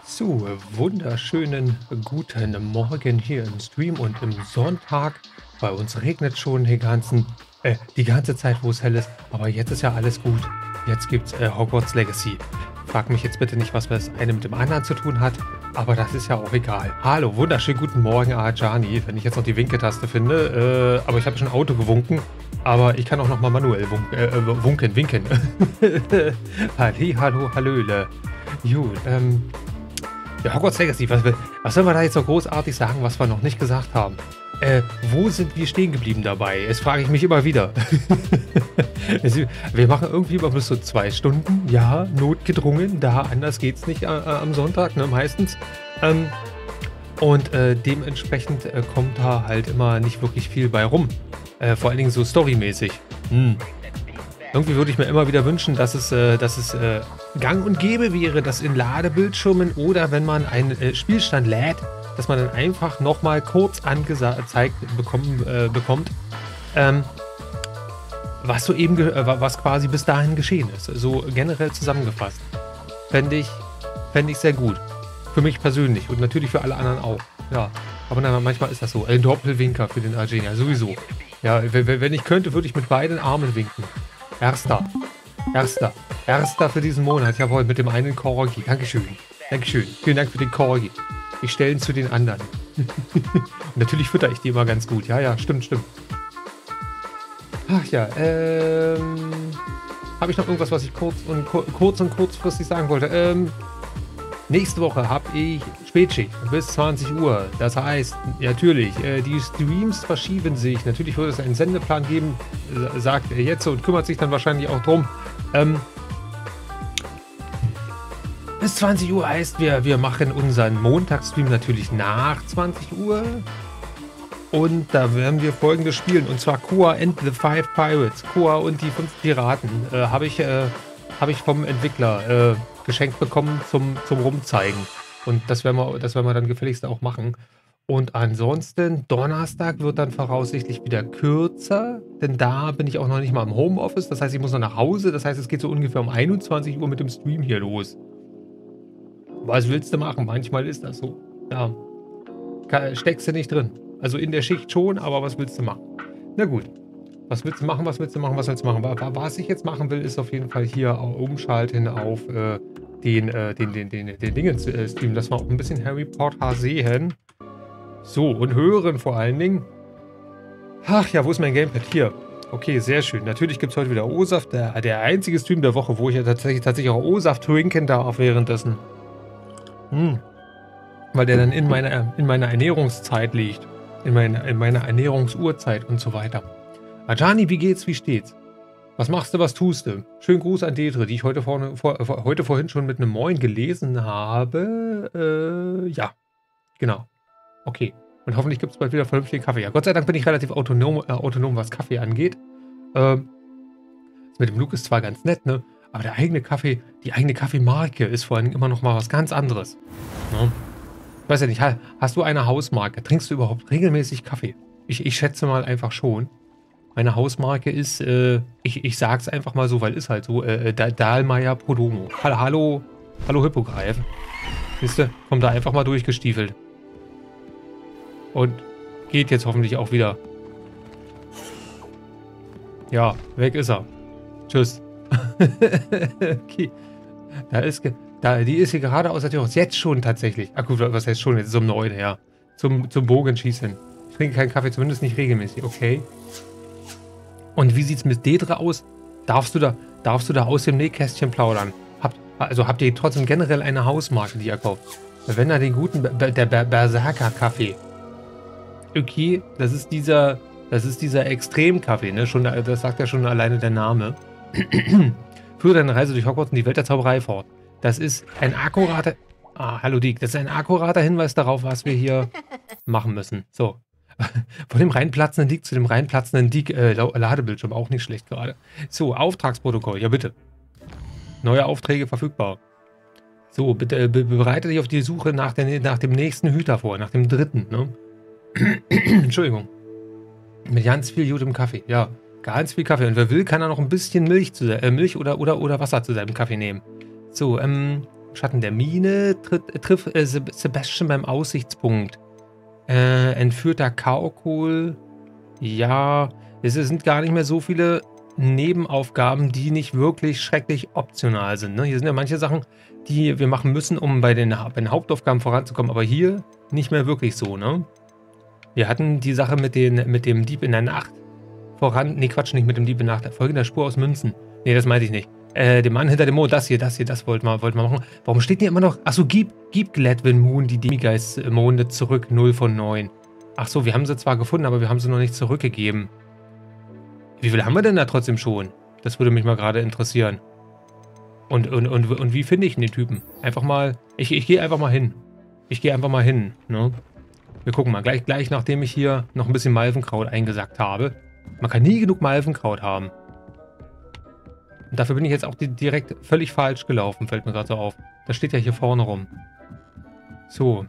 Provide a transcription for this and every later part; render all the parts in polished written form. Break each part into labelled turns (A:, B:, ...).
A: So, wunderschönen guten Morgen hier im Stream und im Sonntag. Bei uns regnet schon die ganze Zeit, wo es hell ist. Aber jetzt ist ja alles gut. Jetzt gibt's Hogwarts Legacy. Frag mich jetzt bitte nicht, was das eine mit dem anderen zu tun hat. Aber das ist ja auch egal. Hallo, wunderschönen guten Morgen, Ajani. Wenn ich jetzt noch die Winketaste finde. Aber ich habe schon Auto gewunken. Aber ich kann auch noch mal manuell winken. Halli, hallo, hallöle. Gut, ja, Hogwarts Legacy, was soll man da jetzt so großartig sagen, was wir noch nicht gesagt haben? Wo sind wir stehen geblieben dabei? Das frage ich mich immer wieder. Wir machen irgendwie immer bis so 2 Stunden. Ja, notgedrungen. Da anders geht's nicht am Sonntag, ne, meistens. Dementsprechend kommt da halt immer nicht wirklich viel bei rum. Vor allen Dingen so storymäßig. Irgendwie würde ich mir immer wieder wünschen, dass es gang und gäbe wäre, dass in Ladebildschirmen oder wenn man einen Spielstand lädt, dass man dann einfach nochmal kurz angezeigt bekommt, was quasi bis dahin geschehen ist. So generell zusammengefasst. Fände ich sehr gut. Für mich persönlich und natürlich für alle anderen auch. Ja, aber manchmal ist das so. Ein Doppelwinker für den Argenia, sowieso. Ja, wenn ich könnte, würde ich mit beiden Armen winken. Erster für diesen Monat. Jawohl, mit dem einen Corgi. Dankeschön. Vielen Dank für den Corgi. Ich stelle ihn zu den anderen. Und natürlich fütter ich die immer ganz gut. Ja, stimmt. Ach ja, habe ich noch irgendwas, was ich kurz und kurzfristig sagen wollte? Nächste Woche habe ich Spätschicht bis 20 Uhr. Das heißt, natürlich, die Streams verschieben sich. Natürlich wird es einen Sendeplan geben, sagt er jetzt und kümmert sich dann wahrscheinlich auch drum. Bis 20 Uhr heißt, wir machen unseren Montagsstream natürlich nach 20 Uhr. Und da werden wir Folgendes spielen. Und zwar Koa and the Five Pirates. Koa und die 5 Piraten. Habe ich vom Entwickler geschenkt bekommen zum Rumzeigen. Und das werden wir dann gefälligst auch machen. Und ansonsten, Donnerstag wird dann voraussichtlich wieder kürzer, denn da bin ich auch noch nicht mal im Homeoffice. Das heißt, ich muss noch nach Hause. Das heißt, es geht so ungefähr um 21 Uhr mit dem Stream hier los. Was willst du machen? Manchmal ist das so. Ja, steckst du nicht drin. Also in der Schicht schon, aber was willst du machen? Na gut. Was willst du machen? Was ich jetzt machen will, ist auf jeden Fall hier umschalten auf den Dingens-Stream, dass wir auch ein bisschen Harry Potter sehen. So, und hören vor allen Dingen. Ach ja, wo ist mein Gamepad? Hier. Okay, sehr schön. Natürlich gibt es heute wieder O-Saft. Der einzige Stream der Woche, wo ich ja tatsächlich auch O-Saft trinken darf währenddessen. Weil der dann in meiner Ernährungszeit liegt. In meiner Ernährungsuhrzeit und so weiter. Ajani, wie geht's? Wie steht's? Was machst du, was tust du? Schönen Gruß an Detre, die ich heute vorhin schon mit einem Moin gelesen habe. Ja, genau. Okay. Und hoffentlich gibt es bald wieder vernünftigen Kaffee. Ja, Gott sei Dank bin ich relativ autonom, was Kaffee angeht. Mit dem Luke ist zwar ganz nett, ne? Aber die eigene Kaffeemarke ist vor allem immer noch mal was ganz anderes. Ne? Ich weiß ja nicht, hast du eine Hausmarke? Trinkst du überhaupt regelmäßig Kaffee? Ich schätze mal einfach schon. Meine Hausmarke ist, ich sag's einfach mal so, weil ist halt so, Dahlmeier Prodomo. Hallo Hippogreif. Siehst du, kommt da einfach mal durchgestiefelt. Und geht jetzt hoffentlich auch wieder. Ja, weg ist er. Tschüss. Okay. Die ist hier gerade aus der Tür raus. Jetzt schon tatsächlich. Ach gut, was heißt schon? Jetzt ist um 9 her. Zum Bogenschießen. Ich trinke keinen Kaffee, zumindest nicht regelmäßig. Okay. Und wie sieht's mit Dedra aus? Darfst du da aus dem Nähkästchen plaudern? Habt ihr trotzdem generell eine Hausmarke, die ihr kauft? Wenn er den guten Berserker-Kaffee. Okay, das ist dieser Extremkaffee, ne? Das sagt ja schon alleine der Name. Führe deine Reise durch Hogwarts und die Welt der Zauberei fort. Das ist ein akkurater... hallo Dick. Das ist ein akkurater Hinweis darauf, was wir hier machen müssen. So. Von dem reinplatzenden Dick zu dem reinplatzenden Dick Ladebildschirm. Auch nicht schlecht gerade. So, Auftragsprotokoll. Ja, bitte. Neue Aufträge verfügbar. So, bitte bereite dich auf die Suche nach dem nächsten Hüter vor. Nach dem dritten, ne? Entschuldigung. Mit ganz viel gutem Kaffee. Ja, ganz viel Kaffee. Und wer will, kann er noch ein bisschen Milch oder Wasser zu seinem Kaffee nehmen. So, Schatten der Mine. Trifft Sebastian beim Aussichtspunkt. Entführter Kaukol. Ja, es sind gar nicht mehr so viele Nebenaufgaben, die nicht wirklich schrecklich optional sind. Ne? Hier sind ja manche Sachen, die wir machen müssen, um bei den Hauptaufgaben voranzukommen. Aber hier nicht mehr wirklich so, ne? Wir hatten die Sache mit dem Dieb in der Nacht voran. Ne, Quatsch, nicht mit dem Dieb in der Nacht. Folge der Spur aus Münzen. Ne, das meinte ich nicht. Den Mann hinter dem Mond, das wollten wir machen. Warum steht hier immer noch? Achso, gib Gladwin Moon die Demigeist-Monde zurück, 0 von 9. Achso, wir haben sie zwar gefunden, aber wir haben sie noch nicht zurückgegeben. Wie viel haben wir denn da trotzdem schon? Das würde mich mal gerade interessieren. Und wie finde ich den Typen? Einfach mal, ich gehe einfach mal hin. Ich gehe einfach mal hin, ne? Wir gucken mal, gleich nachdem ich hier noch ein bisschen Malvenkraut eingesackt habe. Man kann nie genug Malvenkraut haben. Und dafür bin ich jetzt auch direkt völlig falsch gelaufen, fällt mir gerade so auf. Das steht ja hier vorne rum. So.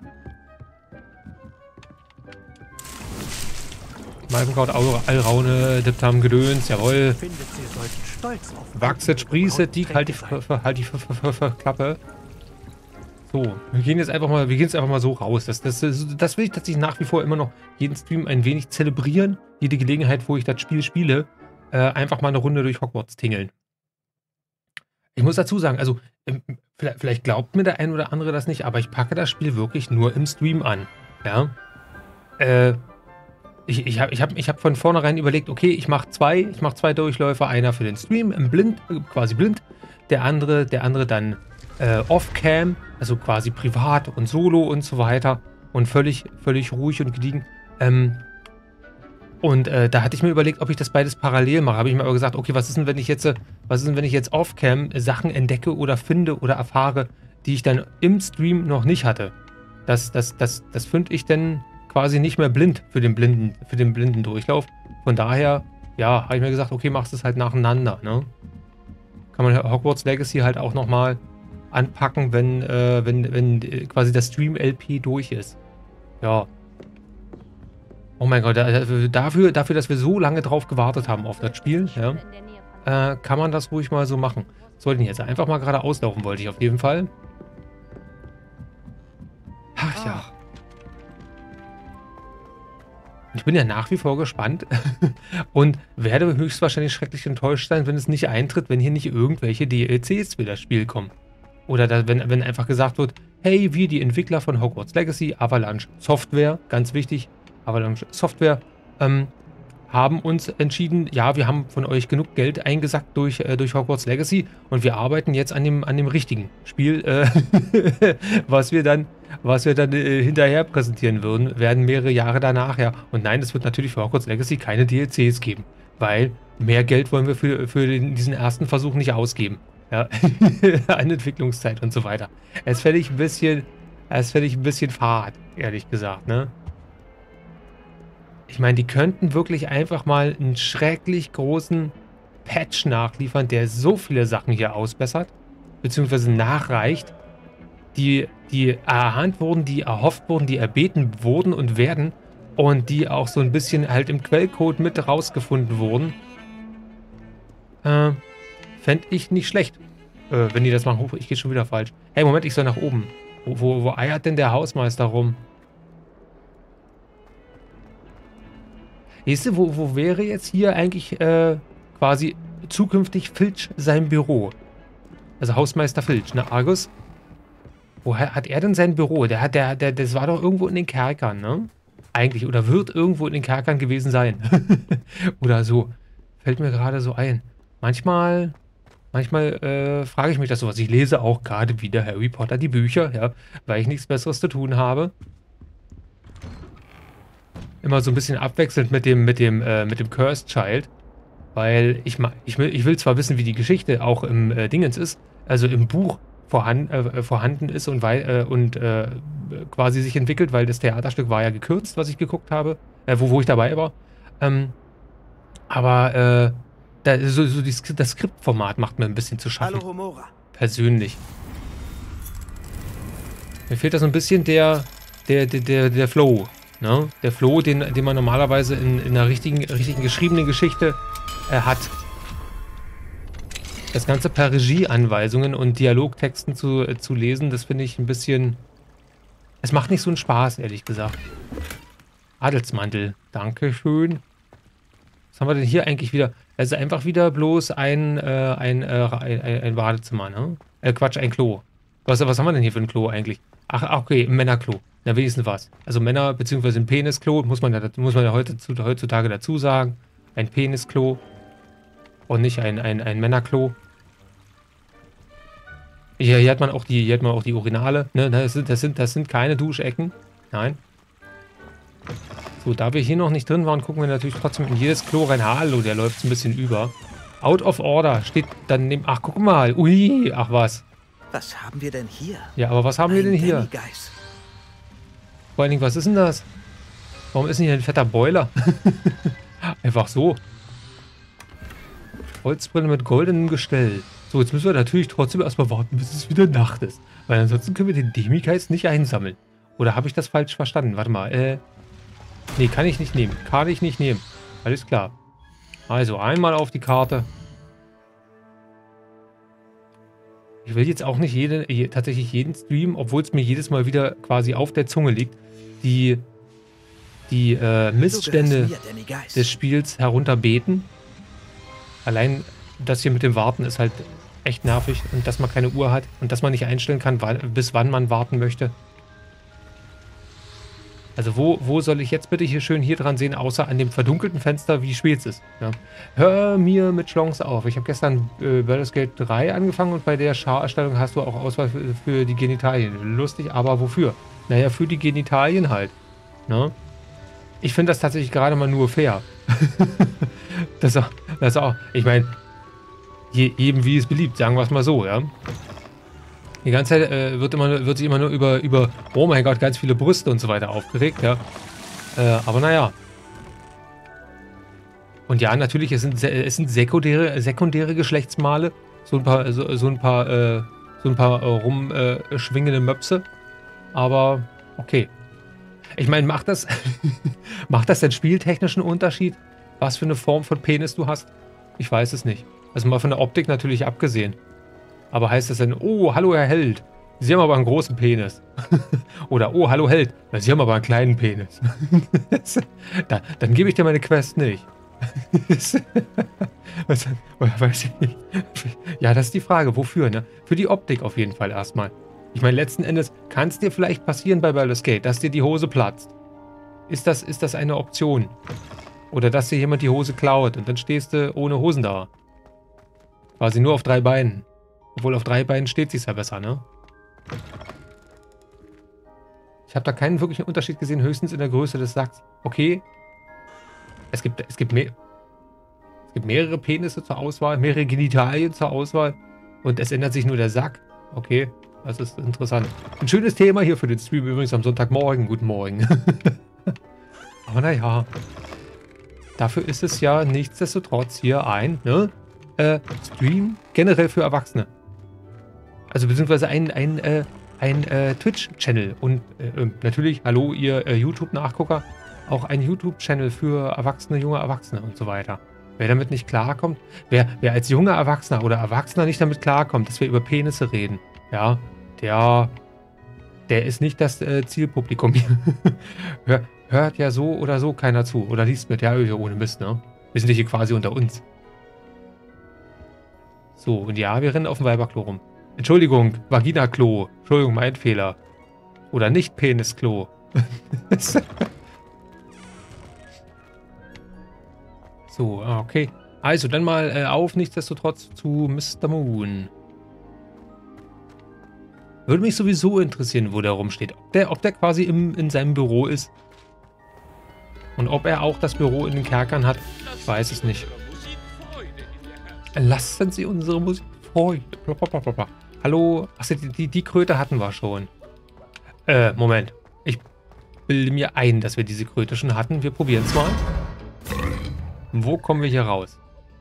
A: Malvenkraut, Alraune, Diptam, Gedöns, jawohl. Wachset, Sprießet, die halt die Klappe. So, wir gehen jetzt einfach mal so raus. Das will ich tatsächlich nach wie vor immer noch jeden Stream ein wenig zelebrieren. Jede Gelegenheit, wo ich das Spiel spiele, einfach mal eine Runde durch Hogwarts tingeln. Ich muss dazu sagen, also vielleicht glaubt mir der ein oder andere das nicht, aber ich packe das Spiel wirklich nur im Stream an. Ja. Ich hab von vornherein überlegt, okay, ich mache zwei Durchläufe, einer für den Stream, quasi blind, der andere dann off-cam, also quasi privat und solo und so weiter und völlig ruhig und gediegen. Da hatte ich mir überlegt, ob ich das beides parallel mache. Habe ich mir aber gesagt, okay, was ist denn, wenn ich jetzt off-cam Sachen entdecke oder finde oder erfahre, die ich dann im Stream noch nicht hatte. Das finde ich dann quasi nicht mehr blind für den blinden Durchlauf. Von daher, ja, habe ich mir gesagt, okay, machst es halt nacheinander, ne? Kann man Hogwarts Legacy halt auch nochmal anpacken, wenn quasi das Stream-LP durch ist. Ja. Oh mein Gott, dafür, dass wir so lange drauf gewartet haben auf das Spiel, ja, kann man das ruhig mal so machen. Sollten jetzt einfach mal gerade auslaufen, wollte ich auf jeden Fall. Ach ja. Ich bin ja nach wie vor gespannt und werde höchstwahrscheinlich schrecklich enttäuscht sein, wenn es nicht eintritt, wenn hier nicht irgendwelche DLCs für das Spiel kommen. Oder wenn einfach gesagt wird, hey, wir, die Entwickler von Hogwarts Legacy, Avalanche Software, ganz wichtig, Avalanche Software, haben uns entschieden, ja, wir haben von euch genug Geld eingesackt durch Hogwarts Legacy und wir arbeiten jetzt an dem richtigen Spiel, was wir dann hinterher präsentieren werden mehrere Jahre danach, ja. Und nein, es wird natürlich für Hogwarts Legacy keine DLCs geben, weil mehr Geld wollen wir für diesen ersten Versuch nicht ausgeben. Ja, an Entwicklungszeit und so weiter. Es fände ich ein bisschen fad, ehrlich gesagt, ne? Ich meine, die könnten wirklich einfach mal einen schrecklich großen Patch nachliefern, der so viele Sachen hier ausbessert, beziehungsweise nachreicht, die erahnt wurden, die erhofft wurden, die erbeten wurden und werden und die auch so ein bisschen halt im Quellcode mit rausgefunden wurden. Fände ich nicht schlecht, wenn die das machen. Ich gehe schon wieder falsch. Hey, Moment, ich soll nach oben. Wo eiert denn der Hausmeister rum? Weißt du, wo wäre jetzt hier eigentlich quasi zukünftig Filch sein Büro? Also Hausmeister Filch, ne? Argus? Wo hat er denn sein Büro? Das war doch irgendwo in den Kerkern, ne? Eigentlich, oder wird irgendwo in den Kerkern gewesen sein. Oder so. Fällt mir gerade so ein. Manchmal frage ich mich das sowas. Ich lese auch gerade wieder Harry Potter, die Bücher, ja, weil ich nichts Besseres zu tun habe. Immer so ein bisschen abwechselnd mit dem Cursed Child. Weil ich will zwar wissen, wie die Geschichte auch im Dingens ist, also im Buch vorhanden ist und quasi sich entwickelt, weil das Theaterstück war ja gekürzt, was ich geguckt habe, wo ich dabei war. Das Skriptformat macht mir ein bisschen zu schaffen.
B: Hallo, Homora.
A: Persönlich. Mir fehlt da so ein bisschen der Flow. Ne? Der Flow, den man normalerweise in einer richtigen geschriebenen Geschichte hat. Das Ganze per Regieanweisungen und Dialogtexten zu lesen, das finde ich ein bisschen... Es macht nicht so einen Spaß, ehrlich gesagt. Adelsmantel. Dankeschön. Was haben wir denn hier eigentlich wieder? Also einfach wieder bloß ein Badezimmer, ne? Quatsch, ein Klo. Was haben wir denn hier für ein Klo eigentlich? Ach, okay, ein Männerklo. Na, wenigstens was. Also Männer, beziehungsweise ein Penisklo, muss man ja heutzutage dazu sagen. Ein Penisklo. Und nicht ein Männerklo. Hier hat man auch die Urinale. Ne? Das sind keine Duschecken. Nein. So, da wir hier noch nicht drin waren, gucken wir natürlich trotzdem in jedes Klo rein. Hallo, der läuft ein bisschen über. Out of order steht dann neben... Ach, guck mal. Ui, ach was.
B: Was haben wir denn hier?
A: Ja, aber was haben wir denn hier?
B: Demigeist.
A: Vor allen Dingen, was ist denn das? Warum ist denn hier ein fetter Boiler? Einfach so. Holzbrille mit goldenem Gestell. So, jetzt müssen wir natürlich trotzdem erstmal warten, bis es wieder Nacht ist. Weil ansonsten können wir den Demigeist nicht einsammeln. Oder habe ich das falsch verstanden? Warte mal, nee, kann ich nicht nehmen. Kann ich nicht nehmen. Alles klar. Also, einmal auf die Karte. Ich will jetzt auch nicht tatsächlich jeden Stream, obwohl es mir jedes Mal wieder quasi auf der Zunge liegt, die Missstände des Spiels herunterbeten. Allein das hier mit dem Warten ist halt echt nervig und dass man keine Uhr hat und dass man nicht einstellen kann, bis wann man warten möchte. Also wo soll ich jetzt bitte hier schön hier dran sehen, außer an dem verdunkelten Fenster, wie spät es ist. Ja. Hör mir mit Chance auf. Ich habe gestern Baldur's Gate 3 angefangen und bei der Scharerstellung hast du auch Auswahl für die Genitalien. Lustig, aber wofür? Naja, für die Genitalien halt. Ne? Ich finde das tatsächlich gerade mal nur fair. das auch. Ich meine, jedem wie es beliebt, sagen wir es mal so, ja. Die ganze Zeit wird sich immer nur über, oh mein Gott, ganz viele Brüste und so weiter aufgeregt, ja. Aber naja. Und ja, natürlich, es sind sekundäre Geschlechtsmale. So ein paar rumschwingende Möpse. Aber, okay. Ich meine, macht das denn spieltechnischen Unterschied? Was für eine Form von Penis du hast? Ich weiß es nicht. Also mal von der Optik natürlich abgesehen. Aber heißt das denn, oh, hallo Herr Held, Sie haben aber einen großen Penis. Oder, oh, hallo Held, Sie haben aber einen kleinen Penis. Dann gebe ich dir meine Quest nicht. Weiß ich nicht. Ja, das ist die Frage, wofür, ne? Für die Optik auf jeden Fall erstmal. Ich meine, letzten Endes kann es dir vielleicht passieren bei Baldur's Gate, dass dir die Hose platzt. Ist das eine Option? Oder dass dir jemand die Hose klaut und dann stehst du ohne Hosen da. Quasi nur auf 3 Beinen. Obwohl auf 3 Beinen steht sich's ja besser, ne? Ich habe da keinen wirklichen Unterschied gesehen, höchstens in der Größe des Sacks. Okay. Es gibt mehrere Penisse zur Auswahl, mehrere Genitalien zur Auswahl. Und es ändert sich nur der Sack. Okay, das ist interessant. Ein schönes Thema hier für den Stream übrigens am Sonntagmorgen. Guten Morgen. Aber naja. Dafür ist es ja nichtsdestotrotz hier ein, ne? Stream generell für Erwachsene. Also beziehungsweise ein Twitch-Channel und natürlich, hallo ihr YouTube-Nachgucker, auch ein YouTube-Channel für Erwachsene, junge Erwachsene und so weiter. Wer damit nicht klarkommt, wer als junger Erwachsener oder Erwachsener nicht damit klarkommt, dass wir über Penisse reden, ja, der ist nicht das Zielpublikum hier. Hört ja so oder so keiner zu oder liest mit, ja, ohne Mist, ne? Wir sind hier quasi unter uns. So, und ja, wir rennen auf dem Weiberklo rum. Entschuldigung, Vaginaklo. Entschuldigung, mein Fehler. Oder nicht Penisklo. So, okay. Also, dann mal auf, nichtsdestotrotz zu Mr. Moon. Würde mich sowieso interessieren, wo der rumsteht. Ob der quasi in seinem Büro ist. Und ob er auch das Büro in den Kerkern hat. Ich weiß es nicht. Lassen Sie unsere Musik freuen. Hallo. Achso, die Kröte hatten wir schon. Moment. Ich bilde mir ein, dass wir diese Kröte schon hatten. Wir probieren es mal. Wo kommen wir hier raus?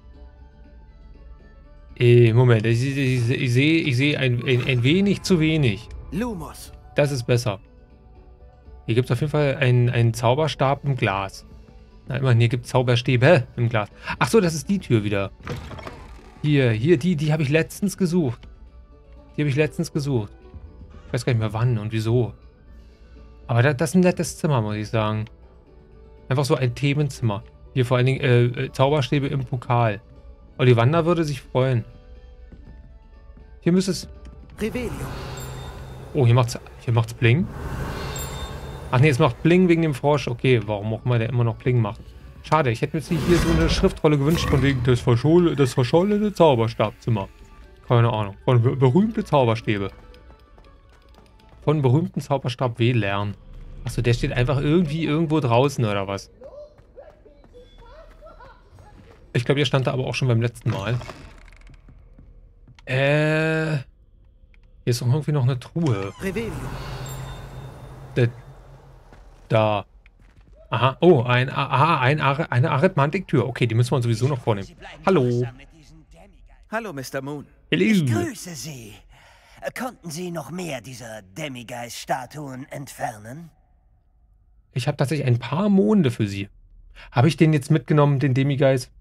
A: Moment. Ich sehe ein wenig zu wenig.
B: Lumos.
A: Das ist besser. Hier gibt es auf jeden Fall einen Zauberstab im Glas. Na, immerhin, hier gibt es Zauberstäbe im Glas. Ach so, das ist die Tür wieder. Hier, die habe ich letztens gesucht. Die habe ich letztens gesucht. Ich weiß gar nicht mehr wann und wieso. Aber das ist ein nettes Zimmer, muss ich sagen. Einfach so ein Themenzimmer. Hier vor allen Dingen Zauberstäbe im Pokal. Ollivander würde sich freuen. Hier müsste es...
B: Revelio.
A: Oh, hier macht's Bling. Ach nee, es macht Bling wegen dem Frosch. Okay, warum auch immer der immer noch Bling macht. Schade, ich hätte mir jetzt hier so eine Schriftrolle gewünscht von wegen das verschollene Zauberstabzimmer. Keine Ahnung. Von berühmte Zauberstäbe. Von berühmten Zauberstab WLAN. Achso, der steht einfach irgendwie irgendwo draußen oder was? Ich glaube, der stand da aber auch schon beim letzten Mal. Hier ist doch irgendwie noch eine Truhe.
B: Revelio.
A: Da. Aha, oh, eine Arithmantiktür. Okay, die müssen wir uns sowieso noch vornehmen. Hallo.
B: Hallo, Mr. Moon.
C: Ich
A: Hallo.
C: grüße Sie. Konnten Sie noch mehr dieser Demigeist-Statuen entfernen?
A: Ich habe tatsächlich ein paar Monde für Sie. Habe ich den jetzt mitgenommen, den Demigeist?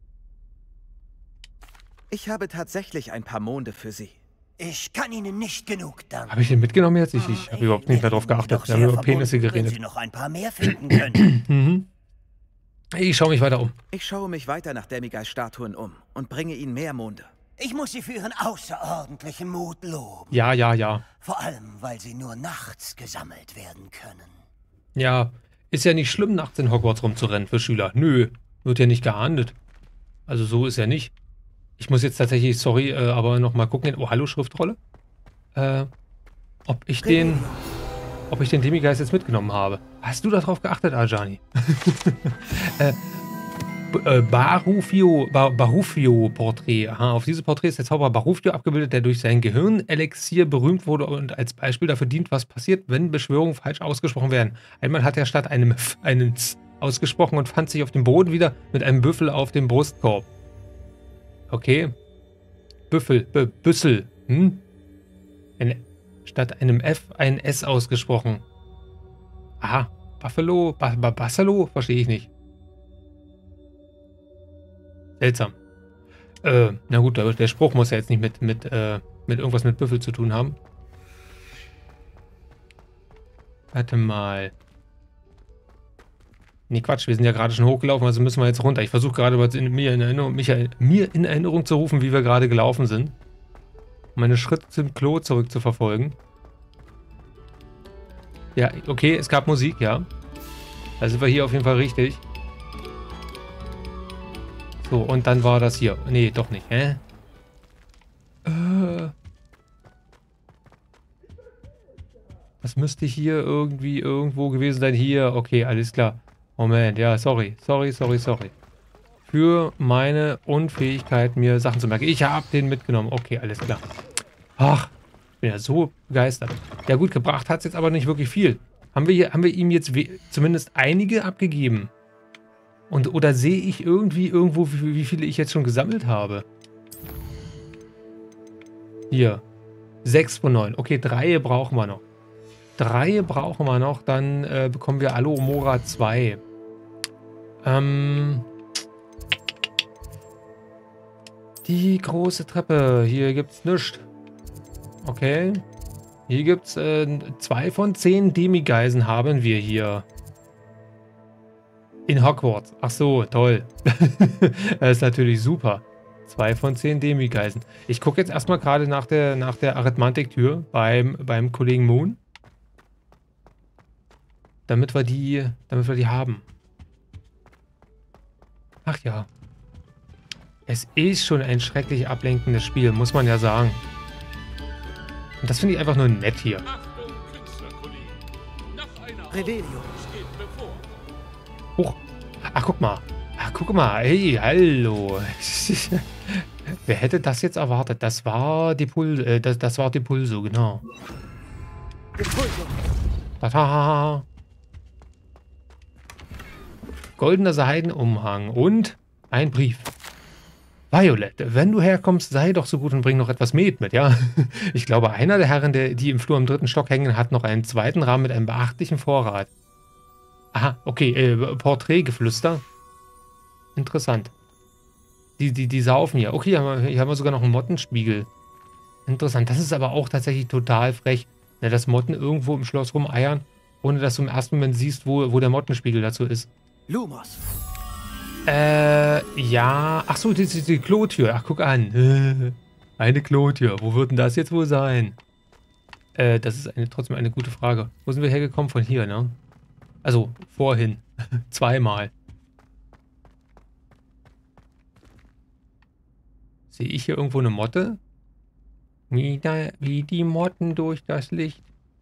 B: Ich habe tatsächlich ein paar Monde für Sie.
C: Ich kann Ihnen nicht genug danken.
A: Habe ich den mitgenommen jetzt? Ich habe überhaupt nicht mehr drauf geachtet. Wir haben über Penisse
C: Wenn
A: geredet.
C: Sie noch ein paar mehr finden können.
A: Mhm. Ich schaue mich weiter um.
B: Ich schaue mich weiter nach Demigeist-Statuen um und bringe Ihnen mehr Monde.
C: Ich muss Sie für Ihren außerordentlichen Mut loben.
A: Ja, ja, ja.
C: Vor allem, weil sie nur nachts gesammelt werden können.
A: Ja, ist ja nicht schlimm, nachts in Hogwarts rumzurennen für Schüler. Nö, wird ja nicht geahndet. Also so ist ja nicht. Ich muss jetzt tatsächlich, sorry, aber nochmal gucken. Oh, hallo, Schriftrolle. Ob ich den Demigeist jetzt mitgenommen habe. Hast du darauf geachtet, Ajani? Barufio-Porträt. Aha, auf diesem Porträt ist der Zauberer Barufio abgebildet, der durch sein Gehirnelixier berühmt wurde und als Beispiel dafür dient, was passiert, wenn Beschwörungen falsch ausgesprochen werden. Einmal hat er statt einem F einen Z ausgesprochen und fand sich auf dem Boden wieder mit einem Büffel auf dem Brustkorb. Okay. Büssel. Statt einem F ein S ausgesprochen. Aha. Buffalo? Buffalo? Verstehe ich nicht. Seltsam. Na gut, der Spruch muss ja jetzt nicht mit irgendwas mit Büffel zu tun haben. Warte mal. Nee, Quatsch, wir sind ja gerade schon hochgelaufen, also müssen wir jetzt runter. Ich versuche gerade mir in Erinnerung zu rufen, wie wir gerade gelaufen sind. Um meine Schritte zum Klo zurückzuverfolgen. Ja, okay, es gab Musik, ja. Da sind wir hier auf jeden Fall richtig. So, und dann war das hier. Nee, doch nicht, hä? Das müsste hier irgendwo gewesen sein. Hier, okay, alles klar. Moment, ja, sorry. Für meine Unfähigkeit, mir Sachen zu merken. Ich habe den mitgenommen. Okay, alles klar. Ach, ich bin ja so begeistert. Ja gut, gebracht hat es jetzt aber nicht wirklich viel. Haben wir ihm jetzt zumindest einige abgegeben? Oder sehe ich irgendwo, wie viele ich jetzt schon gesammelt habe? Hier. 6 von 9. Okay, 3 brauchen wir noch. Dann bekommen wir Alohomora 2. Die große Treppe. Hier gibt's nichts. Okay. Hier gibt's 2 von 10 Demigeisen haben wir hier. In Hogwarts. Ach so, toll. Das ist natürlich super. 2 von 10 Demigeisen. Ich gucke jetzt erstmal gerade nach der Arithmantiktür beim Kollegen Moon. Damit wir die haben. Ach ja. Es ist schon ein schrecklich ablenkendes Spiel, muss man ja sagen. Und das finde ich einfach nur nett hier.
B: Revelio.
A: Hoch. Ach, guck mal. Hey, hallo. Wer hätte das jetzt erwartet? Das war die Pulso, genau. Tata. Goldener Seidenumhang und ein Brief. Violet, wenn du herkommst, sei doch so gut und bring noch etwas Met mit, ja? Ich glaube, einer der Herren, die im Flur im 3. Stock hängen, hat noch einen zweiten Rahmen mit einem beachtlichen Vorrat. Aha, okay, Porträtgeflüster. Interessant. Die saufen hier. Okay, hier haben wir sogar noch einen Mottenspiegel. Interessant. Das ist aber auch tatsächlich total frech, ne, dass Motten irgendwo im Schloss rumeiern, ohne dass du im ersten Moment siehst, wo der Mottenspiegel dazu ist.
B: Lumos.
A: Ja. Ach so, die Klotür. Ach, guck an. Eine Klotür. Wo wird denn das jetzt wohl sein? Das ist trotzdem eine gute Frage. Wo sind wir hergekommen? Von hier, ne? Also, vorhin. Zweimal. Sehe ich hier irgendwo eine Motte? Wie die Motten durch das Licht.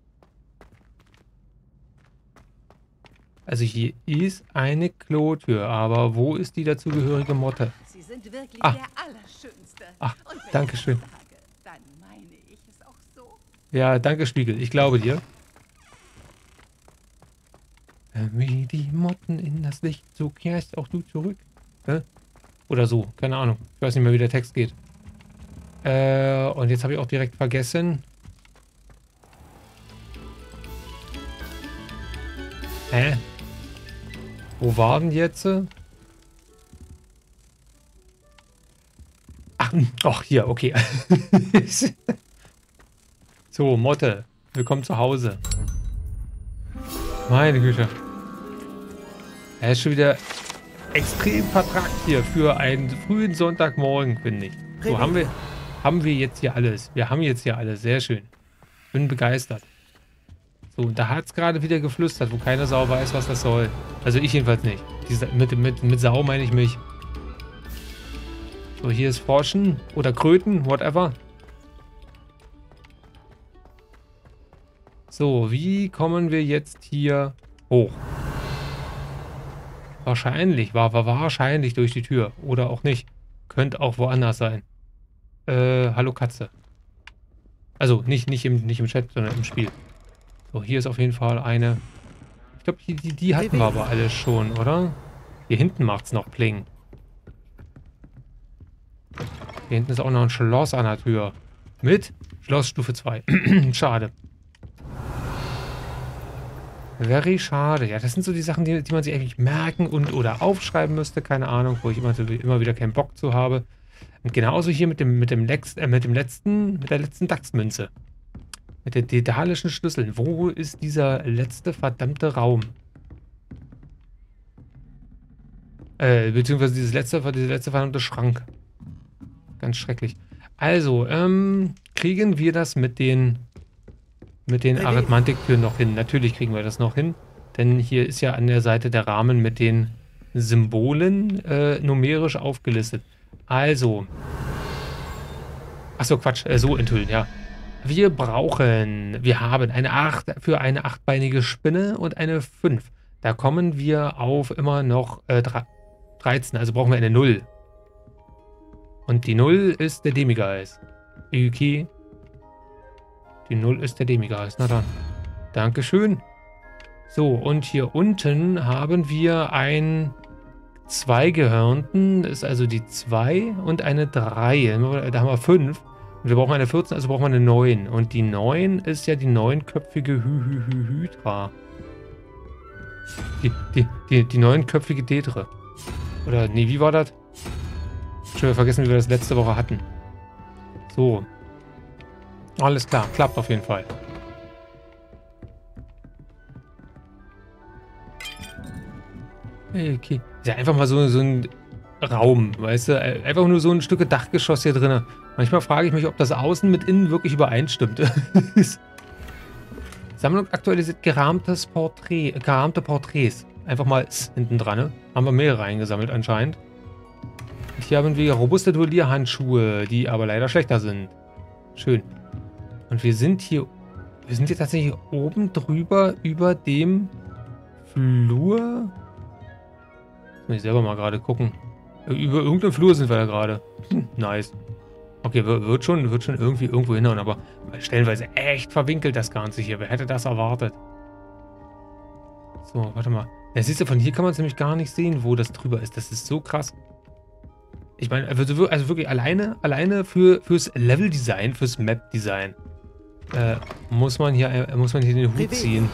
A: Also hier ist eine Klotür, aber wo ist die dazugehörige Motte?
D: Sie sind wirklich
A: Ah.
D: der Allerschönste.
A: Ach,
D: Und wenn
A: danke schön.
D: ich sage, dann meine ich es auch so.
A: Ja, danke Spiegel, ich glaube dir. Wie die Motten in das Licht, so kehrst auch du zurück. Oder so, keine Ahnung. Ich weiß nicht mehr, wie der Text geht. Und jetzt habe ich auch direkt vergessen. Hä? Wo war denn jetzt? Ach, hier, okay. So, Motte. Willkommen zu Hause. Meine Güte. Er ist schon wieder extrem vertrackt hier für einen frühen Sonntagmorgen, finde ich. So, haben wir jetzt hier alles. Wir haben jetzt hier alles. Sehr schön. Bin begeistert. So, und da hat es gerade wieder geflüstert, wo keine Sau weiß, was das soll. Also ich jedenfalls nicht. Mit Sau meine ich mich. So, hier ist Froschen oder Kröten, whatever. So, wie kommen wir jetzt hier hoch? Wahrscheinlich, war wahrscheinlich durch die Tür. Oder auch nicht. Könnte auch woanders sein. Hallo Katze. Also, nicht im Chat, sondern im Spiel. So, hier ist auf jeden Fall eine... Ich glaube, die hatten wir aber alle schon, oder? Hier hinten macht's noch Pling. Hier hinten ist auch noch ein Schloss an der Tür. Mit Schlossstufe 2. Schade. Very schade. Ja, das sind so die Sachen, die man sich eigentlich merken oder aufschreiben müsste. Keine Ahnung, wo ich immer wieder keinen Bock zu habe. Und genauso hier mit der letzten DAX-Münze. Mit den dedalischen Schlüsseln. Wo ist dieser letzte verdammte Raum? Beziehungsweise dieser letzte verdammte Schrank. Ganz schrecklich. Also, kriegen wir das mit den Arithmetiktüren noch hin? Natürlich kriegen wir das noch hin. Denn hier ist ja an der Seite der Rahmen mit den Symbolen numerisch aufgelistet. Also. Achso, Quatsch. So enthüllen, ja. Wir haben eine 8 für eine 8-beinige Spinne und eine 5. Da kommen wir auf immer noch 13. Also brauchen wir eine 0. Und die 0 ist der Demigeist. Okay. Die 0 ist der Demigeist. Na dann. Dankeschön. So, und hier unten haben wir ein 2-Gehörnten. Das ist also die 2 und eine 3. Da haben wir 5. Und wir brauchen eine 14, also brauchen wir eine 9. Und die 9 ist ja die 9-köpfige Hydra. Die 9-köpfige Dedre. Oder, nee, wie war das? Schon wieder vergessen, wie wir das letzte Woche hatten. So. Alles klar, klappt auf jeden Fall. Okay. Ist ja einfach mal so ein Raum, weißt du? Einfach nur so ein Stück Dachgeschoss hier drin. Manchmal frage ich mich, ob das Außen mit Innen wirklich übereinstimmt. Sammlung aktualisiert gerahmte Porträts. Einfach mal hinten dran, ne? Haben wir mehrere eingesammelt anscheinend. Und hier haben wir robuste Duellierhandschuhe, die aber leider schlechter sind. Schön. Und wir sind hier tatsächlich oben drüber über dem Flur. Muss ich selber mal gerade gucken. Über irgendeinem Flur sind wir da gerade. Nice. Okay, wird schon irgendwie irgendwo hinhauen, aber stellenweise echt verwinkelt das Ganze hier. Wer hätte das erwartet? So, warte mal. Ja, siehst du, von hier kann man es nämlich gar nicht sehen, wo das drüber ist. Das ist so krass. Ich meine, also wirklich alleine fürs Level-Design, fürs Map-Design muss man hier den Hut ziehen.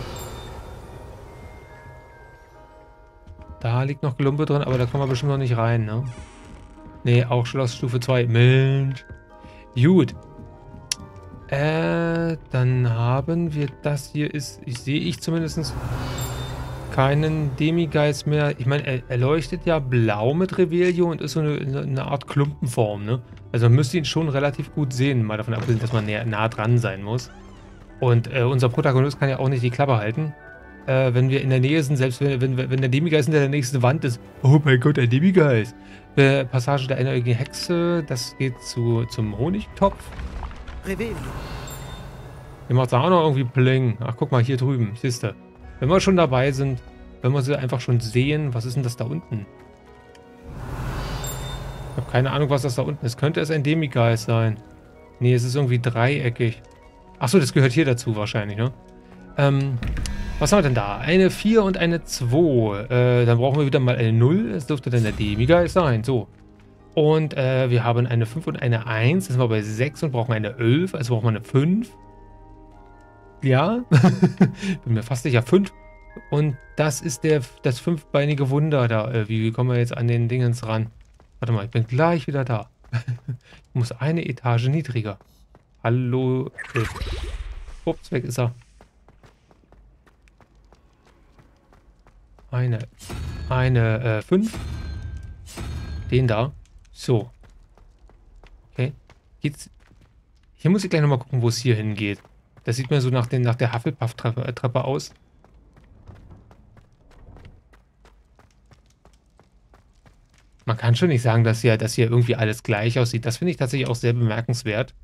A: Da liegt noch Gelumpe drin, aber da kommen wir bestimmt noch nicht rein, ne? Nee, auch Schloss Stufe 2. Mensch. Gut. Dann haben wir das hier. Sehe ich zumindest keinen Demigeist mehr. Ich meine, er leuchtet ja blau mit Revelio und ist so eine Art Klumpenform, ne? Also man müsste ihn schon relativ gut sehen, mal davon abgesehen, dass man nah dran sein muss. Und unser Protagonist kann ja auch nicht die Klappe halten. Wenn wir in der Nähe sind, selbst wenn der Demigeist hinter der nächsten Wand ist. Oh mein Gott, ein Demigeist. Passage der einäugigen Hexe, das geht zum Honigtopf.
B: Revelio.
A: Hier macht es auch noch irgendwie Pling. Ach, guck mal, hier drüben, siehst du. Wenn wir schon dabei sind, wenn wir sie einfach schon sehen, was ist denn das da unten? Ich habe keine Ahnung, was das da unten ist. Könnte es ein Demigeist sein? Nee, es ist irgendwie dreieckig. Achso, das gehört hier dazu wahrscheinlich, ne? Was haben wir denn da? Eine 4 und eine 2. Dann brauchen wir wieder mal eine 0. Es dürfte dann der Demigeist sein. So. Und wir haben eine 5 und eine 1. Jetzt sind wir bei 6 und brauchen eine 11. Also brauchen wir eine 5. Ja. Bin mir fast sicher. 5. Und das ist das fünfbeinige Wunder da. Wie kommen wir jetzt an den Dingens ran? Warte mal, ich bin gleich wieder da. Ich muss eine Etage niedriger. Hallo. Ups, weg ist er. Eine 5. Den da. So. Okay. Geht's. Hier muss ich gleich nochmal gucken, wo es hier hingeht. Das sieht mir so nach der Hufflepuff-Treppe aus. Man kann schon nicht sagen, dass hier irgendwie alles gleich aussieht. Das finde ich tatsächlich auch sehr bemerkenswert.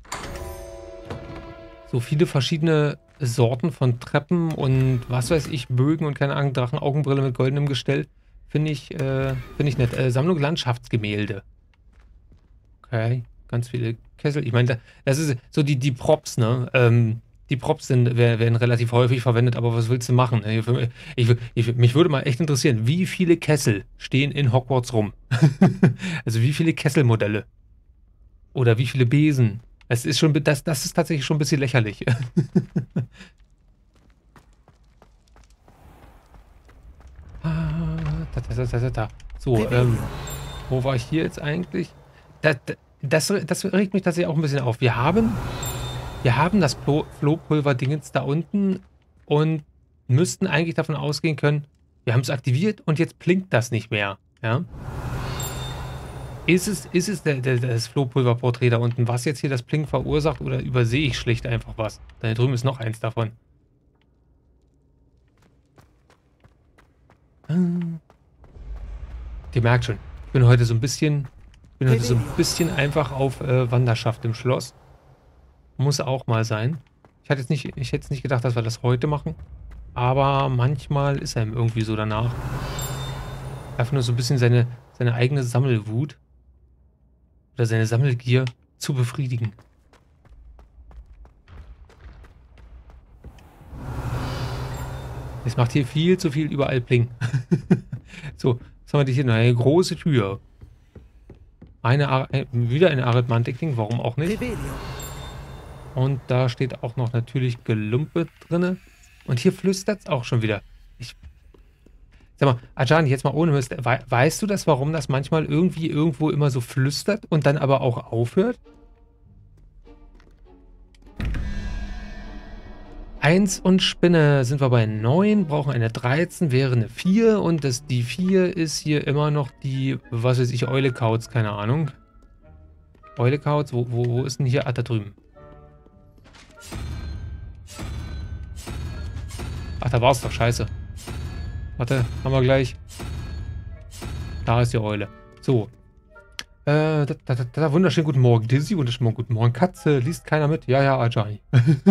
A: So viele verschiedene Sorten von Treppen und was weiß ich, Bögen und keine Ahnung, Drachenaugenbrille mit goldenem Gestell. Finde ich nett. Sammlung Landschaftsgemälde. Okay, ganz viele Kessel. Ich meine, das ist so die Props, ne? Die Props werden relativ häufig verwendet, aber was willst du machen? Mich würde mal echt interessieren, wie viele Kessel stehen in Hogwarts rum? Also wie viele Kesselmodelle? Oder wie viele Besen? Das ist tatsächlich schon ein bisschen lächerlich. So, wo war ich hier jetzt eigentlich? Das regt mich tatsächlich auch ein bisschen auf. Wir haben das Flohpulver-Dingens da unten und müssten eigentlich davon ausgehen können, wir haben es aktiviert und jetzt blinkt das nicht mehr. Ja? Ist es das Flohpulver-Porträt da unten, was jetzt hier das Blinken verursacht, oder übersehe ich schlicht einfach was? Da drüben ist noch eins davon. Ihr merkt schon, ich bin heute so ein bisschen einfach auf Wanderschaft im Schloss. Muss auch mal sein. Ich hätte jetzt nicht gedacht, dass wir das heute machen. Aber manchmal ist einem irgendwie so danach. Einfach nur so ein bisschen seine eigene Sammelwut oder seine Sammelgier zu befriedigen. Es macht hier viel zu viel überall Pling. So, was haben wir hier noch? Eine große Tür. Wieder eine Arithmantik-Ding, warum auch nicht? Und da steht auch noch natürlich Gelumpe drinne. Und hier flüstert es auch schon wieder. Sag mal, Ajani, jetzt mal ohne Mist. Weißt du das, warum das manchmal irgendwo immer so flüstert und dann aber auch aufhört? 1 und Spinne sind wir bei 9, brauchen eine 13, wäre eine 4 und die 4 ist hier immer noch die, was weiß ich, Eulekauz, keine Ahnung. Eulekauz, wo ist denn hier? Ah, da drüben. Ach, da war es doch, scheiße. Warte, haben wir gleich. Da ist die Eule. So. Wunderschönen guten Morgen, Dizzy. Wunderschönen Morgen, guten Morgen, Katze. Liest keiner mit? Ja, Ajani.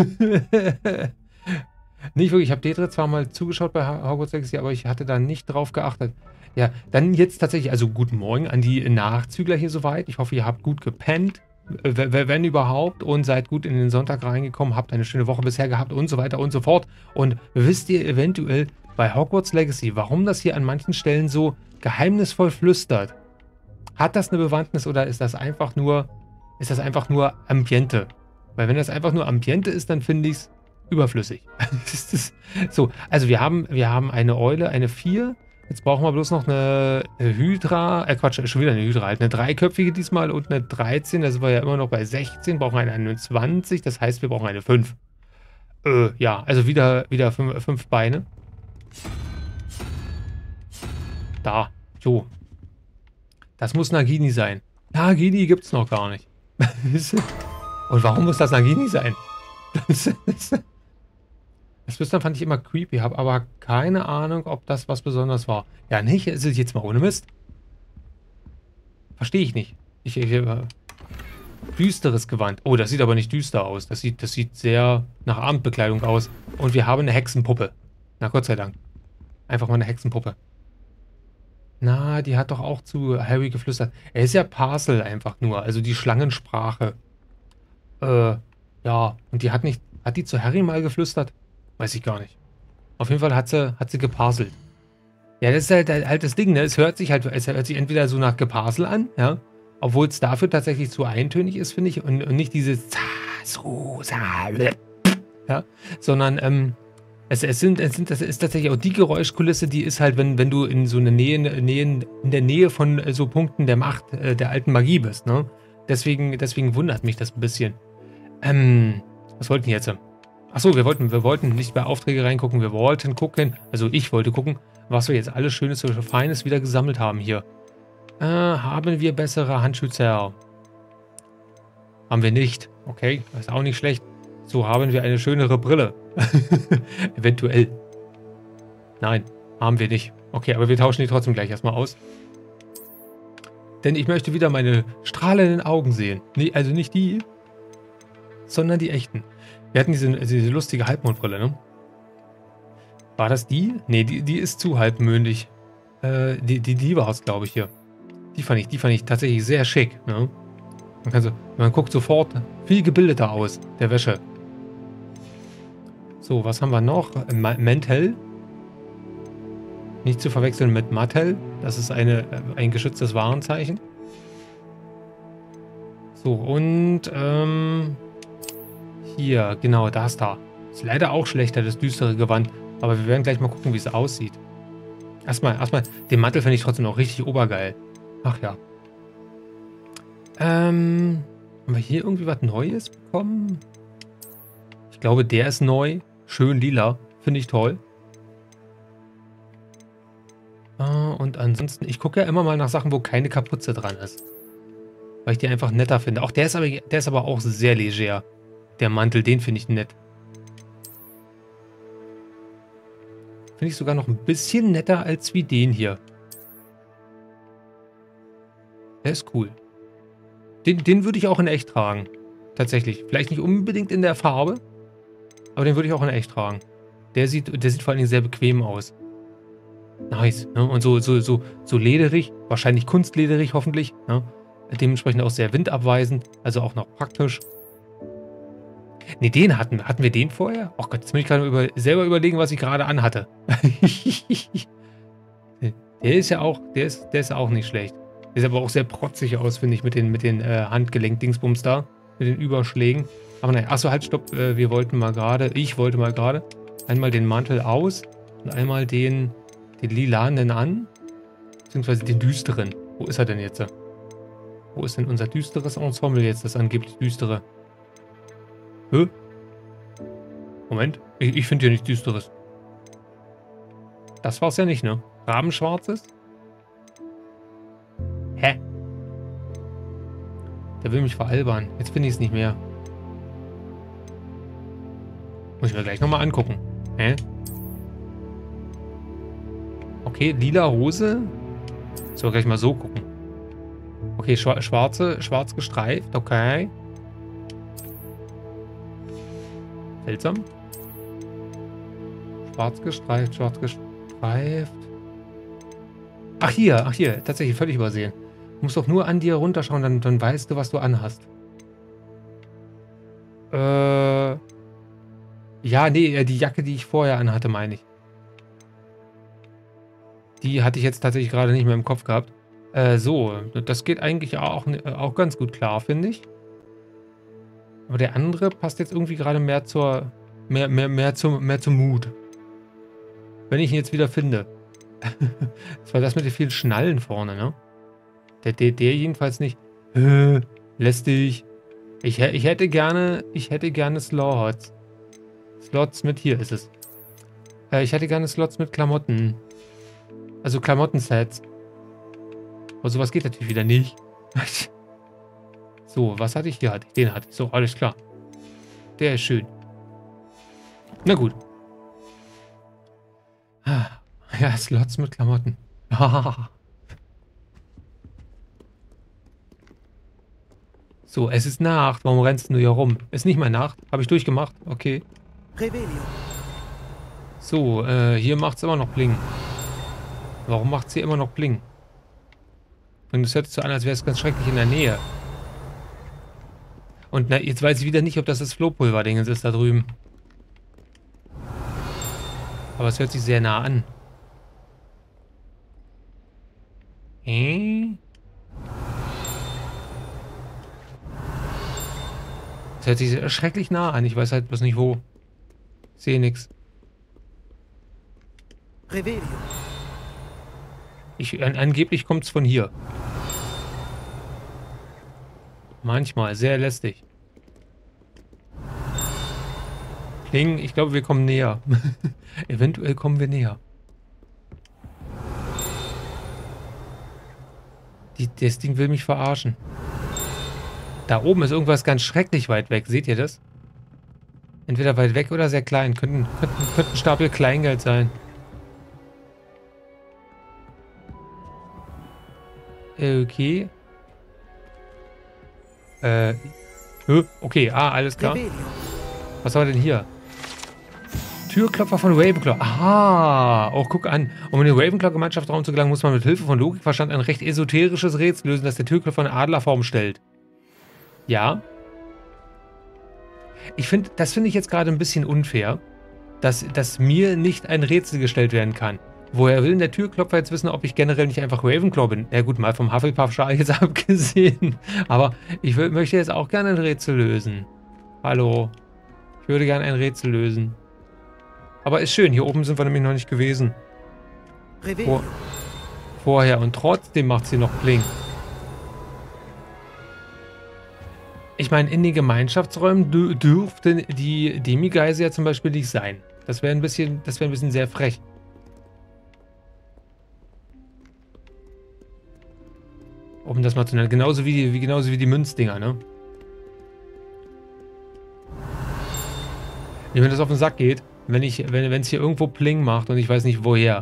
A: Nicht wirklich. Ich habe Deidre zwar mal zugeschaut bei Hogwarts Legacy, aber ich hatte da nicht drauf geachtet. Ja, dann jetzt tatsächlich, also guten Morgen an die Nachzügler hier soweit. Ich hoffe, ihr habt gut gepennt, wenn überhaupt, und seid gut in den Sonntag reingekommen, habt eine schöne Woche bisher gehabt und so weiter und so fort. Und wisst ihr eventuell bei Hogwarts Legacy, warum das hier an manchen Stellen so geheimnisvoll flüstert? Hat das eine Bewandtnis oder ist das einfach nur Ambiente? Weil wenn das einfach nur Ambiente ist, dann finde ich es überflüssig. So, also wir haben eine Eule, eine 4. Jetzt brauchen wir bloß noch eine Hydra. Quatsch, schon wieder eine Hydra. Halt eine dreiköpfige diesmal und eine 13. Da sind wir ja immer noch bei 16. Brauchen eine 21. Das heißt, wir brauchen eine 5. Ja, also wieder 5 Beine. Da. So. Das muss Nagini sein. Nagini gibt es noch gar nicht. Und warum muss das Nagini sein? Das Flüstern fand ich immer creepy, habe aber keine Ahnung, ob das was Besonderes war. Ja, nicht? Ist es jetzt mal ohne Mist? Verstehe ich nicht. Düsteres Gewand. Oh, das sieht aber nicht düster aus. Das sieht sehr nach Abendbekleidung aus. Und wir haben eine Hexenpuppe. Na, Gott sei Dank. Einfach mal eine Hexenpuppe. Na, die hat doch auch zu Harry geflüstert. Er ist ja Parcel einfach nur. Also die Schlangensprache. Ja. Und die hat die zu Harry mal geflüstert? Weiß ich gar nicht. Auf jeden Fall hat sie geparselt. Ja, das ist halt das Ding, ne? Es hört sich entweder so nach Geparsel an, ja. Obwohl es dafür tatsächlich zu eintönig ist, finde ich. Und nicht dieses ja. Sondern, das ist tatsächlich auch die Geräuschkulisse, die ist halt, wenn du in so einer in der Nähe von so Punkten der Macht, der alten Magie bist, ne? Deswegen wundert mich das ein bisschen. Was wollten wir jetzt? Achso, wir wollten nicht bei Aufträge reingucken, wir wollten gucken, also ich wollte gucken, was wir jetzt alles Schönes und Feines wieder gesammelt haben hier. Haben wir bessere Handschützer? Haben wir nicht. Okay, das ist auch nicht schlecht. So haben wir eine schönere Brille. Eventuell. Nein, haben wir nicht. Okay, aber wir tauschen die trotzdem gleich erstmal aus. Denn ich möchte wieder meine strahlenden Augen sehen. Nee, also nicht die, sondern die echten. Wir hatten diese lustige Halbmondbrille, ne? War das die? Nee, die ist zu halbmündig. Die war es, glaube ich, hier. Die fand ich tatsächlich sehr schick, ne? Man guckt sofort viel gebildeter aus, der Wäsche. So, was haben wir noch? Mantel. Nicht zu verwechseln mit Mattel. Das ist ein geschütztes Warenzeichen. So, und, hier, genau, das da. Ist leider auch schlechter, das düstere Gewand. Aber wir werden gleich mal gucken, wie es aussieht. Erstmal, den Mantel finde ich trotzdem auch richtig obergeil. Ach ja. Haben wir hier irgendwie was Neues bekommen? Ich glaube, der ist neu. Schön lila. Finde ich toll. Und ansonsten, ich gucke ja immer mal nach Sachen, wo keine Kapuze dran ist. Weil ich die einfach netter finde. Auch der ist aber auch sehr leger. Der Mantel, den finde ich nett. Finde ich sogar noch ein bisschen netter als wie den hier. Der ist cool. Den würde ich auch in echt tragen. Tatsächlich. Vielleicht nicht unbedingt in der Farbe. Aber den würde ich auch in echt tragen. Der sieht vor allen Dingen sehr bequem aus. Nice. Ne? Und so lederig. Wahrscheinlich kunstlederig hoffentlich. Ne? Dementsprechend auch sehr windabweisend. Also auch noch praktisch. Ne, den hatten wir den vorher? Oh Gott, jetzt muss ich gerade selber überlegen, was ich gerade anhatte. Der ist ja auch, der ist auch nicht schlecht. Der sieht aber auch sehr protzig aus, finde ich, mit den Handgelenk-Dingsbums da. Mit den Überschlägen. Aber nein, achso, halt, stopp. Ich wollte mal gerade einmal den Mantel aus und einmal den lilanen an. Beziehungsweise den düsteren. Wo ist er denn jetzt? Wo ist denn unser düsteres Ensemble jetzt, das angeblich düstere? Hä? Moment. Ich finde hier nichts Düsteres. Das war's ja nicht, ne? Rabenschwarzes? Hä? Der will mich veralbern. Jetzt finde ich es nicht mehr. Muss ich mir gleich nochmal angucken. Hä? Okay, lila Hose. Soll gleich mal so gucken. Okay, schwarz gestreift. Okay. Seltsam. Schwarz gestreift. Ach hier, tatsächlich völlig übersehen. Du musst doch nur an dir runterschauen, dann weißt du, was du anhast. Ja, nee, die Jacke, die ich vorher anhatte, meine ich. Die hatte ich jetzt tatsächlich gerade nicht mehr im Kopf gehabt. So, das geht eigentlich auch ganz gut klar, finde ich. Aber der andere passt jetzt irgendwie gerade mehr zum Mut. Wenn ich ihn jetzt wieder finde. Das war das mit den vielen Schnallen vorne, ne? Der jedenfalls nicht. Lästig. Ich hätte gerne Slots. Slots mit, hier ist es. Ich hätte gerne Slots mit Klamotten. Also Klamottensets. Aber sowas geht natürlich wieder nicht. So, was hatte ich? Hier den hatte ich. So, alles klar. Der ist schön. Na gut. Ja, Slots mit Klamotten. So, es ist Nacht. Warum rennst du hier rum? Ist nicht mal Nacht. Habe ich durchgemacht. Okay.
B: Revelio.
A: So, hier macht es immer noch Bling. Warum macht es hier immer noch Bling? Und es hört sich so an, als wäre es ganz schrecklich in der Nähe. Und na, jetzt weiß ich wieder nicht, ob das Flohpulver-Ding ist da drüben. Aber es hört sich sehr nah an. Es hört sich sehr schrecklich nah an. Ich weiß halt bloß nicht wo. Ich sehe nichts.
B: Revelio.
A: Angeblich kommt es von hier. Manchmal, sehr lästig. Kling, ich glaube, wir kommen näher. Eventuell kommen wir näher. Das Ding will mich verarschen. Da oben ist irgendwas ganz schrecklich weit weg. Seht ihr das? Entweder weit weg oder sehr klein. Könnten ein Stapel Kleingeld sein. Okay. Okay, alles klar. Was war denn hier? Türklopfer von Ravenclaw. Aha! Oh, guck an. Um in den Ravenclaw-Gemeinschaftsraum zu gelangen, muss man mit Hilfe von Logikverstand ein recht esoterisches Rätsel lösen, das der Türklopfer in Adlerform stellt. Ja. Das finde ich jetzt gerade ein bisschen unfair, dass mir nicht ein Rätsel gestellt werden kann. Woher will denn der Türklopfer jetzt wissen, ob ich generell nicht einfach Ravenclaw bin? Ja gut, mal vom Hufflepuff-Schal jetzt abgesehen. Aber ich möchte jetzt auch gerne ein Rätsel lösen. Hallo. Ich würde gerne ein Rätsel lösen. Aber ist schön, hier oben sind wir nämlich noch nicht gewesen. Vorher. Und trotzdem macht sie noch Bling. Ich meine, in den Gemeinschaftsräumen dürften die Demigeise ja zum Beispiel nicht sein. Das wäre ein bisschen sehr frech. Um das mal zu nennen. Genauso wie die Münzdinger, ne? Wenn das auf den Sack geht, wenn es hier irgendwo Pling macht und ich weiß nicht woher.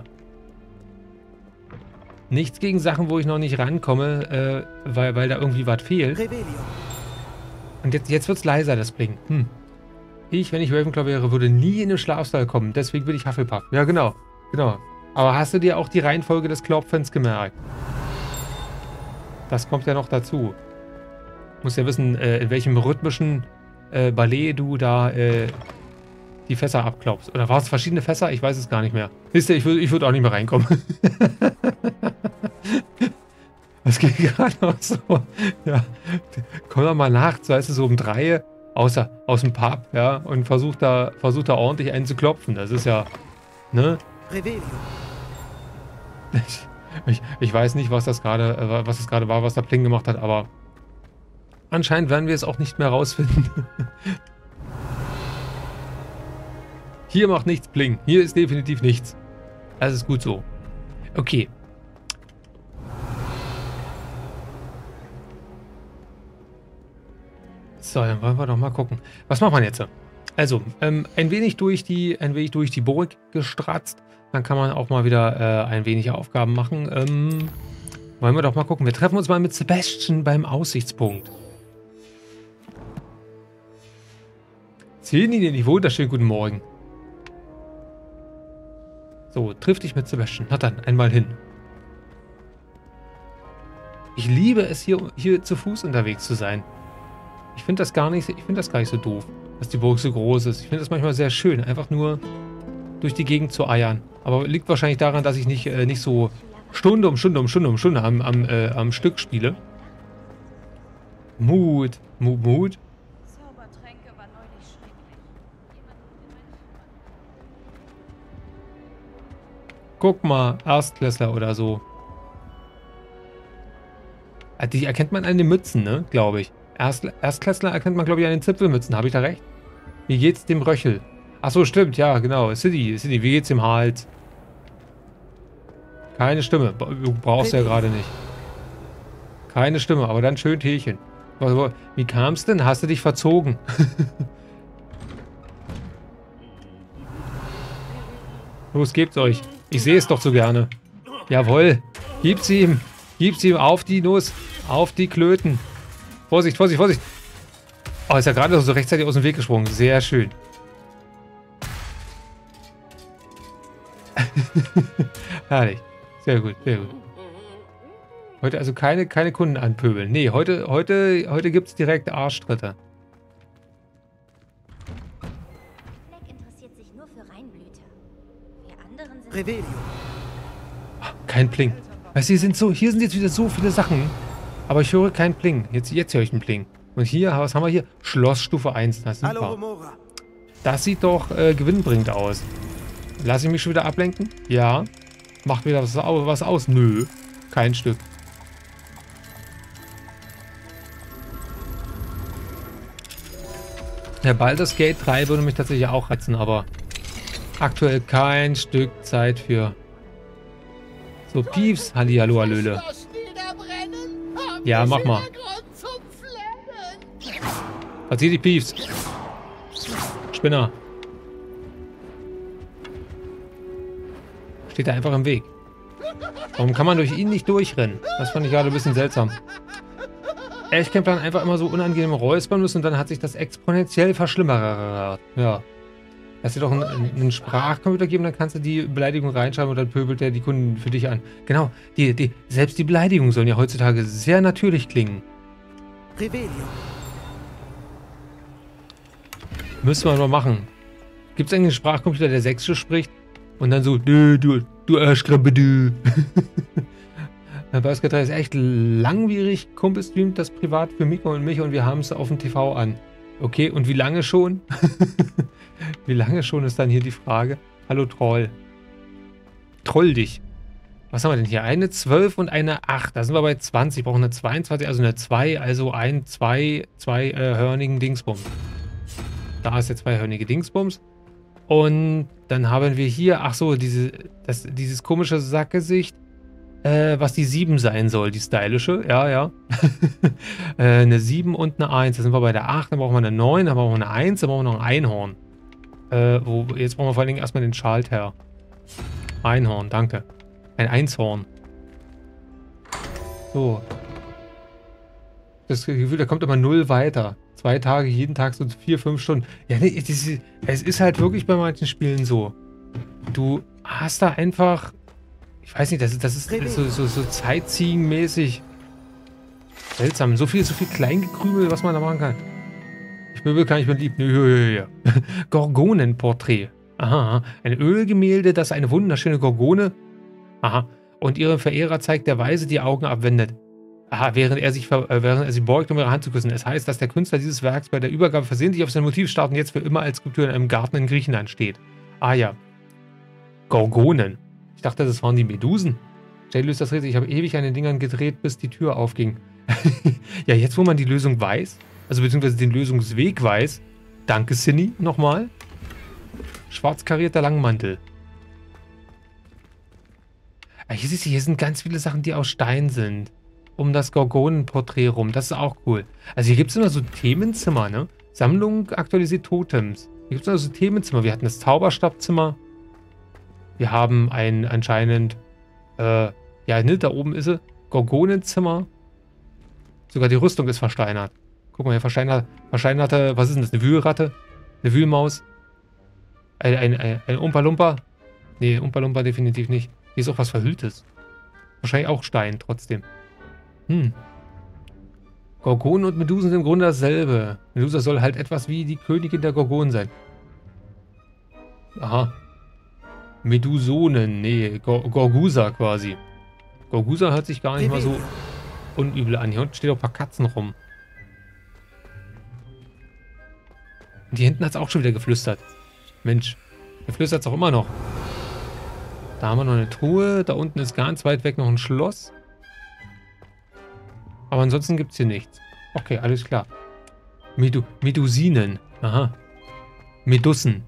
A: Nichts gegen Sachen, wo ich noch nicht rankomme, weil da irgendwie was fehlt. Und jetzt wird es leiser, das Bling. Wenn ich Ravenclaw wäre, würde nie in den Schlafsaal kommen. Deswegen bin ich Hufflepuff. Ja, genau. Aber hast du dir auch die Reihenfolge des Klopfens gemerkt? Das kommt ja noch dazu. Du musst ja wissen, in welchem rhythmischen Ballet du da die Fässer abklopfst. Oder war es verschiedene Fässer? Ich weiß es gar nicht mehr. Wisst ihr, ich würd auch nicht mehr reinkommen. Was geht gerade noch so? Ja, komm doch mal nachts, weißt du, so um 3 aus dem Pub, ja, und versucht da ordentlich einen zu klopfen. Das ist ja, ne? Ich weiß nicht, was das gerade war, was da Pling gemacht hat, aber anscheinend werden wir es auch nicht mehr rausfinden. Hier macht nichts Bling. Hier ist definitiv nichts. Das ist gut so. Okay. So, dann wollen wir doch mal gucken. Was macht man jetzt? Also, ein wenig durch die Burg gestratzt. Dann kann man auch mal wieder ein wenig Aufgaben machen. Wollen wir doch mal gucken. Wir treffen uns mal mit Sebastian beim Aussichtspunkt. Sehen Sie den nicht wunderschönen guten Morgen. So, triff dich mit Sebastian. Na dann, einmal hin. Ich liebe es, hier zu Fuß unterwegs zu sein. Ich finde das gar nicht so doof, dass die Burg so groß ist. Ich finde das manchmal sehr schön, einfach nur durch die Gegend zu eiern. Aber liegt wahrscheinlich daran, dass ich nicht so Stunde um Stunde am Stück spiele. Mut.
D: Zaubertränke war neulich schrecklich.
A: Guck mal, Erstklässler oder so. Die erkennt man an den Mützen, ne? Glaube ich. Erstklässler erkennt man, glaube ich, an den Zipfelmützen. Habe ich da recht? Wie geht's dem Röchel? Achso, stimmt, ja, genau. City, wie geht's dem Hals? Keine Stimme. Du brauchst ja gerade nicht. Keine Stimme, aber dann schön Teechen. Wie kam's denn? Hast du dich verzogen? Los, gebt's euch. Ich sehe es doch so gerne. Jawohl. Gib's ihm. Gib's ihm auf die Nuss. Auf die Klöten. Vorsicht, Vorsicht, Vorsicht. Oh, ist ja gerade so rechtzeitig aus dem Weg gesprungen. Sehr schön. Herrlich. Sehr gut, sehr gut. Heute also keine Kunden anpöbeln. Nee, heute gibt es direkt Arschtritte.
E: Fleck interessiert sich nur für Reinblüter. Wir anderen sind...
B: Revelio.
A: Kein Pling. Weißt du, hier sind jetzt wieder so viele Sachen. Aber ich höre keinen Pling. Jetzt höre ich einen Pling. Und hier, was haben wir hier? Schlossstufe 1. Das,
B: Hallo, Romora.
A: das sieht doch gewinnbringend aus. Lass ich mich schon wieder ablenken? Ja. Macht wieder was aus? Nö. Kein Stück. Der Baldur's Gate 3 würde mich tatsächlich auch reizen, aber aktuell kein Stück Zeit für. So, Piefs, Hallihallo, Hallöle. Ja, mach mal. Verzieh die Piefs. Spinner. Steht da einfach im Weg. Warum kann man durch ihn nicht durchrennen? Das fand ich gerade ein bisschen seltsam. Ich kämpfe dann einfach immer so unangenehm räuspern müssen und dann hat sich das exponentiell verschlimmert. Ja. Lass dir doch einen Sprachcomputer geben, dann kannst du die Beleidigung reinschreiben und dann pöbelt der die Kunden für dich an. Genau, selbst die Beleidigungen sollen ja heutzutage sehr natürlich klingen.
B: Revelio.
A: Müssen wir mal machen. Gibt es eigentlich einen Sprachcomputer, der Sächsisch spricht? Und dann so, du Arschkrabbe, du. Baldur's Gate 3 ist echt langwierig. Kumpel streamt das privat für Miko und mich und wir haben es auf dem TV an. Okay, und wie lange schon? Wie lange schon ist dann hier die Frage? Hallo Troll. Troll dich. Was haben wir denn hier? Eine 12 und eine 8. Da sind wir bei 20. Wir brauchen eine 22, also eine 2, also ein zweihörnigen Dingsbums. Da ist der zweihörnige Dingsbums. Und dann haben wir hier, ach so, dieses komische Sackgesicht, was die 7 sein soll, die stylische, ja. Eine 7 und eine 1, da sind wir bei der 8, dann brauchen wir eine 9, dann brauchen wir eine 1, dann brauchen wir noch ein Einhorn. Jetzt brauchen wir vor allen Dingen erstmal den Schalter. Einhorn, danke. Ein Einshorn. So. Das Gefühl, da kommt immer 0 weiter. 2 Tage, jeden Tag so 4, 5 Stunden. Ja, nee, es ist halt wirklich bei manchen Spielen so. Du hast da einfach... Ich weiß nicht, das ist so Sightseeing-mäßig. Seltsam. So viel Kleingekrümel, was man da machen kann. Ich möbel kann ich mir lieb. Ja. Gorgonenporträt. Aha. Ein Ölgemälde, das eine wunderschöne Gorgone. Aha. Und ihrem Verehrer zeigt der Weise die Augen abwendet. Aha, während er sich beugt, um ihre Hand zu küssen. Es heißt, dass der Künstler dieses Werks bei der Übergabe versehentlich auf sein Motiv starrt und jetzt für immer als Skulptur in einem Garten in Griechenland steht. Ah ja. Gorgonen. Ich dachte, das waren die Medusen. Jay löst das Rätsel. Ich habe ewig an den Dingern gedreht, bis die Tür aufging. Ja, jetzt wo man die Lösung weiß, also beziehungsweise den Lösungsweg weiß, danke Cindy nochmal. Schwarz karierter Langmantel. Hier siehst du, hier sind ganz viele Sachen, die aus Stein sind. Um das Gorgonenporträt rum. Das ist auch cool. Also hier gibt es immer so Themenzimmer, ne? Sammlung aktualisiert Totems. Hier gibt es immer so Themenzimmer. Wir hatten das Zauberstabzimmer. Wir haben anscheinend, ja, ne, da oben ist sie. Gorgonenzimmer. Sogar die Rüstung ist versteinert. Guck mal, hier versteinerte, was ist denn das? Eine Wühlratte? Eine Wühlmaus? Ein Umpa-Lumpa? Nee, Umpa-Lumpa definitiv nicht. Hier ist auch was Verhülltes. Wahrscheinlich auch Stein, trotzdem. Gorgonen und Medusen sind im Grunde dasselbe. Medusa soll halt etwas wie die Königin der Gorgonen sein. Aha. Medusonen, nee, Gorgusa quasi. Gorgusa hört sich gar nicht mal so unübel an. Hier unten steht auch ein paar Katzen rum. Und hier hinten hat es auch schon wieder geflüstert. Mensch, der flüstert es auch immer noch. Da haben wir noch eine Truhe. Da unten ist ganz weit weg noch ein Schloss. Aber ansonsten gibt es hier nichts. Okay, alles klar. Medusinen. Aha. Medussen.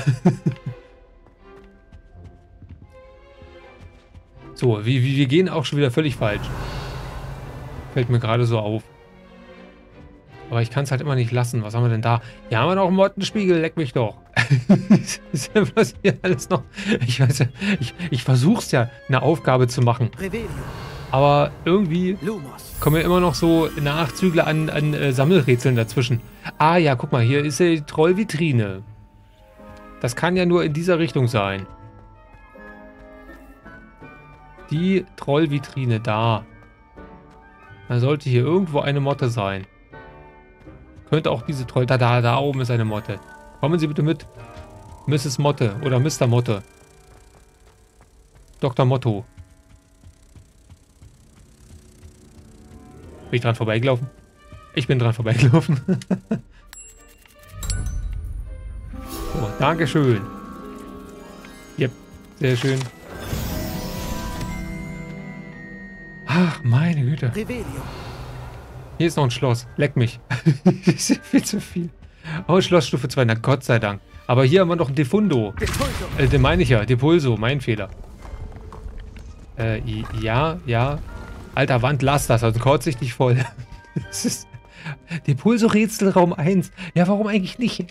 A: So, wir gehen auch schon wieder völlig falsch. Fällt mir gerade so auf. Aber ich kann es halt immer nicht lassen. Was haben wir denn da? Hier haben wir noch einen Mottenspiegel. Leck mich doch. Was hier alles noch? Ich weiß ja, ich versuche es ja, eine Aufgabe zu machen. Aber irgendwie kommen ja immer noch so Nachzügler an Sammelrätseln dazwischen. Ah ja, guck mal, hier ist die Trollvitrine. Das kann ja nur in dieser Richtung sein. Die Trollvitrine da. Da sollte hier irgendwo eine Motte sein. Könnte auch diese Troll... Da oben ist eine Motte. Kommen Sie bitte mit. Mrs. Motte oder Mr. Motte. Dr. Motto. Bin ich dran vorbeigelaufen? Ich bin dran vorbeigelaufen. So, Dankeschön. Yep, sehr schön. Ach, meine Güte. Hier ist noch ein Schloss. Leck mich. Das ist viel zu viel. Oh, Schlossstufe 2. Na Gott sei Dank. Aber hier haben wir noch ein Defundo. Den meine ich ja. Depulso. Mein Fehler. Ja. Alter Wand, lass das. Also kotze ich dich voll. Das ist Depulso-Rätsel Raum 1. Ja, warum eigentlich nicht?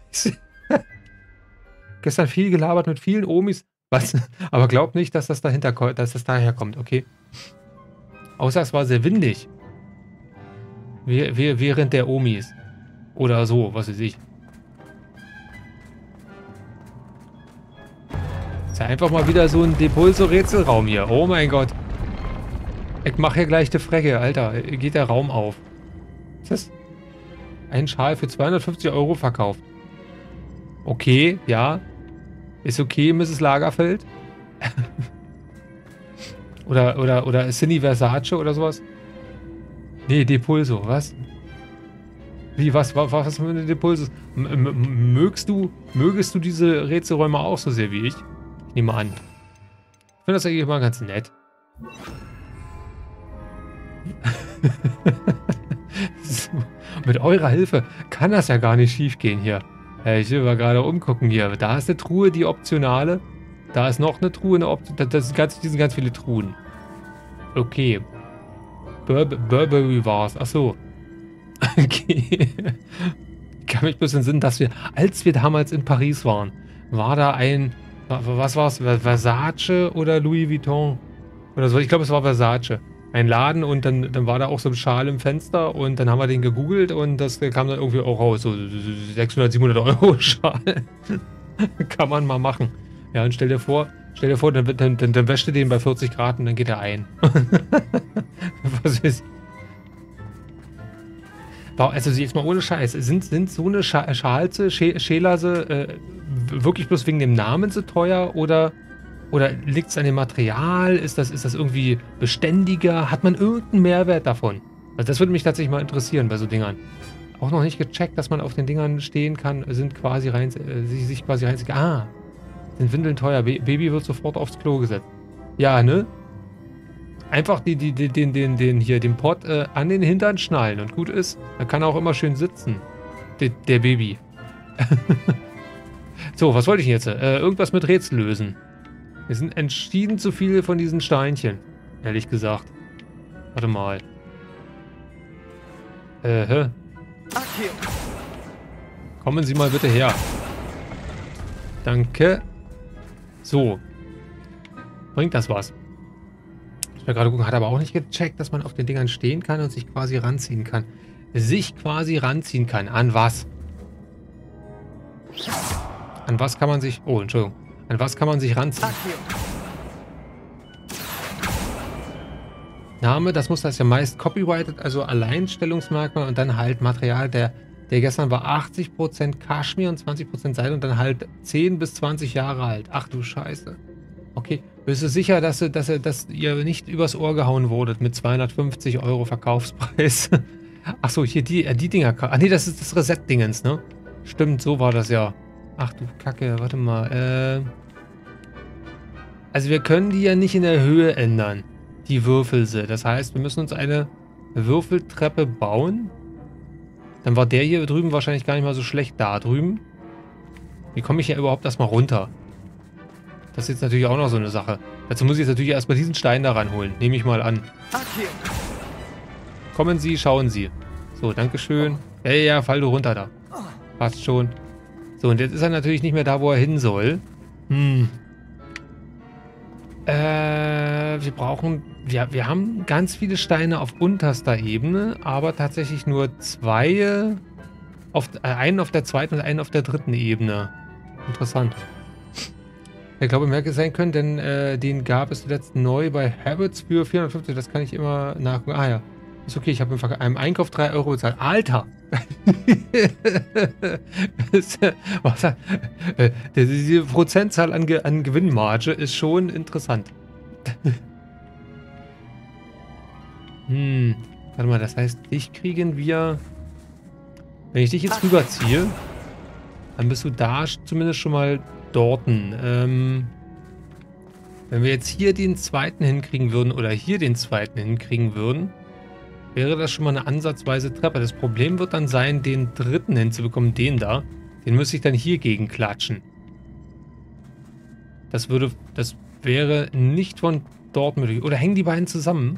A: Gestern viel gelabert mit vielen Omis. Was? Aber glaub nicht, dass das daher kommt. Okay. Außer es war sehr windig. Während der Omis. Oder so, was weiß ich. Ist ja einfach mal wieder so ein Depulso-Rätselraum hier. Oh mein Gott. Ich mache hier gleich die Frecke, Alter. Geht der Raum auf. Was ist das? Ein Schal für 250 € verkauft. Okay, ja. Ist okay, Mrs. Lagerfeld. oder Cindy Versace oder sowas? Nee, Depulso, was? Wie, was mit den Depulsos? Mögest du diese Rätselräume auch so sehr wie ich? Ich nehme an. Ich finde das eigentlich immer ganz nett. So, mit eurer Hilfe kann das ja gar nicht schief gehen hier. Ich will mal gerade umgucken hier. Da ist eine Truhe, die optionale. Da ist noch eine Truhe, das sind ganz viele Truhen. Okay. Burberry war's. Achso. Okay. Ich kann mich bloß entsinnen, dass als wir damals in Paris waren, war da ein, was war's? Versace oder Louis Vuitton? Oder so. Ich glaube, es war Versace. Ein Laden und dann war da auch so ein Schal im Fenster und dann haben wir den gegoogelt und das kam dann irgendwie auch raus. So 600, 700 € Schal. Kann man mal machen. Ja, und stell dir vor, dann wäscht du den bei 40 Grad und dann geht er ein. Was ist? Also jetzt mal ohne Scheiß. Sind so eine Schalse, wirklich bloß wegen dem Namen so teuer oder liegt es an dem Material? Ist das irgendwie beständiger? Hat man irgendeinen Mehrwert davon? Also das würde mich tatsächlich mal interessieren bei so Dingern. Auch noch nicht gecheckt, dass man auf den Dingern stehen kann, sind quasi sich quasi rein. Ah, sind Windeln teuer. Baby wird sofort aufs Klo gesetzt. Ja, ne? Einfach den Pott an den Hintern schnallen und gut ist. Dann kann er auch immer schön sitzen. Der Baby. So, was wollte ich jetzt? Irgendwas mit Rätsel lösen. Wir sind entschieden zu viele von diesen Steinchen. Ehrlich gesagt. Warte mal. Kommen Sie mal bitte her. Danke. So. Bringt das was? Ich will gerade gucken, hat aber auch nicht gecheckt, dass man auf den Dingern stehen kann und sich quasi ranziehen kann. An was? An was kann man sich... Oh, Entschuldigung. An was kann man sich ranziehen? Name, das Muster ist ja meist copyrighted, also Alleinstellungsmerkmal und dann halt Material, der gestern war 80% Kaschmir und 20% Seide und dann halt 10 bis 20 Jahre alt. Ach du Scheiße. Okay, bist du sicher, dass ihr nicht übers Ohr gehauen wurdet mit 250 € Verkaufspreis? Achso, hier die Dinger. Ah nee, das ist das Reset-Dingens, ne? Stimmt, so war das ja. Ach du Kacke, warte mal. Also wir können die ja nicht in der Höhe ändern. Die Würfelse. Das heißt, wir müssen uns eine Würfeltreppe bauen. Dann war der hier drüben wahrscheinlich gar nicht mal so schlecht da drüben. Wie komme ich ja überhaupt erstmal runter? Das ist jetzt natürlich auch noch so eine Sache. Dazu muss ich jetzt natürlich erstmal diesen Stein da ranholen. Nehme ich mal an. Kommen Sie, schauen Sie. So, dankeschön. Ja, ja, fall du runter da. Passt schon. So, und jetzt ist er natürlich nicht mehr da, wo er hin soll. Wir brauchen... Wir haben ganz viele Steine auf unterster Ebene, aber tatsächlich nur zwei... einen auf der zweiten und einen auf der dritten Ebene. Interessant. Ich glaube, mehr hätte sein können, denn den gab es zuletzt neu bei Habits für 450. Das kann ich immer nachgucken. Ah ja. Ist okay, ich habe im Einkauf 3 Euro bezahlt. Alter! Diese Prozentzahl an Gewinnmarge ist schon interessant. Warte mal, das heißt, dich kriegen wir... Wenn ich dich jetzt rüberziehe, dann bist du da zumindest schon mal dorten. Wenn wir jetzt hier den zweiten hinkriegen würden oder hier den zweiten hinkriegen würden, wäre das schon mal eine ansatzweise Treppe. Das Problem wird dann sein, den dritten hinzubekommen, den da. Den müsste ich dann hier gegen klatschen. Das wäre nicht von dort möglich. Oder hängen die beiden zusammen?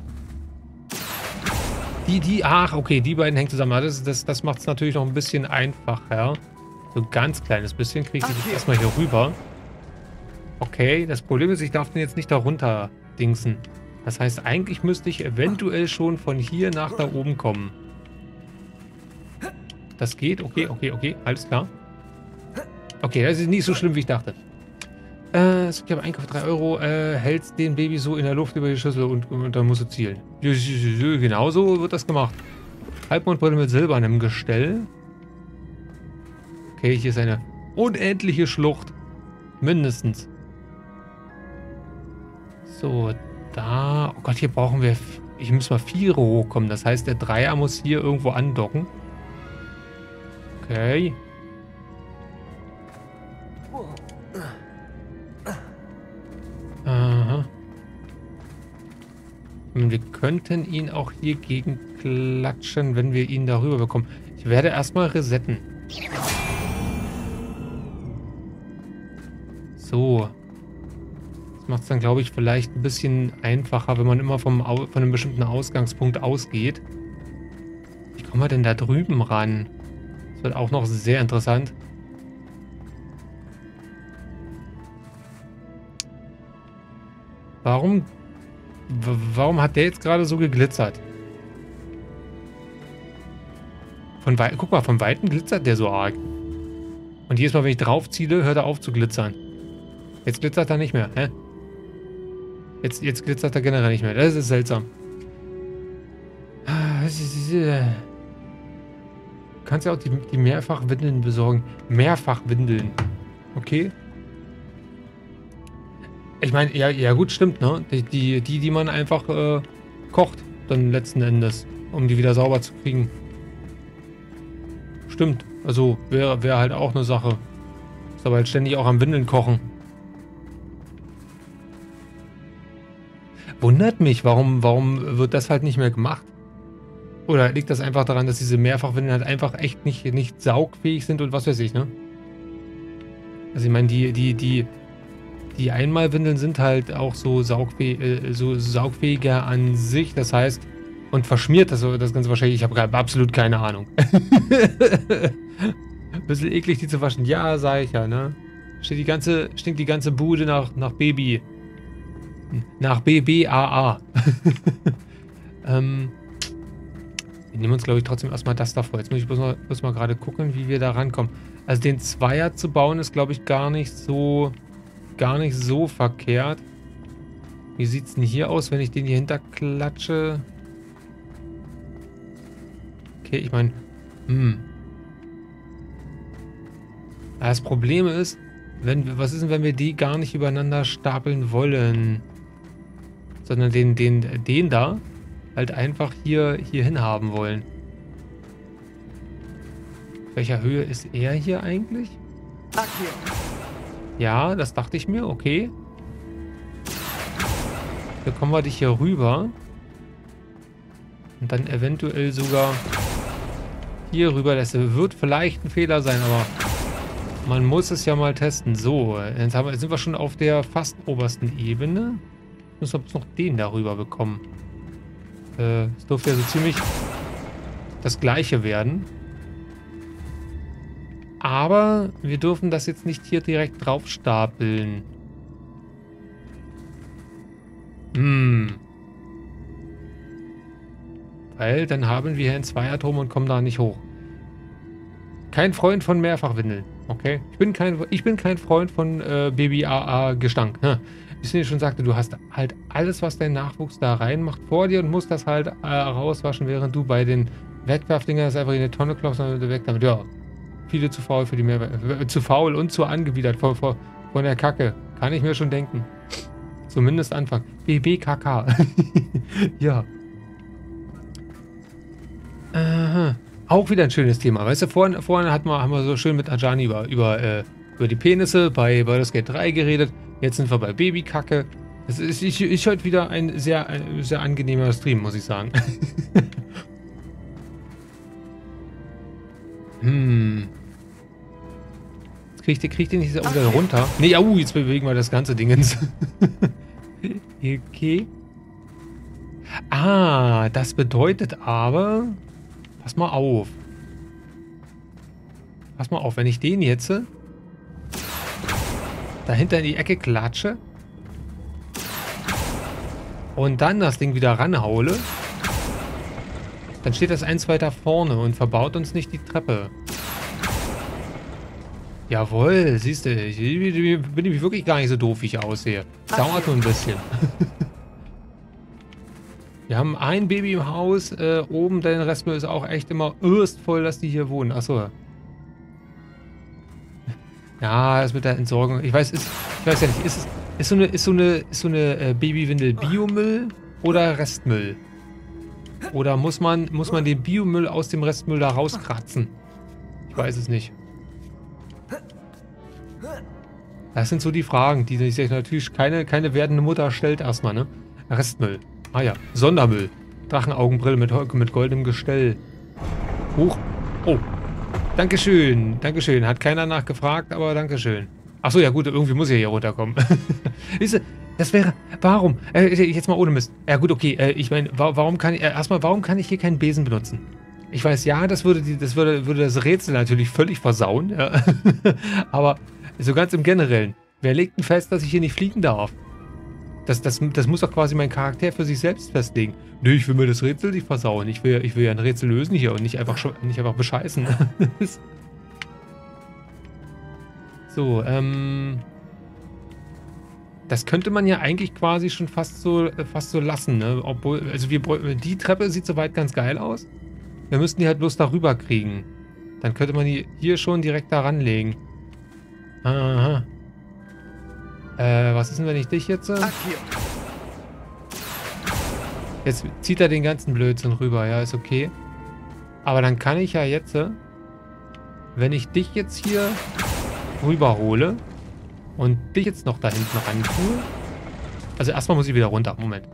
A: Ach, okay, die beiden hängen zusammen. Das macht es natürlich noch ein bisschen einfacher. So ein ganz kleines bisschen kriege ich jetzt erstmal hier rüber. Okay, das Problem ist, ich darf den jetzt nicht da runter dingsen. Das heißt, eigentlich müsste ich eventuell schon von hier nach da oben kommen. Das geht? Okay, alles klar. Okay, das ist nicht so schlimm, wie ich dachte. Ich habe Einkauf 3 Euro, hältst den Baby so in der Luft über die Schüssel und dann musst du zielen. Genau so wird das gemacht. Halbmondbrille mit silbernem Gestell. Okay, hier ist eine unendliche Schlucht. Mindestens. So, da... Oh Gott, hier brauchen wir... Ich muss mal 4 hochkommen. Das heißt, der Dreier muss hier irgendwo andocken. Okay. Aha. Und wir könnten ihn auch hier gegen klatschen, wenn wir ihn darüber bekommen. Ich werde erstmal resetten. So. Das macht es dann, glaube ich, vielleicht ein bisschen einfacher, wenn man immer von einem bestimmten Ausgangspunkt ausgeht. Wie kommen wir denn da drüben ran? Das wird auch noch sehr interessant. Warum hat der jetzt gerade so geglitzert? Guck mal, von Weitem glitzert der so arg. Und jedes Mal, wenn ich drauf ziele, hört er auf zu glitzern. Jetzt glitzert er nicht mehr, hä? Jetzt glitzert er generell nicht mehr. Das ist seltsam. Du kannst ja auch die Mehrfachwindeln besorgen. Mehrfachwindeln. Okay. Ich meine, ja gut, stimmt, ne? Die man einfach kocht, dann letzten Endes, um die wieder sauber zu kriegen. Stimmt. Also wäre halt auch eine Sache. Ist aber halt ständig auch am Windeln kochen. Wundert mich, warum wird das halt nicht mehr gemacht? Oder liegt das einfach daran, dass diese Mehrfachwindeln halt einfach echt nicht saugfähig sind und was weiß ich, ne? Also ich meine, die Einmalwindeln sind halt auch so saugfähiger an sich, das heißt, und verschmiert das Ganze wahrscheinlich, ich habe absolut keine Ahnung. Bisschen eklig, die zu waschen. Ja, sag ich ja, ne? Stinkt die ganze Bude nach Baby. Nach BBAA. Wir nehmen uns, glaube ich, trotzdem erstmal das davor. Jetzt muss ich bloß mal gerade gucken, wie wir da rankommen. Also den Zweier zu bauen ist, glaube ich, gar nicht so verkehrt. Wie sieht es denn hier aus, wenn ich den hier hinterklatsche? Okay, ich meine, Das Problem ist, was ist denn, wenn wir die gar nicht übereinander stapeln wollen? Sondern den da halt einfach hier hin haben wollen. Auf welcher Höhe ist er hier eigentlich? Ja, das dachte ich mir, okay. bekommen wir dich hier rüber. Und dann eventuell sogar hier rüber. Das wird vielleicht ein Fehler sein, aber man muss es ja mal testen. So, jetzt sind wir schon auf der fast obersten Ebene. Ich muss jetzt noch den darüber bekommen. Es dürfte ja so ziemlich das gleiche werden. Aber wir dürfen das jetzt nicht hier direkt drauf stapeln. Weil dann haben wir hier ein Zweiatom und kommen da nicht hoch. Kein Freund von Mehrfachwindeln. Okay? Ich bin kein Freund von Baby-AA-Gestank. Wie ich schon sagte, du hast halt alles, was dein Nachwuchs da reinmacht, vor dir und musst das halt rauswaschen, während du bei den Wegwerfdingern das einfach in eine Tonne klopfst und weg damit. Ja, viele zu faul für die Mehrwert. Zu faul und zu angewidert von der Kacke. Kann ich mir schon denken. Zumindest Anfang. BBKK. Ja. Auch wieder ein schönes Thema. Weißt du, vorhin haben wir so schön mit Ajani über die Penisse bei Baldur's Gate 3 geredet. Jetzt sind wir bei Babykacke. Es ist heute wieder ein sehr angenehmer Stream, muss ich sagen. Jetzt krieg ich den nicht wieder runter. Nee, jetzt bewegen wir das ganze Ding ins. Okay. Das bedeutet aber... Pass mal auf. Pass mal auf, wenn ich den jetzt dahinter in die Ecke klatsche und dann das Ding wieder ranhaule, dann steht das eins weiter vorne und verbaut uns nicht die Treppe. Jawohl, siehst du, ich bin nämlich wirklich gar nicht so doof, wie ich aussehe. Dauert nur ein bisschen. Wir haben ein Baby im Haus, oben, dein Restmüll ist auch echt immer voll, dass die hier wohnen. Achso. Ja, das mit der Entsorgung. Ich weiß ja nicht, ist so eine Babywindel Biomüll oder Restmüll? Oder muss man den Biomüll aus dem Restmüll da rauskratzen? Ich weiß es nicht. Das sind so die Fragen, die sich natürlich keine werdende Mutter stellt erstmal, ne? Restmüll. Ah ja, Sondermüll. Drachenaugenbrille mit goldenem Gestell. Huch. Oh. Dankeschön. Dankeschön. Hat keiner nachgefragt, aber Dankeschön. Achso, ja gut, irgendwie muss ich hier runterkommen. Siehst du, das wäre... Warum? Jetzt mal ohne Mist. Ja gut, okay. Ich meine, warum kann ich hier keinen Besen benutzen? Ich weiß, ja, das würde das Rätsel natürlich völlig versauen. Ja. Aber so ganz im Generellen. Wer legt denn fest, dass ich hier nicht fliegen darf? Das muss doch quasi mein Charakter für sich selbst festlegen. Nö, ich will mir das Rätsel nicht versauen. Ich will ja ein Rätsel lösen hier und nicht einfach bescheißen. So, das könnte man ja eigentlich quasi schon fast so lassen, ne? Obwohl, also die Treppe sieht soweit ganz geil aus. Wir müssten die halt bloß darüber kriegen. Dann könnte man die hier schon direkt da ranlegen. Aha. Was ist denn, wenn ich dich jetzt... Jetzt zieht er den ganzen Blödsinn rüber, ja, ist okay. Aber dann kann ich ja jetzt, wenn ich dich jetzt hier rüberhole und dich jetzt noch da hinten ran tue... Also erstmal muss ich wieder runter, Moment.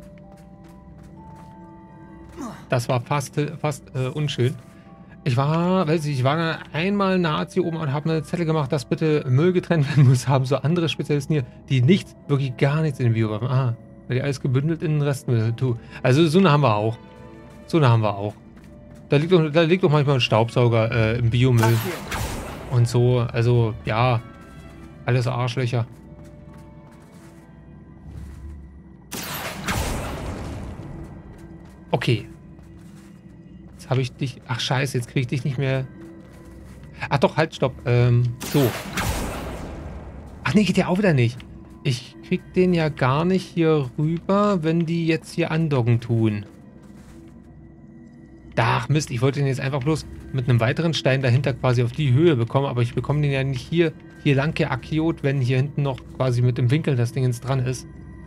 A: Das war fast unschön. Ich war dann einmal Nazi oben und habe eine Zettel gemacht, dass bitte Müll getrennt werden muss. Haben so andere Spezialisten hier, die wirklich gar nichts in den Bio werfen. Weil die alles gebündelt in den Restmüll tun. Also so eine haben wir auch. Da liegt doch manchmal ein Staubsauger im Biomüll. Und so, also ja, alles Arschlöcher. Okay. Habe ich dich... Ach scheiße, jetzt kriege ich dich nicht mehr... Ach doch, halt, stopp. So. Ach nee, geht ja auch wieder nicht. Ich krieg den ja gar nicht hier rüber, wenn die jetzt hier andocken tun. Ach Mist, ich wollte den jetzt einfach bloß mit einem weiteren Stein dahinter quasi auf die Höhe bekommen, aber ich bekomme den ja nicht hier lang geackiot, wenn hier hinten noch quasi mit dem Winkel das Ding jetzt dran ist.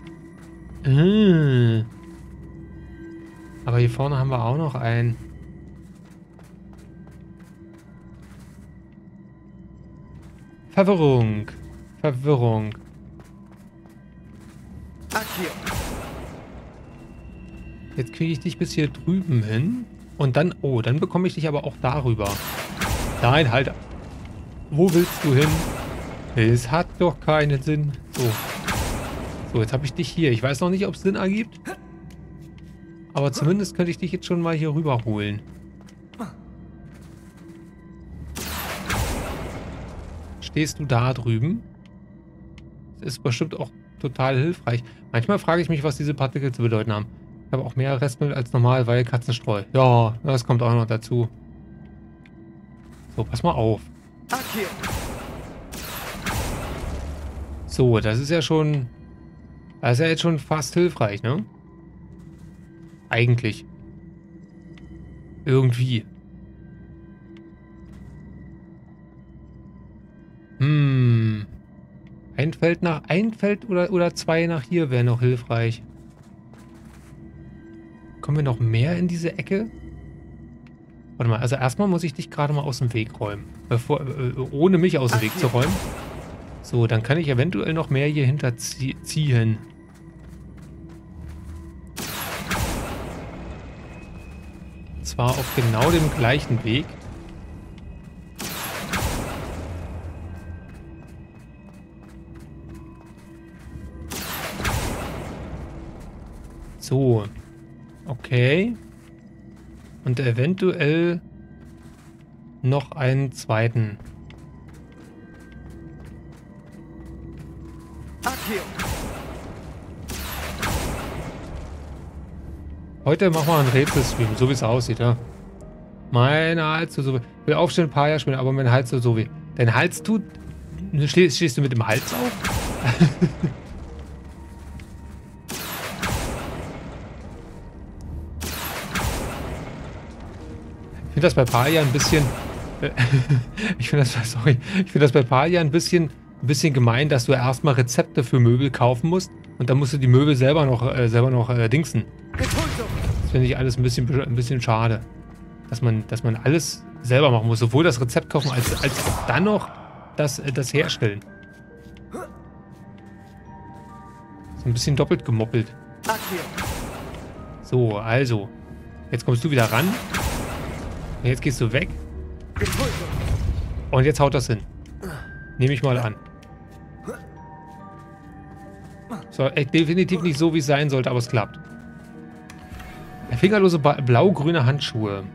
A: Aber hier vorne haben wir auch noch einen. Verwirrung. Jetzt kriege ich dich bis hier drüben hin. Und dann, oh, dann bekomme ich dich aber auch darüber. Nein, halt. Wo willst du hin? Es hat doch keinen Sinn. So. So, jetzt habe ich dich hier. Ich weiß noch nicht, ob es Sinn ergibt. Aber zumindest könnte ich dich jetzt schon mal hier rüber holen. Stehst du da drüben? Das ist bestimmt auch total hilfreich. Manchmal frage ich mich, was diese Partikel zu bedeuten haben. Ich habe auch mehr Restmüll als normal, weil Katzenstreu. Ja, das kommt auch noch dazu. So, pass mal auf. So, das ist ja schon... Das ist ja jetzt schon fast hilfreich, ne? Eigentlich. Irgendwie. Ein Feld oder zwei nach hier wäre noch hilfreich. Kommen wir noch mehr in diese Ecke? Warte mal, also erstmal muss ich dich gerade mal aus dem Weg räumen. Ohne mich aus dem Weg zu räumen. So, dann kann ich eventuell noch mehr hier hinterziehen. Zwar auf genau dem gleichen Weg. So. Okay. Und eventuell noch einen zweiten. Heute machen wir einen Rätselstream, so wie es aussieht, ja. Meine Hals tut so weh. Ich will aufstehen, ein paar Jahre spielen, aber mein Hals tut so weh. Dein Hals tut... Stehst du mit dem Hals auf? Ich finde das bei Palia ein bisschen... ich finde das bei Palia ein bisschen gemein, dass du erstmal Rezepte für Möbel kaufen musst und dann musst du die Möbel selber noch dingsen. Das finde ich alles ein bisschen schade. Dass man alles selber machen muss. Sowohl das Rezept kaufen, als auch dann noch das herstellen. So ein bisschen doppelt gemoppelt. So, also. Jetzt kommst du wieder ran. Und jetzt gehst du weg. Und jetzt haut das hin. Nehme ich mal an. So, definitiv nicht so, wie es sein sollte, aber es klappt. Fingerlose blau-grüne Handschuhe.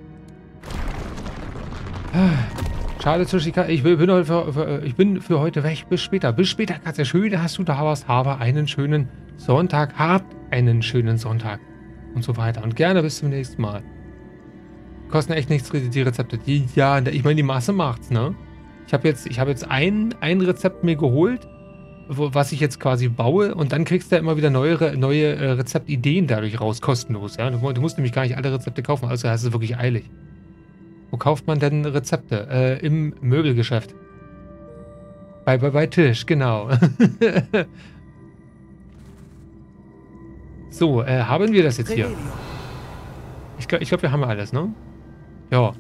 A: Schade, Tsushika. Ich bin für heute weg. Bis später. Bis später, Katze. Schön, dass du da warst. Habe einen schönen Sonntag. Habt einen schönen Sonntag. Und so weiter. Und gerne bis zum nächsten Mal. Kosten echt nichts, die Rezepte. Ja, ich meine, die Masse macht's, ne? Ich habe jetzt ein Rezept mir geholt, was ich jetzt quasi baue. Und dann kriegst du ja immer wieder neue Rezeptideen dadurch raus, kostenlos. Ja? Du musst nämlich gar nicht alle Rezepte kaufen, also hast du wirklich eilig. Wo kauft man denn Rezepte? Im Möbelgeschäft. Bei Tisch, genau. So, haben wir das jetzt hier? Ich glaub, wir haben alles, ne? Ja.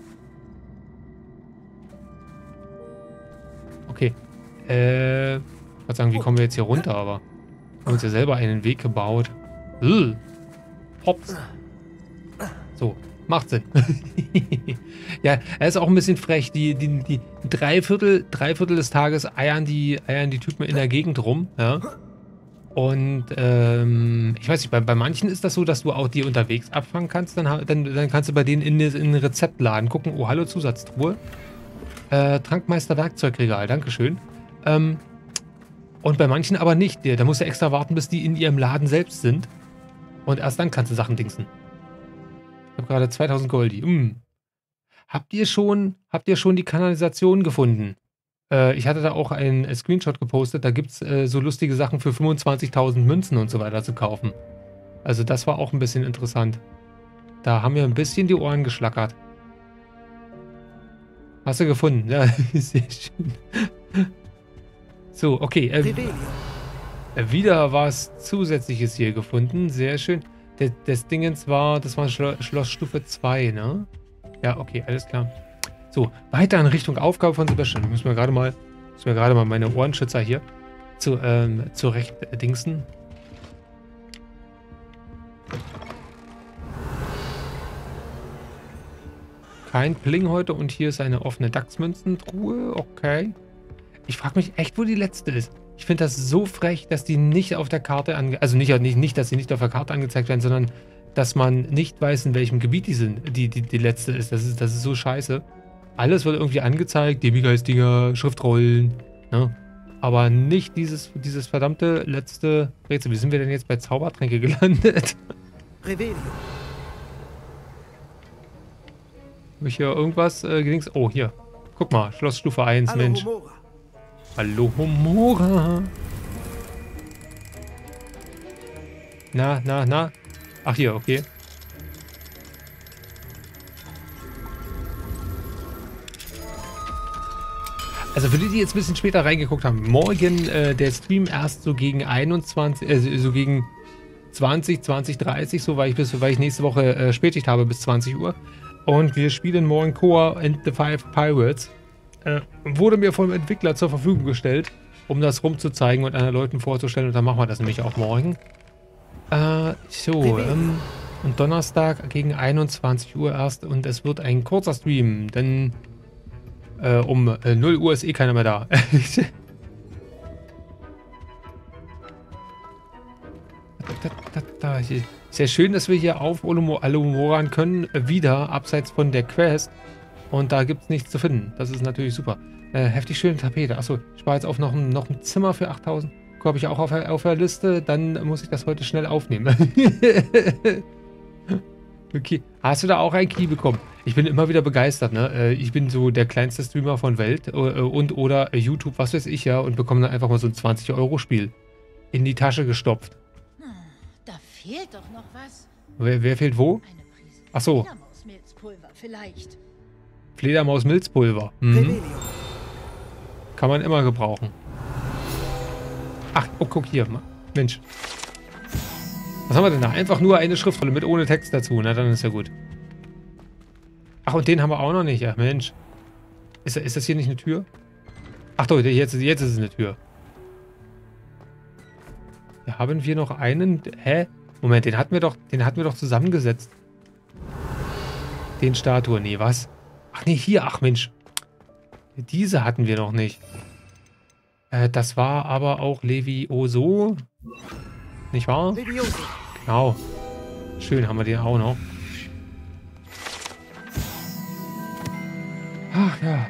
A: Okay. Ich wollte sagen, wie kommen wir jetzt hier runter, aber wir haben uns ja selber einen Weg gebaut. Hops. So, macht Sinn. Ja, er ist auch ein bisschen frech. Die Dreiviertel des Tages eiern die Typen in der Gegend rum, ja. Und ich weiß nicht, bei manchen ist das so, dass du auch die unterwegs abfangen kannst. Dann kannst du bei denen in den Rezeptladen gucken. Oh, hallo, Zusatztruhe. Trankmeister Werkzeugregal, dankeschön. Und bei manchen aber nicht. Da musst du extra warten, bis die in ihrem Laden selbst sind. Und erst dann kannst du Sachen dingsen. Ich habe gerade 2000 Goldi. Habt ihr schon die Kanalisation gefunden? Ich hatte da auch einen Screenshot gepostet. Da gibt es so lustige Sachen für 25.000 Münzen und so weiter zu kaufen. Also das war auch ein bisschen interessant. Da haben wir ein bisschen die Ohren geschlackert. Hast du gefunden? Ja, sehr schön. So, okay. Wieder was Zusätzliches hier gefunden. Sehr schön. Das Dingens war, das war Schloss Stufe 2, ne? Ja, okay, alles klar. So, weiter in Richtung Aufgabe von Sebastian. Müssen wir gerade mal meine Ohrenschützer hier zurecht dingsen. kein Pling heute und hier ist eine offene DAX-Münzentruhe. Okay. Ich frage mich echt, wo die letzte ist. Ich finde das so frech, dass die nicht auf der Karte also nicht, dass sie nicht auf der Karte angezeigt werden, sondern dass man nicht weiß, in welchem Gebiet die sind, die letzte ist. Das ist so scheiße. Alles wird irgendwie angezeigt, Demigeistinger, Schriftrollen, ne? Aber nicht dieses verdammte letzte Rätsel. Wie sind wir denn jetzt bei Zaubertränke gelandet?
B: Revelio.
A: Habe ich hier irgendwas gedings? Oh, hier. Guck mal, Schlossstufe 1, Mensch.
B: Alohomora.
A: Alohomora. Na. Ach, hier, okay. Also für die, die jetzt ein bisschen später reingeguckt haben, morgen der Stream erst so gegen 21, so gegen 20, 30, so weil ich nächste Woche Spätschicht habe bis 20 Uhr. Und wir spielen morgen Koa and the Five Pirates. Wurde mir vom Entwickler zur Verfügung gestellt, um das rumzuzeigen und anderen Leuten vorzustellen. Und dann machen wir das nämlich auch morgen. Und Donnerstag gegen 21 Uhr erst. Und es wird ein kurzer Stream, denn um 0 Uhr ist eh keiner mehr da. Sehr schön, dass wir hier auf Alohomora können, wieder abseits von der Quest. Und da gibt es nichts zu finden. Das ist natürlich super. Heftig schöne Tapete. Achso, ich spare jetzt auf noch ein Zimmer für 8000. Habe ich auch auf der Liste. Dann muss ich das heute schnell aufnehmen. Okay. Hast du da auch ein Key bekommen? Ich bin immer wieder begeistert, ne? Ich bin so der kleinste Streamer von Welt oder YouTube, was weiß ich ja, und bekomme dann einfach mal so ein 20-Euro-Spiel in die Tasche gestopft.
F: Da fehlt doch noch was.
A: Wer fehlt wo?
F: Eine Prise
A: Ach so.
F: Fledermausmilzpulver vielleicht.
A: Fledermaus-Milzpulver.
B: Revelio.
A: Kann man immer gebrauchen. Ach, oh, guck hier. Mensch. Was haben wir denn da? Einfach nur eine Schriftrolle mit ohne Text dazu. Na, dann ist ja gut. Ach, und den haben wir auch noch nicht. Ach, Mensch. Ist das hier nicht eine Tür? Ach doch, jetzt ist es eine Tür. Hier haben wir noch einen... Hä? Moment, den hatten wir doch zusammengesetzt. Den Statue. Nee, was? Ach nee, hier. Ach Mensch. Diese hatten wir noch nicht. Das war aber auch Levioso. Nicht wahr?
B: Levioso.
A: Genau. Schön, haben wir den auch noch. Ach ja.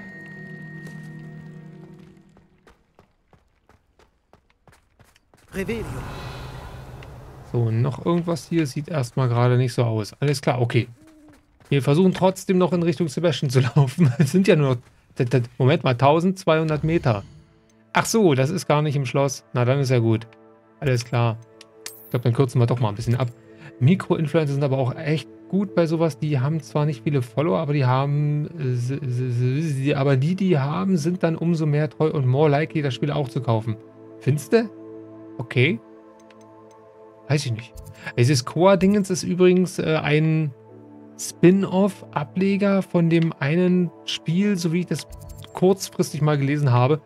B: Revelio.
A: So, noch irgendwas hier sieht erstmal gerade nicht so aus. Alles klar, okay. Wir versuchen trotzdem noch in Richtung Sebastian zu laufen. Es sind ja nur noch... Moment mal, 1200 Meter. Ach so, das ist gar nicht im Schloss. Na, dann ist ja gut. Alles klar. Ich glaube, dann kürzen wir doch mal ein bisschen ab. Mikro-Influencer sind aber auch echt gut bei sowas. Die haben zwar nicht viele Follower, aber die haben... aber die haben, sind dann umso mehr treu und more likely, das Spiel auch zu kaufen. Findest du? Okay. Weiß ich nicht. Dieses Koa-Dingens ist übrigens ein Spin-off-Ableger von dem einen Spiel, so wie ich das kurzfristig mal gelesen habe.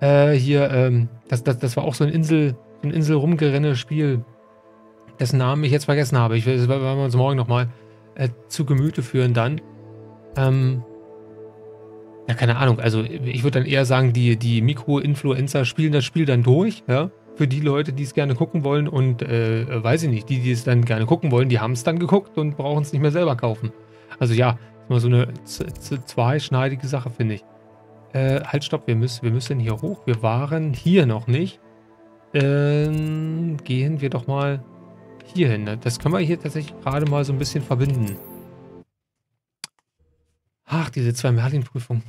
A: Das war auch so ein Insel-Rumgerenne-Spiel, dessen Namen ich jetzt vergessen habe. Das werden wir uns morgen nochmal zu Gemüte führen dann. Ja, keine Ahnung. Also ich würde dann eher sagen, die Mikro-Influencer spielen das Spiel dann durch, ja. Für die Leute, die es gerne gucken wollen und, weiß ich nicht, die es dann gerne gucken wollen, die haben es dann geguckt und brauchen es nicht mehr selber kaufen. Also ja, ist mal so eine zweischneidige Sache, finde ich. Halt, stopp, wir müssen hier hoch. Wir waren hier noch nicht. Gehen wir doch mal hier hin. Ne? Das können wir hier tatsächlich gerade mal so ein bisschen verbinden. Ach, diese 2 Merlin-Prüfungen.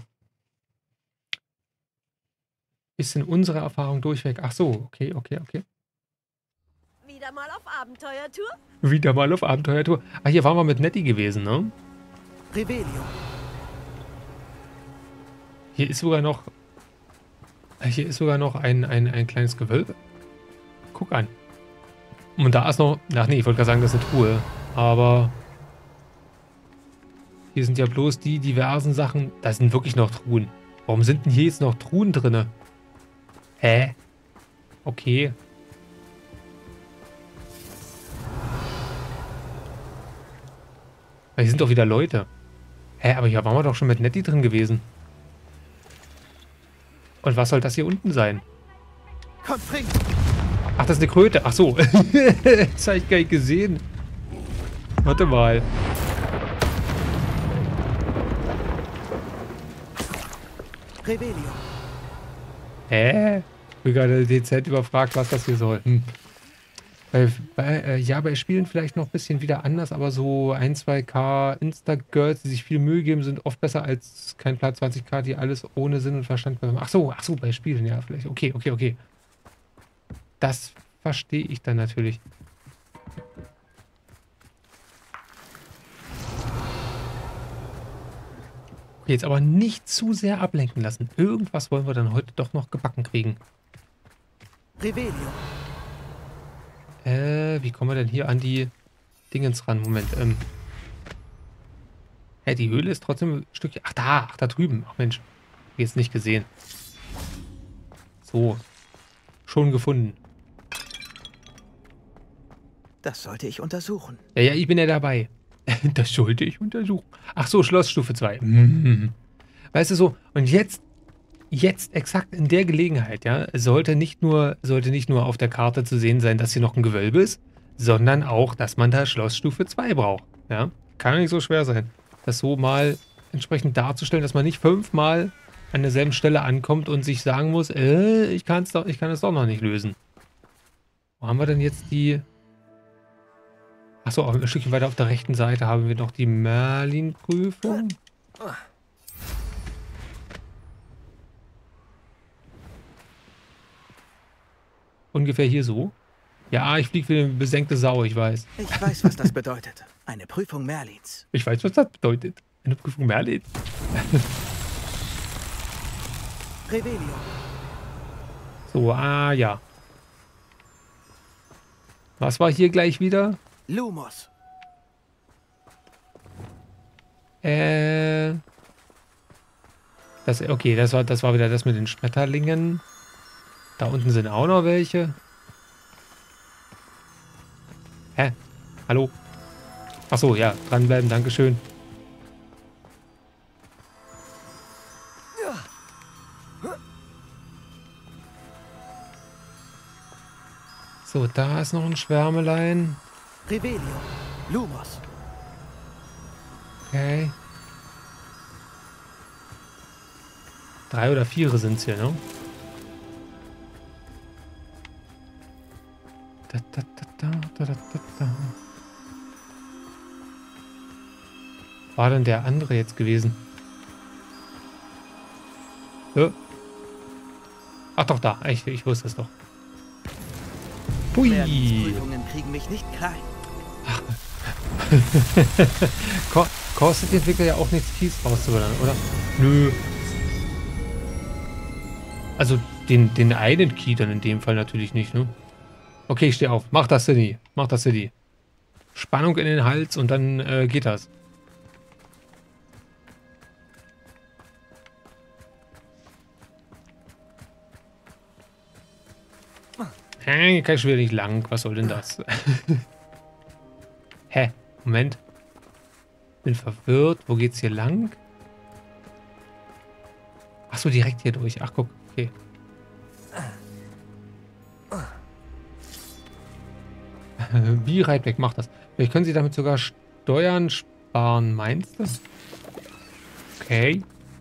A: Bisschen unsere Erfahrung durchweg. Ach so, okay.
F: Wieder mal auf Abenteuertour?
A: Wieder mal auf Abenteuertour. Ah, hier waren wir mit Nettie gewesen, ne?
B: Revelio.
A: Hier ist sogar noch ein kleines Gewölbe. Guck an. Und da ist noch... Ach nee, ich wollte gerade sagen, das ist eine Truhe. Aber... Hier sind ja bloß die diversen Sachen. Da sind wirklich noch Truhen. Warum sind denn hier jetzt noch Truhen drin? Hä? Okay. Hier sind doch wieder Leute. Hä, aber hier waren wir doch schon mit Nettie drin gewesen. Und was soll das hier unten sein?
B: Komm, trink!
A: Ach, das ist eine Kröte. Ach so. Das habe ich gar nicht gesehen. Warte mal.
B: Revelio.
A: Hä? Ich bin gerade dezent überfragt, was das hier soll. Bei Spielen vielleicht noch ein bisschen wieder anders, aber so 1, 2K Insta-Girls, die sich viel Mühe geben, sind oft besser als kein Platz 20K, die alles ohne Sinn und Verstand machen. Ach so, bei Spielen, ja, vielleicht. Okay. Das verstehe ich dann natürlich. Jetzt aber nicht zu sehr ablenken lassen. Irgendwas wollen wir dann heute doch noch gebacken kriegen.
B: Revelio.
A: Wie kommen wir denn hier an die Dingens ran? Moment, die Höhle ist trotzdem ein Stückchen... Ach, da drüben. Ach Mensch, jetzt nicht gesehen. So. Schon gefunden.
B: Das sollte ich untersuchen.
A: Ja, ich bin ja dabei. Das sollte ich untersuchen. Ach so, Schlossstufe 2. Weißt du so, und jetzt exakt in der Gelegenheit, ja, sollte nicht nur auf der Karte zu sehen sein, dass hier noch ein Gewölbe ist, sondern auch, dass man da Schlossstufe 2 braucht. Ja, kann nicht so schwer sein, das so mal entsprechend darzustellen, dass man nicht 5-mal an derselben Stelle ankommt und sich sagen muss, ich kann es doch noch nicht lösen. Wo haben wir denn jetzt die... Achso, ein Stückchen weiter auf der rechten Seite haben wir noch die Merlin-Prüfung. Ungefähr hier so. Ja, ich fliege wie eine besenkte Sau, ich weiß.
B: Ich weiß, was das bedeutet. Eine Prüfung Merlins.
A: Ich weiß, was das bedeutet. Eine Prüfung Merlins.
B: Revelio.
A: So, ja. Was war hier gleich wieder?
B: Lumos.
A: Okay, das war wieder das mit den Schmetterlingen. Da unten sind auch noch welche. Hä? Hallo? Achso, ja, dranbleiben, dankeschön. So, da ist noch ein Schwärmelein.
B: Revelio. Lumos.
A: Okay. 3 oder 4 sind es hier, ne? War denn der andere jetzt gewesen? Ja. Ach doch, da. Ich wusste es doch. Hui.
B: Merlins Prüfungen kriegen mich nicht klein.
A: Kostet die Entwickler ja auch nichts, Keys rauszuballern, oder? Nö. Also den einen Key dann in dem Fall natürlich nicht, ne? Okay, ich stehe auf. Mach das, City. Mach das, City. Spannung in den Hals und dann geht das. Hier kann ich schon wieder nicht lang. Was soll denn das? Hä? Moment. Bin verwirrt. Wo geht's hier lang? Ach so, direkt hier durch. Ach, guck. Okay. Wie weit weg macht das? Vielleicht können Sie damit sogar Steuern sparen, meinst du? Okay.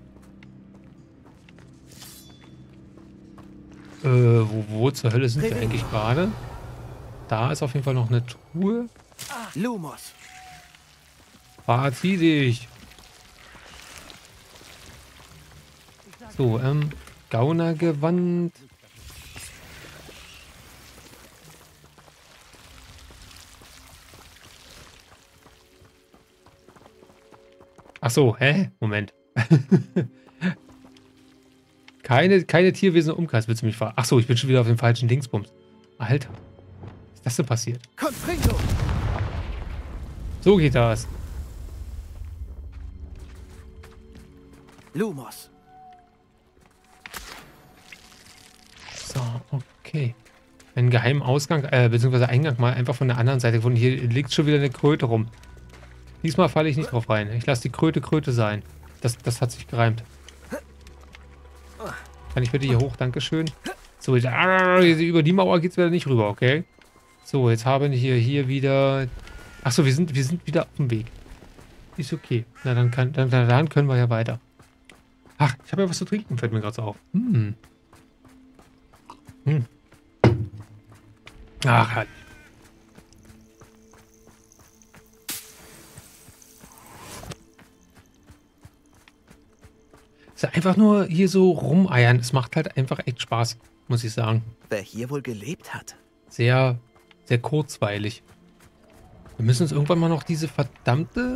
A: Wo zur Hölle sind wir eigentlich gerade? Da ist auf jeden Fall noch eine Truhe.
B: Lumos.
A: Zieh dich. So, Gaunergewand. Ach so, hä? Moment. Keine Tierwesen im Umkreis, willst du mich fragen? Ach so, ich bin schon wieder auf dem falschen Dingsbums. Alter, was ist das denn passiert?
B: Confringo.
A: So geht das.
B: Lumos.
A: So, okay. Einen geheimen Ausgang, beziehungsweise Eingang mal einfach von der anderen Seite gefunden. Hier liegt schon wieder eine Kröte rum. Diesmal falle ich nicht drauf rein. Ich lasse die Kröte Kröte sein. Das hat sich gereimt. Kann ich bitte hier hoch? Dankeschön. So, jetzt, über die Mauer geht es wieder nicht rüber, okay? So, jetzt haben wir hier wieder... Achso, wir sind wieder auf dem Weg. Ist okay. Na, dann können wir ja weiter. Ach, ich habe ja was zu trinken, fällt mir gerade so auf. Ach, halt. Einfach nur hier so rumeiern. Es macht halt einfach echt Spaß, muss ich sagen.
B: Wer hier wohl gelebt hat?
A: Sehr, sehr kurzweilig. Wir müssen uns irgendwann mal noch diese verdammte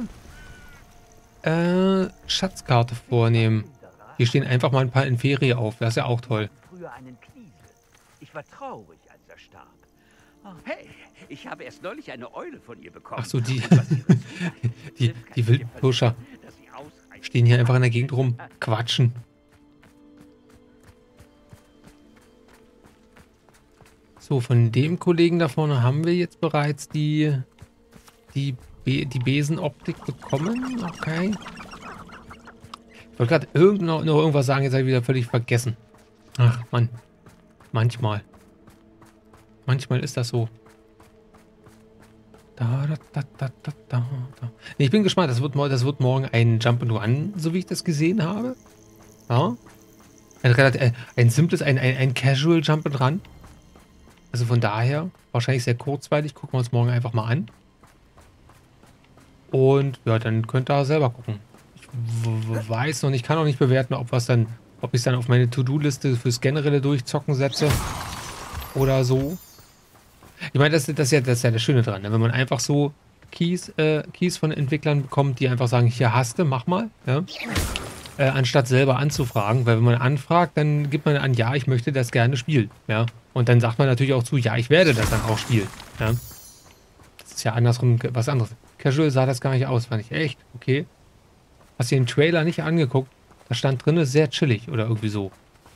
A: Schatzkarte vornehmen. Hier stehen einfach mal ein paar Inferi auf. Das ist ja auch toll.
G: Früher einen Kniesel. Ich war traurig, als er starb. Oh, hey, ich habe erst neulich eine Eule von ihr bekommen.
A: Ach so, die wilden Pirscher stehen hier einfach in der Gegend rum, quatschen. So, von dem Kollegen da vorne haben wir jetzt bereits die Besenoptik bekommen. Okay. Ich wollte gerade noch irgendwas sagen, jetzt habe ich wieder völlig vergessen. Ach, Mann. Manchmal. Manchmal ist das so. Nee, ich bin gespannt. Das wird morgen ein Jump'n'Run, so wie ich das gesehen habe. Ja. Ein simples, ein Casual Jump'n'Run. Also von daher, wahrscheinlich sehr kurzweilig. Gucken wir uns morgen einfach mal an. Und ja, dann könnt ihr selber gucken. Ich weiß noch nicht, kann auch nicht bewerten, ob ich es dann auf meine To-Do-Liste fürs generelle Durchzocken setze. Oder so. Ich meine, das ist ja das Schöne dran, ne? Wenn man einfach so Keys von Entwicklern bekommt, die einfach sagen, hier hast du, mach mal, ja? Anstatt selber anzufragen, weil wenn man anfragt, dann gibt man an, ja, ich möchte das gerne spielen, ja, und dann sagt man natürlich auch zu, ja, ich werde das dann auch spielen, ja. Das ist ja andersrum was anderes. Casual sah das gar nicht aus, fand ich echt, okay. Hast du den Trailer nicht angeguckt? Da stand drin, sehr chillig oder irgendwie so.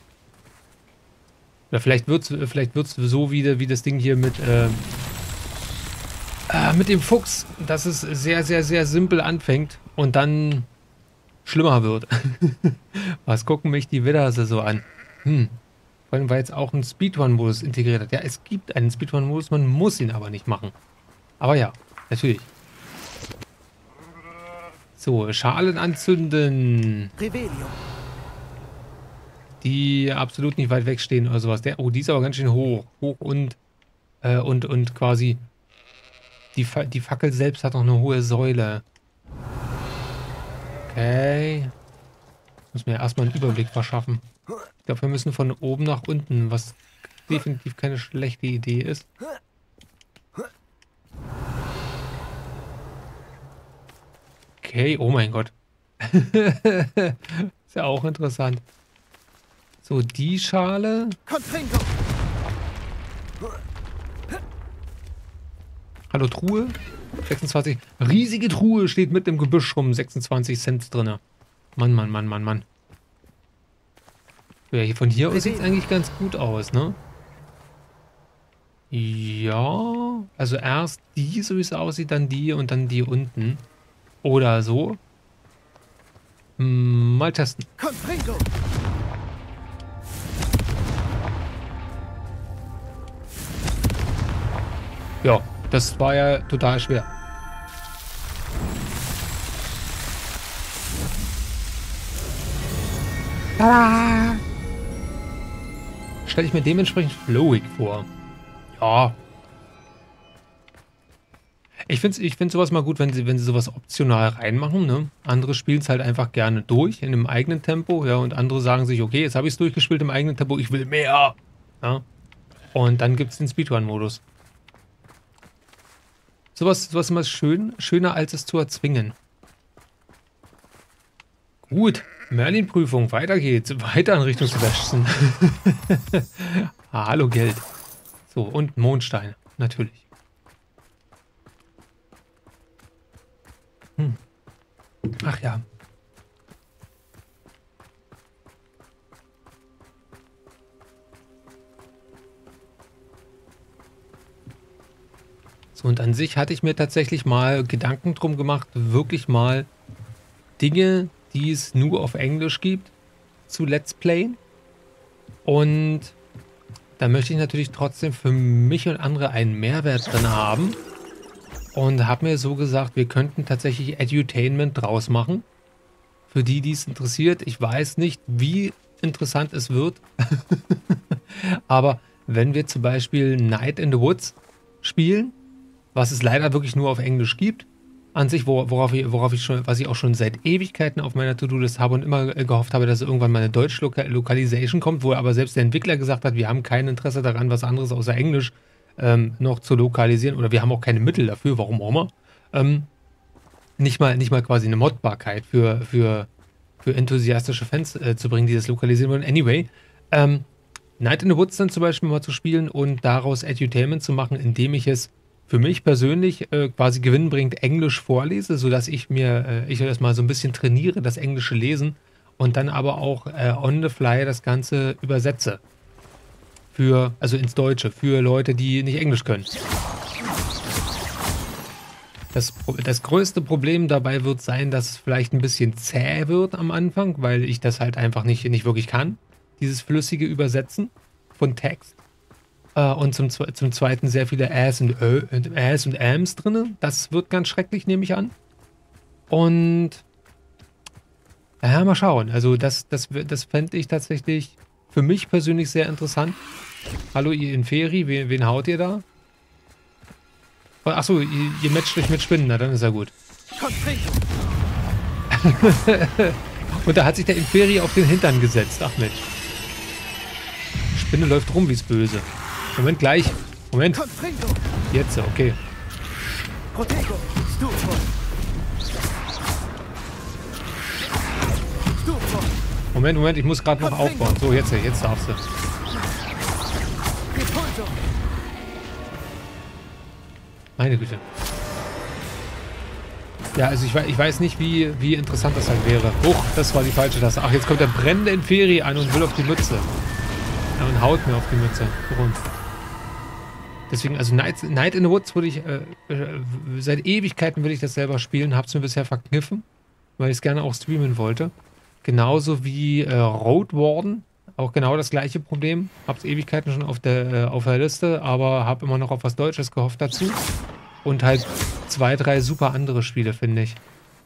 A: Oder vielleicht wird's so wie das Ding hier mit dem Fuchs, dass es sehr, sehr, sehr simpel anfängt und dann schlimmer wird. Was gucken mich die Widder so an? Vor allem, weil jetzt auch ein Speedrun-Modus integriert hat. Ja, es gibt einen Speedrun-Modus, man muss ihn aber nicht machen. Aber ja, natürlich. So, Schalen anzünden.
B: Revelio.
A: Die absolut nicht weit wegstehen oder sowas. Die ist aber ganz schön hoch. Hoch und quasi die Fackel selbst hat noch eine hohe Säule. Okay. Muss mir erstmal einen Überblick verschaffen. Ich glaube, wir müssen von oben nach unten, was definitiv keine schlechte Idee ist. Okay, oh mein Gott. Ist ja auch interessant. So, die Schale.
B: Confringo.
A: Hallo, Truhe. 26. Riesige Truhe steht mit im Gebüsch rum. 26 Cent drin. Mann, Mann, Mann, Mann, Mann. Ja, von hier aus sieht es eigentlich ganz gut aus, ne? Ja. Also erst die, so wie es aussieht, dann die und dann die unten. Oder so. Mal testen.
B: Confringo.
A: Ja, das war ja total schwer. Tada! Stelle ich mir dementsprechend flowig vor. Ja. Ich finde sowas mal gut, wenn sie sowas optional reinmachen, ne? Andere spielen es halt einfach gerne durch in einem eigenen Tempo, ja, und andere sagen sich, okay, jetzt habe ich es durchgespielt im eigenen Tempo, ich will mehr. Ja? Und dann gibt es den Speedrun-Modus. Sowas ist immer schöner, als es zu erzwingen. Gut, Merlin-Prüfung, weiter geht's. Weiter in Richtung Sebastian. Hallo Geld. So, und Mondsteine, natürlich. Ach ja. So, und an sich hatte ich mir tatsächlich mal Gedanken drum gemacht, wirklich mal Dinge, die es nur auf Englisch gibt, zu Let's Playen. Und da möchte ich natürlich trotzdem für mich und andere einen Mehrwert drin haben. Und habe mir so gesagt, wir könnten tatsächlich Edutainment draus machen. Für die, die es interessiert. Ich weiß nicht, wie interessant es wird. Aber wenn wir zum Beispiel Night in the Woods spielen, was es leider wirklich nur auf Englisch gibt, an sich, was ich auch schon seit Ewigkeiten auf meiner To-Do-List habe und immer gehofft habe, dass irgendwann mal eine Deutsch-Localization kommt, wo aber selbst der Entwickler gesagt hat, wir haben kein Interesse daran, was anderes außer Englisch noch zu lokalisieren, oder wir haben auch keine Mittel dafür, warum auch immer. Nicht mal quasi eine Modbarkeit für enthusiastische Fans zu bringen, die das lokalisieren wollen. Anyway, Night in the Woods dann zum Beispiel mal zu spielen und daraus Edutainment zu machen, indem ich es für mich persönlich quasi gewinnbringend Englisch vorlese, sodass ich das mal so ein bisschen trainiere, das englische Lesen, und dann aber auch on the fly das Ganze übersetze. Also ins Deutsche, für Leute, die nicht Englisch können. Das größte Problem dabei wird sein, dass es vielleicht ein bisschen zäh wird am Anfang, weil ich das halt einfach nicht wirklich kann. Dieses flüssige Übersetzen von Text. Und zum Zweiten sehr viele Äs und Ams drin. Das wird ganz schrecklich, nehme ich an. Und ja, mal schauen. Also das fände ich tatsächlich für mich persönlich sehr interessant. Hallo, ihr Inferi, wen haut ihr da? Achso, ihr matcht euch mit Spinnen, na dann ist ja gut. Und da hat sich der Inferi auf den Hintern gesetzt. Ach Mensch. Spinne läuft rum, wie es böse. Moment, gleich. Moment. Jetzt, okay. Moment, ich muss gerade noch aufbauen. So, jetzt darfst du. Meine Güte. Ja, also ich weiß nicht, wie interessant das halt wäre. Huch, das war die falsche Taste. Ach, jetzt kommt der brennende Inferi an und will auf die Mütze. Ja, und haut mir auf die Mütze. Rund. Deswegen, also Night in the Woods würde ich, seit Ewigkeiten will ich das selber spielen. Hab's mir bisher verkniffen, weil ich es gerne auch streamen wollte. Genauso wie Road Warden. Auch genau das gleiche Problem. Hab's Ewigkeiten schon auf der Liste, aber habe immer noch auf was Deutsches gehofft dazu. Und halt 2, 3 super andere Spiele, finde ich.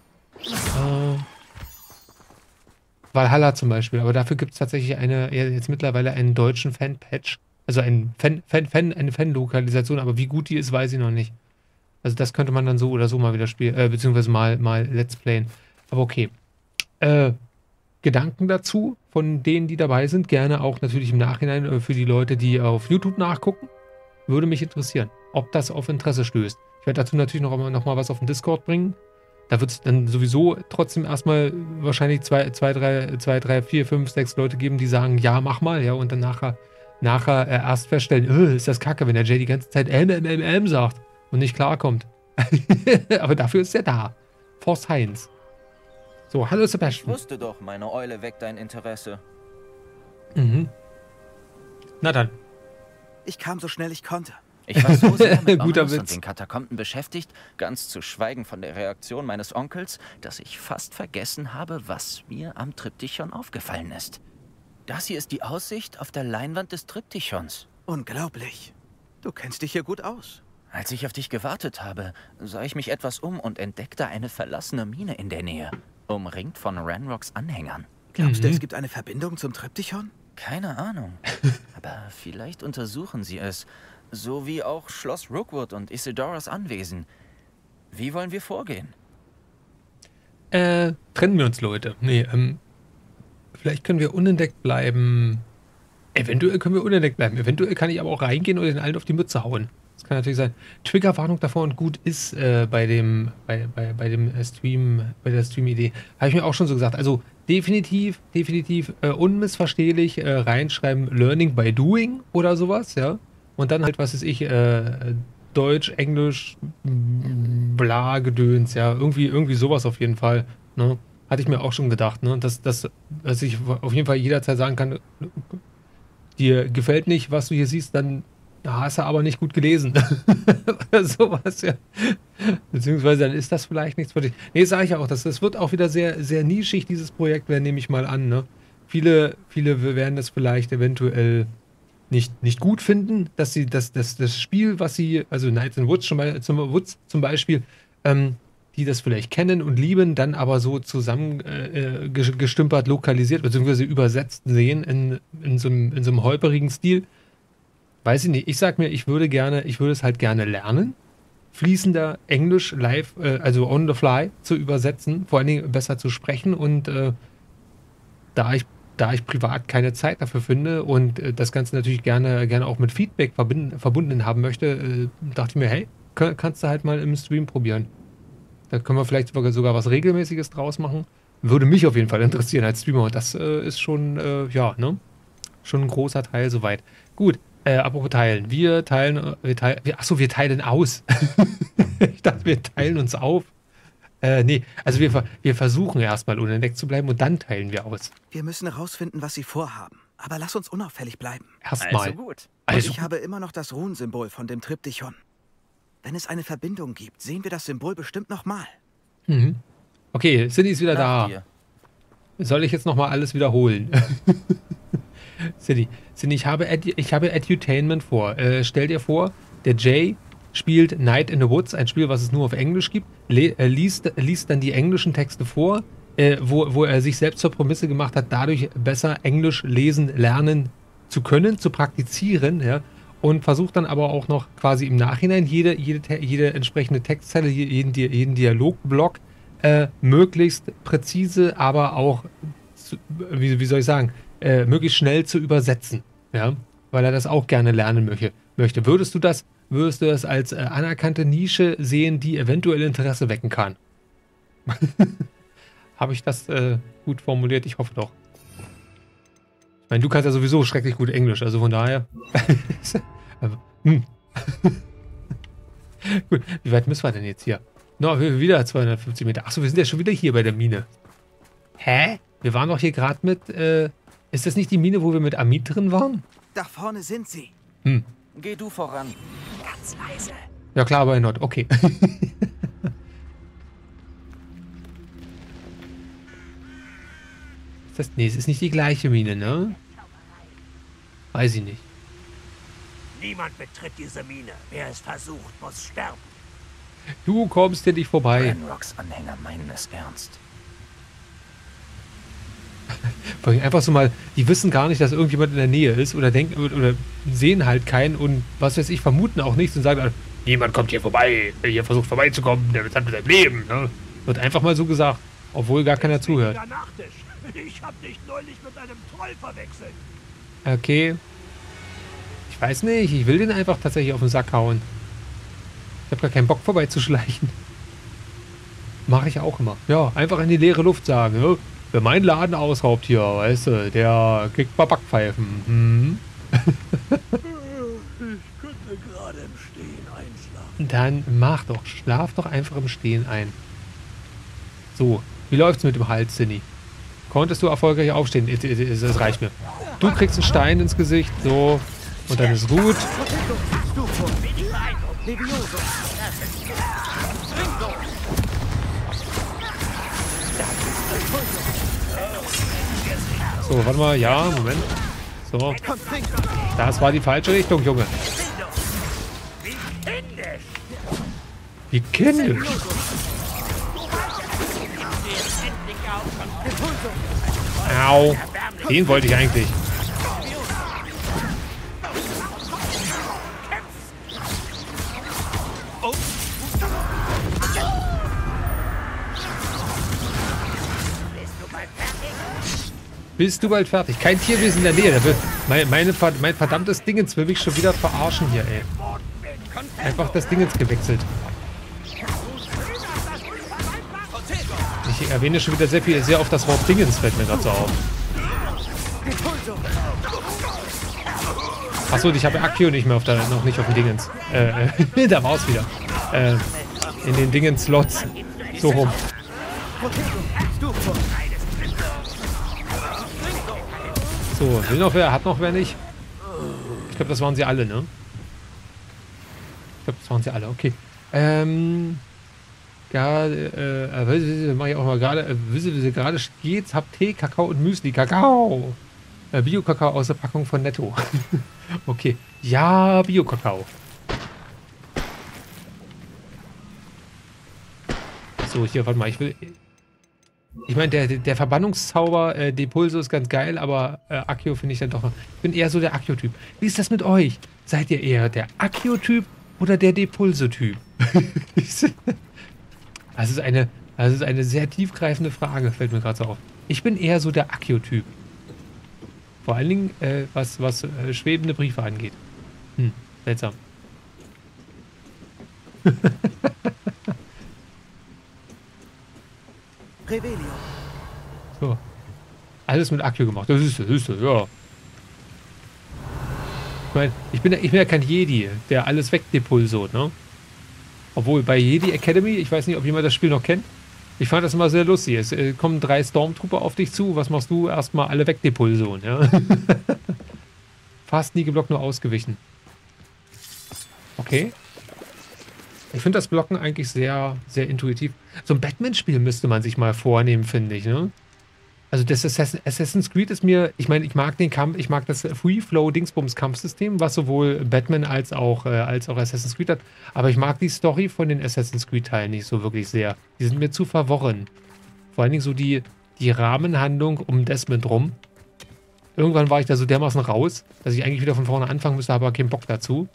A: Valhalla zum Beispiel. Aber dafür gibt es tatsächlich jetzt mittlerweile einen deutschen Fan-Patch. Also eine Fan-Lokalisation. Aber wie gut die ist, weiß ich noch nicht. Also das könnte man dann so oder so mal wieder spielen. Beziehungsweise mal Let's Playen. Aber okay. Gedanken dazu von denen, die dabei sind. Gerne auch natürlich im Nachhinein für die Leute, die auf YouTube nachgucken. Würde mich interessieren, ob das auf Interesse stößt. Ich werde dazu natürlich noch mal was auf den Discord bringen. Da wird es dann sowieso trotzdem erstmal wahrscheinlich 2, 3, 4, 5, 6 Leute geben, die sagen, ja, mach mal. Ja, und dann nachher erst feststellen, ist das kacke, wenn der Jay die ganze Zeit sagt und nicht klarkommt. Aber dafür ist er da. Force Heinz. So, hallo Sebastian.
H: Ich wusste doch, meine Eule weckt dein Interesse.
A: Mhm. Na dann.
B: Ich kam so schnell ich konnte.
H: Ich war so sehr mit
A: Guter
H: Ominous
A: Witz.
H: und den Katakomben beschäftigt, ganz zu schweigen von der Reaktion meines Onkels, dass ich fast vergessen habe, was mir am Triptychon aufgefallen ist. Das hier ist die Aussicht auf der Leinwand des Triptychons.
B: Unglaublich. Du kennst dich hier gut aus.
H: Als ich auf dich gewartet habe, sah ich mich etwas um und entdeckte eine verlassene Mine in der Nähe, umringt von Ranrocks Anhängern.
B: Glaubst du, es gibt eine Verbindung zum Triptychon?
H: Keine Ahnung, aber vielleicht untersuchen sie es, so wie auch Schloss Rookwood und Isidoras Anwesen. Wie wollen wir vorgehen?
A: Trennen wir uns, Leute. Nee, vielleicht können wir unentdeckt bleiben. Eventuell können wir unentdeckt bleiben. Eventuell kann ich aber auch reingehen und den allen auf die Mütze hauen. Das kann natürlich sein. Triggerwarnung davor und gut ist bei der Stream-Idee. Habe ich mir auch schon so gesagt. Also definitiv unmissverstehlich reinschreiben Learning by Doing oder sowas, ja. Und dann halt, was weiß ich, Deutsch, Englisch, bla, Gedöns, ja. Irgendwie sowas auf jeden Fall, ne? Hatte ich mir auch schon gedacht, ne? Dass ich auf jeden Fall jederzeit sagen kann, dir gefällt nicht, was du hier siehst, dann Da hast du aber nicht gut gelesen. Oder sowas, ja. Beziehungsweise dann ist das vielleicht nichts für dich. Nee, sage ich ja auch, das wird auch wieder sehr, sehr nischig, dieses Projekt, nehme ich mal an, ne? Viele werden das vielleicht eventuell nicht gut finden, dass sie das Spiel, was sie, also Night in Woods zum Beispiel, die das vielleicht kennen und lieben, dann aber so zusammen gestümpert, lokalisiert, beziehungsweise übersetzt sehen in so einem holperigen Stil. Weiß ich nicht. Ich sag mir, ich würde es halt gerne lernen, fließender Englisch live, also on the fly zu übersetzen, vor allen Dingen besser zu sprechen und da ich privat keine Zeit dafür finde und das Ganze natürlich gerne auch mit Feedback verbunden haben möchte, dachte ich mir, hey, kannst du halt mal im Stream probieren. Da können wir vielleicht sogar was Regelmäßiges draus machen. Würde mich auf jeden Fall interessieren als Streamer. Und das ist schon, schon ein großer Teil soweit. Gut, apropos teilen. Wir teilen aus. Ich dachte, wir teilen uns auf. Nee, also wir versuchen erstmal unentdeckt zu bleiben und dann teilen wir aus.
B: Wir müssen herausfinden, was sie vorhaben. Aber lass uns unauffällig bleiben.
H: Also gut.
B: Und ich habe immer noch das Runensymbol von dem Triptychon. Wenn es eine Verbindung gibt, sehen wir das Symbol bestimmt nochmal.
A: Mhm. Okay, Cindy ist wieder
H: Nach
A: da.
H: dir.
A: Soll ich jetzt nochmal alles wiederholen? Cindy, ich habe Edutainment vor. Stell dir vor, der Jay spielt Night in the Woods, ein Spiel, was es nur auf Englisch gibt, liest dann die englischen Texte vor, wo er sich selbst zur Prämisse gemacht hat, dadurch besser Englisch lesen, lernen zu können, zu praktizieren, ja, und versucht dann aber auch noch quasi im Nachhinein jede entsprechende Textzeile, jeden Dialogblock möglichst präzise, aber auch, wie soll ich sagen, möglichst schnell zu übersetzen, ja, weil er das auch gerne lernen möchte. Würdest du das als anerkannte Nische sehen, die eventuell Interesse wecken kann? Habe ich das gut formuliert? Ich hoffe doch. Ich meine, du kannst ja sowieso schrecklich gut Englisch, also von daher. Gut, wie weit müssen wir denn jetzt hier? No, wieder 250 Meter. Achso, wir sind ja schon wieder hier bei der Mine. Hä? Wir waren doch hier gerade mit, ist das nicht die Mine, wo wir mit Amit drin waren?
B: Da vorne sind sie.
H: Geh du voran.
B: Ganz leise.
A: Ja klar, aber not. Okay. Nee, es ist nicht die gleiche Mine, ne? Weiß ich nicht.
C: Niemand betritt diese Mine. Wer es versucht, muss sterben.
A: Du kommst hier nicht vorbei.
H: Ranrocks Anhänger meinen es ernst.
A: Vor allem einfach so mal, die wissen gar nicht, dass irgendjemand in der Nähe ist oder denken oder sehen halt keinen und was weiß ich, vermuten auch nichts und sagen, niemand kommt hier vorbei, wer hier versucht vorbeizukommen, der hat mit seinem Leben. Ne? Wird einfach mal so gesagt, obwohl gar keiner zuhört.
C: Ich hab dich neulich mit einem Troll verwechselt.
A: Okay. Ich weiß nicht, ich will den einfach tatsächlich auf den Sack hauen. Ich habe gar keinen Bock vorbeizuschleichen. Mache ich auch immer. Ja, einfach in die leere Luft sagen. Ja, wer meinen Laden ausraubt hier, weißt du, der kriegt mal Backpfeifen. Mhm.
C: Ich könnte gerade im Stehen einschlafen.
A: Dann schlaf doch einfach im Stehen ein. So, wie läuft's mit dem Hals, Cindy? Konntest du erfolgreich aufstehen? Das reicht mir. Du kriegst einen Stein ins Gesicht, so, und dann ist gut. So, warte mal, ja, Moment. So. Das war die falsche Richtung, Junge. Wie kindisch. Au. Den wollte ich eigentlich. Bist du bald fertig? Kein Tierwesen in der Nähe. Mein verdammtes Dingens will mich schon wieder verarschen hier, ey. Einfach das Dingens gewechselt. Ich erwähne schon wieder sehr oft das Wort Dingens, fällt mir gerade so auf. Achso, ich habe Akio nicht mehr noch nicht auf dem Dingens. Da war es wieder. In den Dingens-Slots. So rum. So, will noch wer? Hat noch wer nicht? Ich glaube, das waren sie alle, ne? Ich glaube, das waren sie alle. Okay. Mache ich auch mal gerade. Gerade geht's. Hab Tee, Kakao und Müsli. Kakao. Bio-Kakao aus der Packung von Netto. Okay. Ja, Bio-Kakao. So, hier, warte mal. Ich meine, der Verbannungszauber Depulso ist ganz geil, aber Accio finde ich dann doch noch. Ich bin eher so der Accio-Typ. Wie ist das mit euch? Seid ihr eher der Accio-Typ oder der Depulso-Typ? Das ist eine sehr tiefgreifende Frage, fällt mir gerade so auf. Ich bin eher so der Accio-Typ. Vor allen Dingen, was schwebende Briefe angeht. Seltsam.
B: Revelio.
A: So. Alles mit Accio gemacht. Das ist ja. Ich meine, ich bin ja kein Jedi, der alles wegdepulsot, ne? Obwohl, bei Jedi Academy, ich weiß nicht, ob jemand das Spiel noch kennt, ich fand das immer sehr lustig. Es kommen 3 Stormtrooper auf dich zu, was machst du? Erstmal alle wegdepulsonen, ja? Fast nie geblockt, nur ausgewichen. Okay. Ich finde das Blocken eigentlich sehr, sehr intuitiv. So ein Batman-Spiel müsste man sich mal vornehmen, finde ich, ne? Also das Assassin's Creed ist mir, ich meine, ich mag den Kampf, ich mag das Free-Flow-Dingsbums-Kampfsystem, was sowohl Batman als auch Assassin's Creed hat. Aber ich mag die Story von den Assassin's Creed-Teilen nicht so wirklich sehr. Die sind mir zu verworren. Vor allen Dingen so die Rahmenhandlung um Desmond rum. Irgendwann war ich da so dermaßen raus, dass ich eigentlich wieder von vorne anfangen müsste, aber keinen Bock dazu.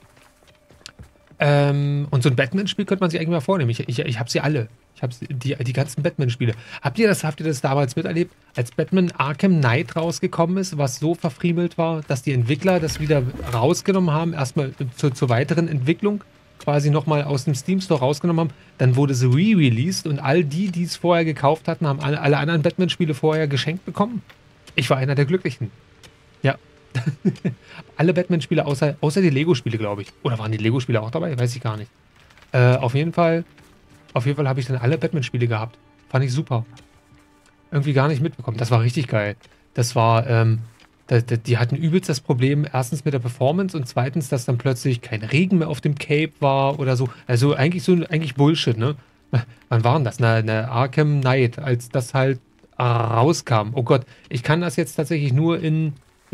A: Und so ein Batman-Spiel könnte man sich eigentlich mal vornehmen. Ich habe sie alle. Ich habe die ganzen Batman-Spiele. Habt ihr das damals miterlebt, als Batman Arkham Knight rausgekommen ist, was so verfriemelt war, dass die Entwickler das wieder rausgenommen haben, erstmal zur weiteren Entwicklung, quasi nochmal aus dem Steam Store rausgenommen haben, dann wurde sie re-released und all die es vorher gekauft hatten, haben alle anderen Batman-Spiele vorher geschenkt bekommen. Ich war einer der Glücklichen. Ja. Alle Batman-Spiele außer die Lego-Spiele, glaube ich. Oder waren die Lego-Spiele auch dabei? Weiß ich gar nicht. Auf jeden Fall habe ich dann alle Batman-Spiele gehabt. Fand ich super. Irgendwie gar nicht mitbekommen. Das war richtig geil. Das war, die hatten übelst das Problem, erstens mit der Performance und zweitens, dass dann plötzlich kein Regen mehr auf dem Cape war oder so. Also eigentlich Bullshit, ne? Wann war denn das? Eine Arkham Knight, als das halt rauskam. Oh Gott, ich kann das jetzt tatsächlich nur in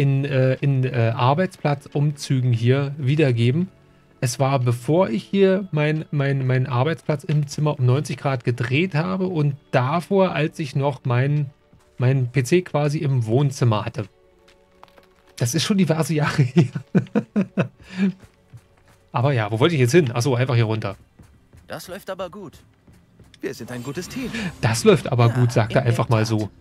A: Arbeitsplatzumzügen hier wiedergeben. Es war, bevor ich hier meinen Arbeitsplatz im Zimmer um 90 Grad gedreht habe und davor, als ich noch meinen PC quasi im Wohnzimmer hatte. Das ist schon diverse Jahre her. Aber ja, wo wollte ich jetzt hin? Achso, einfach hier runter.
H: Das läuft aber gut.
B: Wir sind ein gutes Team.
A: Das läuft aber gut, sagt er einfach mal so.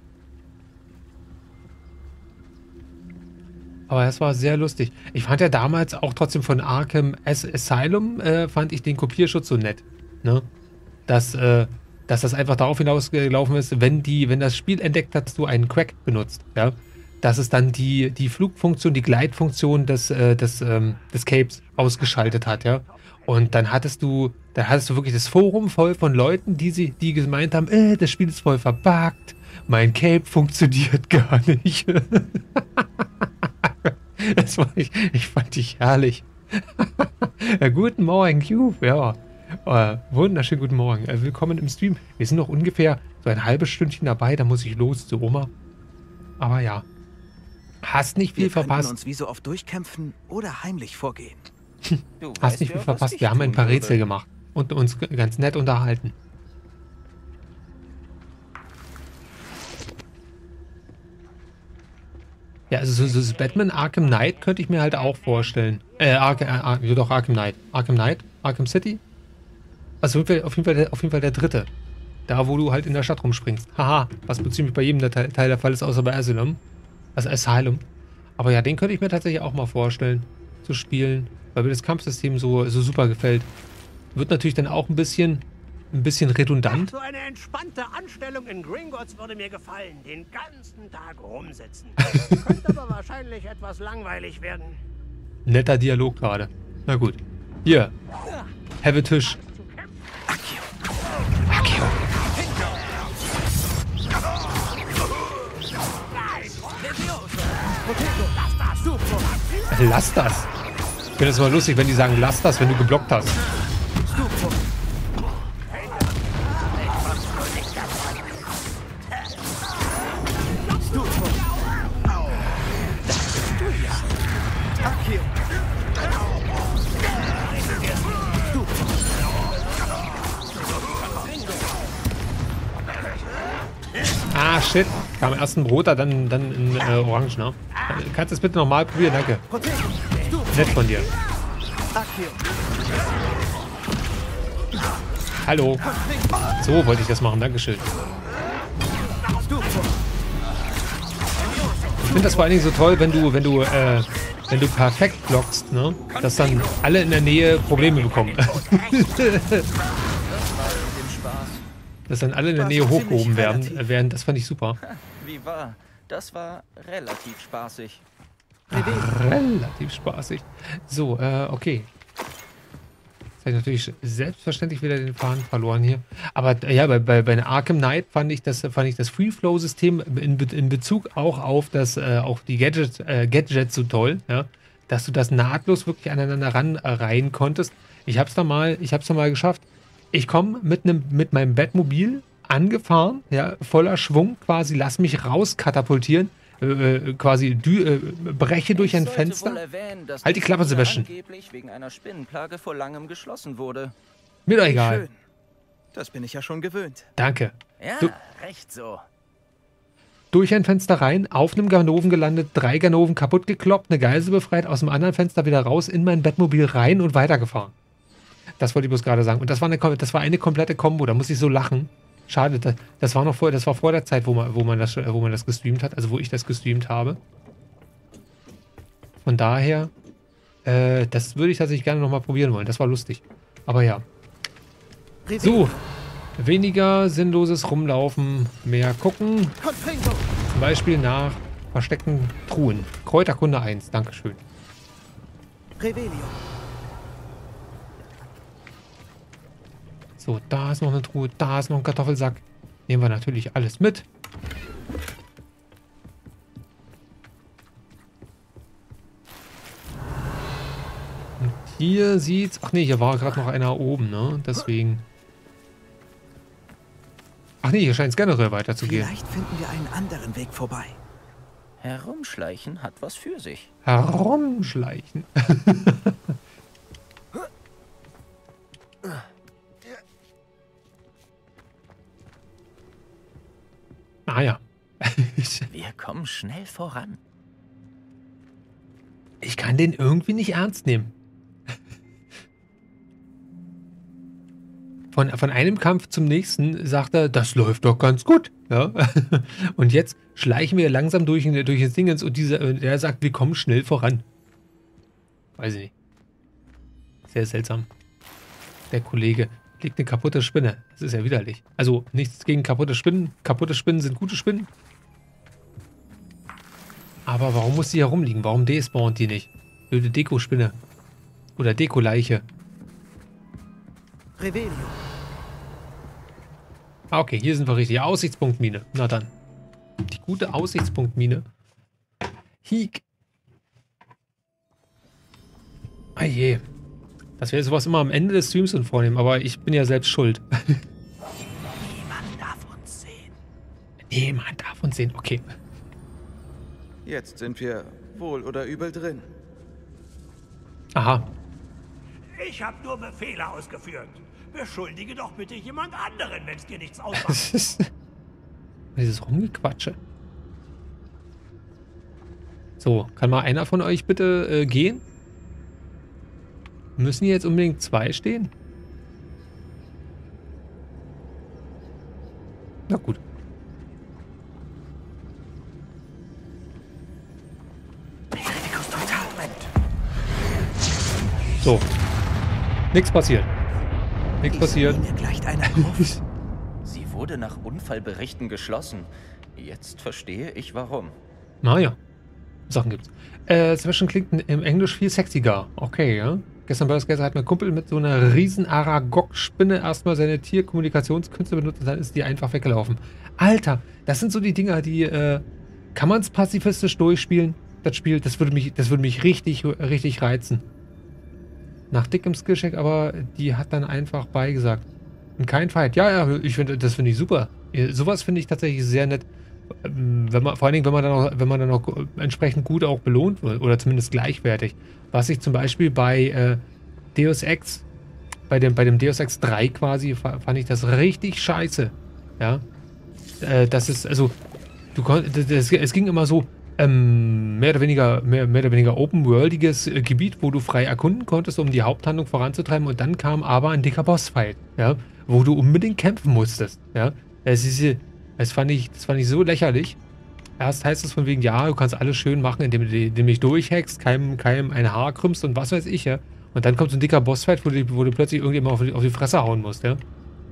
A: Aber das war sehr lustig. Ich fand ja damals auch trotzdem von Arkham Asylum, fand ich den Kopierschutz so nett. Ne? Dass das einfach darauf hinausgelaufen ist, wenn das Spiel entdeckt hat, dass du einen Crack benutzt. Ja? Dass es dann die Flugfunktion, die Gleitfunktion des Capes ausgeschaltet hat. Ja? Und dann hattest du wirklich das Forum voll von Leuten, die gemeint haben, das Spiel ist voll verbuggt, mein Cape funktioniert gar nicht. Ich fand dich herrlich. Guten Morgen, Cube. Ja, wunderschönen guten Morgen. Willkommen im Stream. Wir sind noch ungefähr so ein halbes Stündchen dabei. Da muss ich los zu Oma. Aber ja, hast nicht viel verpasst.
B: Wir uns wie so oft durchkämpfen oder heimlich vorgehen.
A: Hast nicht viel verpasst. Wir haben ein paar Rätsel gemacht und uns ganz nett unterhalten. Ja, also so Batman Arkham Knight könnte ich mir halt auch vorstellen. Arkham Knight. Arkham Knight? Arkham City? Also auf jeden Fall der dritte. Da, wo du halt in der Stadt rumspringst. Haha, was ziemlich bei jedem Teil der Fall ist, außer bei Asylum. Also Asylum. Aber ja, den könnte ich mir tatsächlich auch mal vorstellen, zu spielen. Weil mir das Kampfsystem so super gefällt. Wird natürlich dann auch ein bisschen redundant.
I: So eine entspannte Anstellung in Gringotts würde mir gefallen. Den ganzen Tag rumsitzen. Könnte aber wahrscheinlich etwas langweilig werden.
A: Netter Dialog gerade. Na gut. Hier. Have Tisch. Accio. Lass das. finde es immer lustig, wenn die sagen, lass das, wenn du geblockt hast. Ah, shit. Kam erst ein roter, dann ein orange, ne? Kannst du es bitte nochmal probieren? Danke. Nett von dir. Hallo. So wollte ich das machen. Dankeschön. Ich finde das vor allen Dingen so toll, wenn du perfekt blockst, ne? Dass dann alle in der Nähe Probleme bekommen. Dass dann alle in der Nähe hochgehoben werden. Das fand ich super.
H: Wie war? Das war relativ spaßig.
A: Relativ spaßig. So, okay. Jetzt habe ich natürlich selbstverständlich wieder den Faden verloren hier. Aber ja, bei Arkham Knight fand ich das Free-Flow-System in Bezug auch auf die Gadgets so toll, ja, dass du das nahtlos wirklich aneinander ranreihen konntest. Ich hab's da mal geschafft. Ich komme mit meinem Batmobil angefahren, ja, voller Schwung quasi, lass mich rauskatapultieren, breche durch ein Fenster. Halt die Klappe, Sebastian.
H: Angeblich wegen einer Spinnenplage vor langem geschlossen wurde.
A: Mir doch egal.
B: Schön. Das bin ich ja schon gewöhnt.
A: Danke.
H: Ja, recht so.
A: Durch ein Fenster rein, auf einem Ganoven gelandet, 3 Ganoven kaputt gekloppt, eine Geisel befreit, aus dem anderen Fenster wieder raus, in mein Batmobil rein und weitergefahren. Das wollte ich bloß gerade sagen. Und das war eine komplette Kombo, da muss ich so lachen. Schade, das war vor der Zeit, wo man das gestreamt hat, also wo ich das gestreamt habe. Von daher, das würde ich tatsächlich gerne nochmal probieren wollen. Das war lustig. Aber ja. So, weniger sinnloses Rumlaufen, mehr gucken. Zum Beispiel nach versteckten Truhen. Kräuterkunde 1, Dankeschön.
B: Revelio.
A: So, da ist noch eine Truhe, da ist noch ein Kartoffelsack. Nehmen wir natürlich alles mit. Und hier sieht's... Ach nee, hier war gerade noch einer oben, ne? Deswegen... Ach nee, hier scheint es generell weiterzugehen.
B: Vielleicht finden wir einen anderen Weg vorbei.
H: Herumschleichen hat was für sich.
A: Herumschleichen. Ah ja.
H: Wir kommen schnell voran.
A: Ich kann den irgendwie nicht ernst nehmen. Von einem Kampf zum nächsten sagt er, das läuft doch ganz gut. Ja? Und jetzt schleichen wir langsam durch das Ding und der sagt, wir kommen schnell voran. Weiß ich nicht. Sehr seltsam. Der Kollege liegt eine kaputte Spinne. Das ist ja widerlich. Also nichts gegen kaputte Spinnen. Kaputte Spinnen sind gute Spinnen. Aber warum muss die hier rumliegen? Warum despawnt die nicht? Blöde Deko-Spinne. Oder Deko-Leiche.
B: Revelio.
A: Ah, okay, hier sind wir richtig. Aussichtspunktmine. Na dann. Die gute Aussichtspunktmine. Hiek. Ah je. Das wäre sowas immer am Ende des Streams vornehmen, aber ich bin ja selbst schuld.
C: Niemand darf uns sehen.
A: Niemand darf uns sehen, okay.
B: Jetzt sind wir wohl oder übel drin.
A: Aha.
I: Ich habe nur Befehle ausgeführt. Beschuldige doch bitte jemand anderen, wenn es dir nichts ausmacht.
A: Das ist dieses Rumgequatsche. So, kann mal einer von euch bitte gehen? Müssen hier jetzt unbedingt 2 stehen? Na gut. So. Nichts passiert. Nichts passiert.
B: Mir gleicht einer Gruft.
H: Sie wurde nach Unfallberichten geschlossen. Jetzt verstehe ich warum.
A: Naja. Sachen gibt's. Zwischen klingt im Englisch viel sexiger. Okay, ja. Gestern bei das Gestern hat mein Kumpel mit so einer riesen Aragog-Spinne erstmal seine Tierkommunikationskünste benutzt und dann ist die einfach weggelaufen. Alter, das sind so die Dinger, die, kann man es pazifistisch durchspielen? Das Spiel, das würde mich richtig, richtig reizen. nach dickem Skillcheck, aber die hat dann einfach beigesagt. Und kein Fight. Ja, das finde ich super. Sowas finde ich tatsächlich sehr nett. Vor allen Dingen, wenn man dann auch entsprechend gut auch belohnt wird. Oder zumindest gleichwertig. Was ich zum Beispiel bei Deus Ex, bei dem Deus Ex 3 quasi, fand ich das richtig scheiße. Ja. Das ist, also, es ging immer so, mehr oder weniger open-worldiges Gebiet, wo du frei erkunden konntest, um die Haupthandlung voranzutreiben, und dann kam aber ein dicker Bossfight, ja, wo du unbedingt kämpfen musstest, ja. Das fand ich so lächerlich. Erst heißt es von wegen, ja, du kannst alles schön machen, indem du dich durchhackst, keinem ein Haar krümmst und was weiß ich, ja. Und dann kommt so ein dicker Bossfight, wo du plötzlich irgendjemand auf die Fresse hauen musst, ja.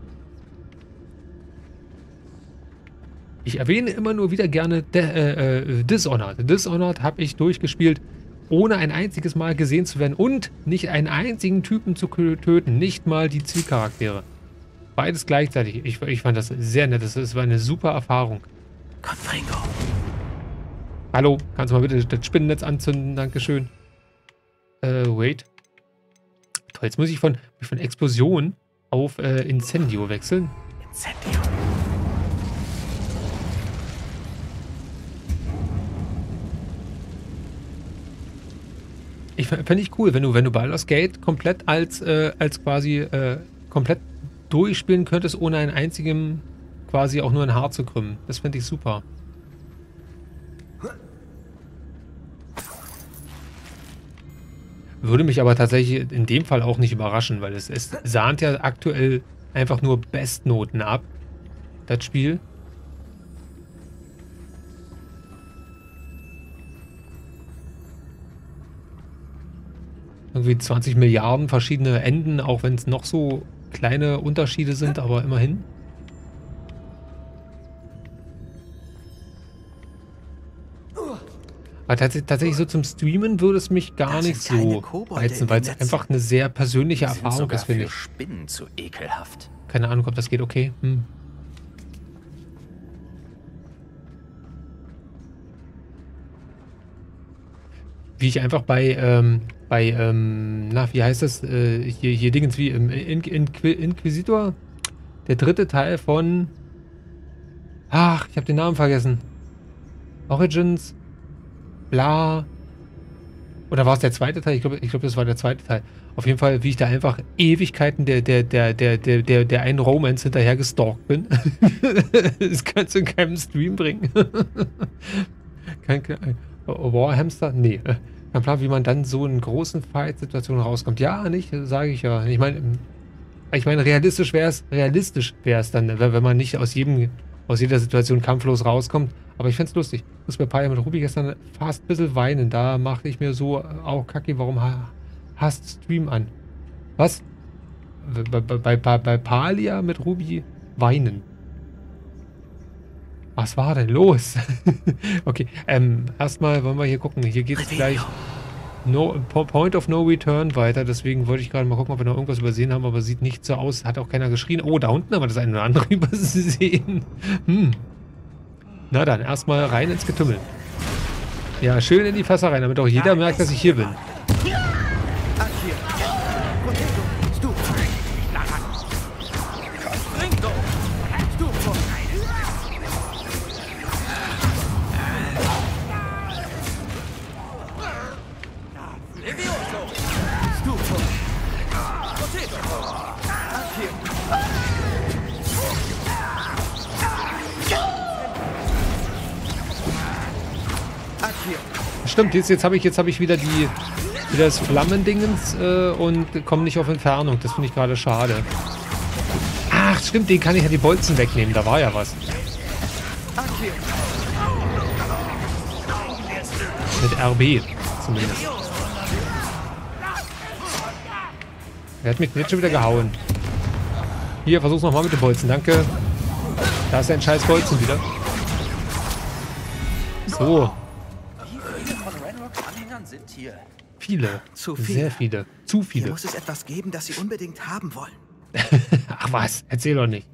A: Ich erwähne immer nur wieder gerne Dishonored. Dishonored habe ich durchgespielt, ohne ein einziges Mal gesehen zu werden und nicht einen einzigen Typen zu töten. Nicht mal die Zielcharaktere. Beides gleichzeitig. Ich fand das sehr nett. Das war eine super Erfahrung.
H: Confringo.
A: Hallo, kannst du mal bitte das Spinnennetz anzünden? Dankeschön. Wait. Toll, jetzt muss ich von Explosion auf Incendio wechseln.
H: Incendio.
A: Fände ich cool, wenn du Baldur's Gate komplett als quasi komplett durchspielen könntest, ohne einen einzigen quasi auch nur ein Haar zu krümmen. Das fände ich super. Würde mich aber tatsächlich in dem Fall auch nicht überraschen, weil es sahnt ja aktuell einfach nur Bestnoten ab, das Spiel. Irgendwie 20 Milliarden verschiedene Enden, auch wenn es noch so kleine Unterschiede sind, aber immerhin. Aber tatsächlich so zum Streamen würde es mich gar nicht so reizen, weil es einfach eine sehr persönliche Erfahrung ist, finde ich.
H: Spinnen zu ekelhaft.
A: Keine Ahnung, ob das geht. Okay. Wie ich einfach wie heißt das? Hier Dingens wie Inquisitor? Der dritte Teil von... Ach, ich habe den Namen vergessen. Origins... Bla. Oder war es der zweite Teil? Ich glaube, das war der zweite Teil. Auf jeden Fall, wie ich da einfach Ewigkeiten der einen Romance hinterher gestalkt bin. Das kannst du in keinem Stream bringen. Warhamster? Nee. Kein Plan, wie man dann so in großen Fight-Situationen rauskommt. Ja, nicht? Sage ich ja. Ich meine, realistisch wäre es dann, wenn man nicht aus jeder Situation kampflos rauskommt. Aber ich fände es lustig. Ich muss bei Palia mit Ruby gestern fast ein bisschen weinen. Da machte ich mir so auch kacke, warum hast Stream an? Was? Bei Palia mit Ruby weinen. Was war denn los? Okay, erstmal wollen wir hier gucken. Hier geht es gleich Point of No Return weiter. Deswegen wollte ich gerade mal gucken, ob wir noch irgendwas übersehen haben. Aber sieht nicht so aus. Hat auch keiner geschrien. Oh, da unten haben wir das eine oder andere übersehen. Na dann, erstmal rein ins Getümmel. Ja, schön in die Fässer rein, damit auch jeder merkt, dass ich hier bin. Stimmt, jetzt habe ich wieder das Flammendingens und komme nicht auf Entfernung. Das finde ich gerade schade. Ach, stimmt, den kann ich ja die Bolzen wegnehmen. Da war ja was. Mit RB zumindest. Er hat mich jetzt schon wieder gehauen. Hier, versuch's nochmal mit den Bolzen. Danke. Da ist ein scheiß Bolzen wieder. So.
H: Sind hier.
A: Viele.
B: Zu viele.
A: Sehr viele. Zu viele.
B: Hier muss es etwas geben, das sie unbedingt haben wollen.
A: Ach was, erzähl doch nicht.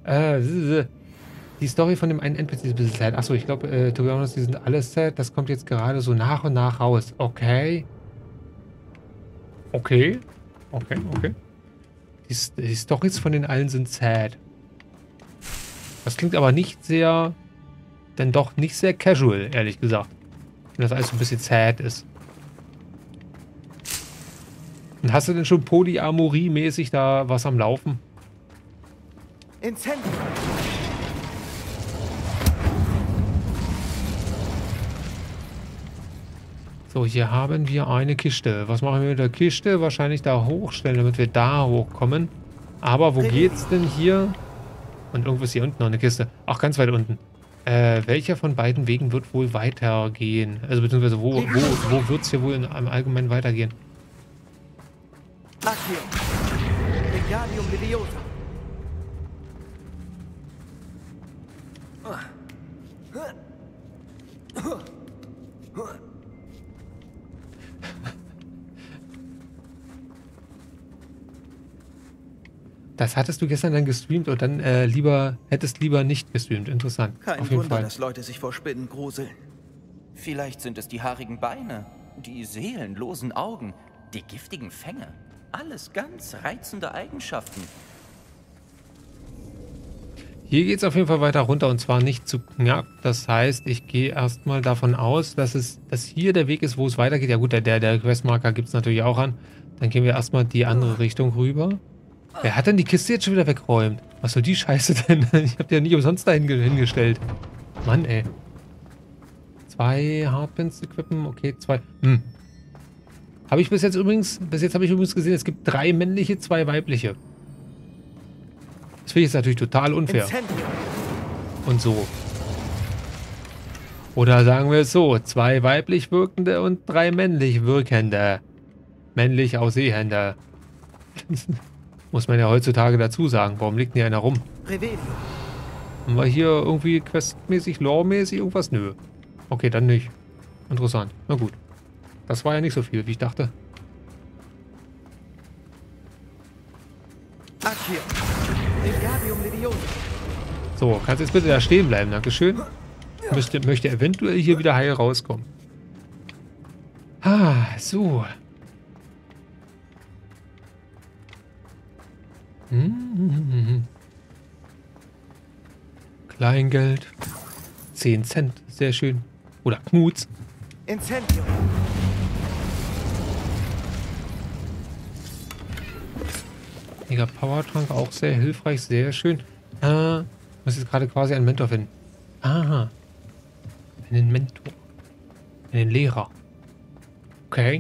A: Die Story von dem einen NPC ist ein bisschen sad. Achso, ich glaube, to be honest, die sind alle sad. Das kommt jetzt gerade so nach und nach raus. Okay. Okay. Okay, okay. Die Storys von den allen sind sad. Das klingt aber nicht sehr, denn doch nicht sehr casual, ehrlich gesagt. Wenn das alles so ein bisschen sad ist. Und hast du denn schon Polyamorie-mäßig da was am Laufen?
B: Incendio.
A: So, hier haben wir eine Kiste. Was machen wir mit der Kiste? Wahrscheinlich da hochstellen, damit wir da hochkommen. Aber wo geht's denn hier? Und irgendwo ist hier unten noch eine Kiste. Ach, ganz weit unten. Welcher von beiden Wegen wird wohl weitergehen? Also beziehungsweise wo wird es hier wohl im Allgemeinen weitergehen?
B: Accio. Wingardium Leviosa.
A: Das hattest du gestern dann gestreamt und dann hättest lieber nicht gestreamt. Interessant.
B: Kein
A: Auf jeden
B: Wunder,
A: Fall.
B: dass Leute sich vor Spinnen gruseln.
H: Vielleicht sind es die haarigen Beine, die seelenlosen Augen, die giftigen Fänge. Alles ganz reizende Eigenschaften.
A: Hier geht es auf jeden Fall weiter runter und zwar nicht zu knapp. Das heißt, ich gehe erstmal davon aus, dass hier der Weg ist, wo es weitergeht. Ja gut, der Questmarker gibt es natürlich auch an. Dann gehen wir erstmal die andere Richtung rüber. Wer hat denn die Kiste jetzt schon wieder weggeräumt? Was soll die Scheiße denn? Ich habe die ja nicht umsonst dahin hingestellt. Mann, ey. 2 Hardpins equippen. Okay, 2. Habe ich bis jetzt habe ich übrigens gesehen, es gibt 3 männliche, 2 weibliche. Das finde ich jetzt natürlich total unfair.
B: Incendio.
A: Und so. Oder sagen wir es so, 2 weiblich wirkende und 3 männlich wirkende. Männlich aussehende. Muss man ja heutzutage dazu sagen. Warum liegt denn hier einer rum?
B: Revelio.
A: Haben wir hier irgendwie questmäßig, lore-mäßig irgendwas? Nö. Okay, dann nicht. Interessant. Na gut. Das war ja nicht so viel, wie ich dachte.
B: Accio. Wingardium Leviosa.
A: So, kannst jetzt bitte da stehen bleiben, dankeschön. Möchte eventuell hier wieder heil rauskommen. Ah, so. Kleingeld. 10 Cent, sehr schön. Oder Knuts.
B: Incendio.
A: Mega Powertrank, auch sehr hilfreich, sehr schön. Muss jetzt gerade quasi einen Mentor finden. Aha. Einen Mentor. Einen Lehrer. Okay.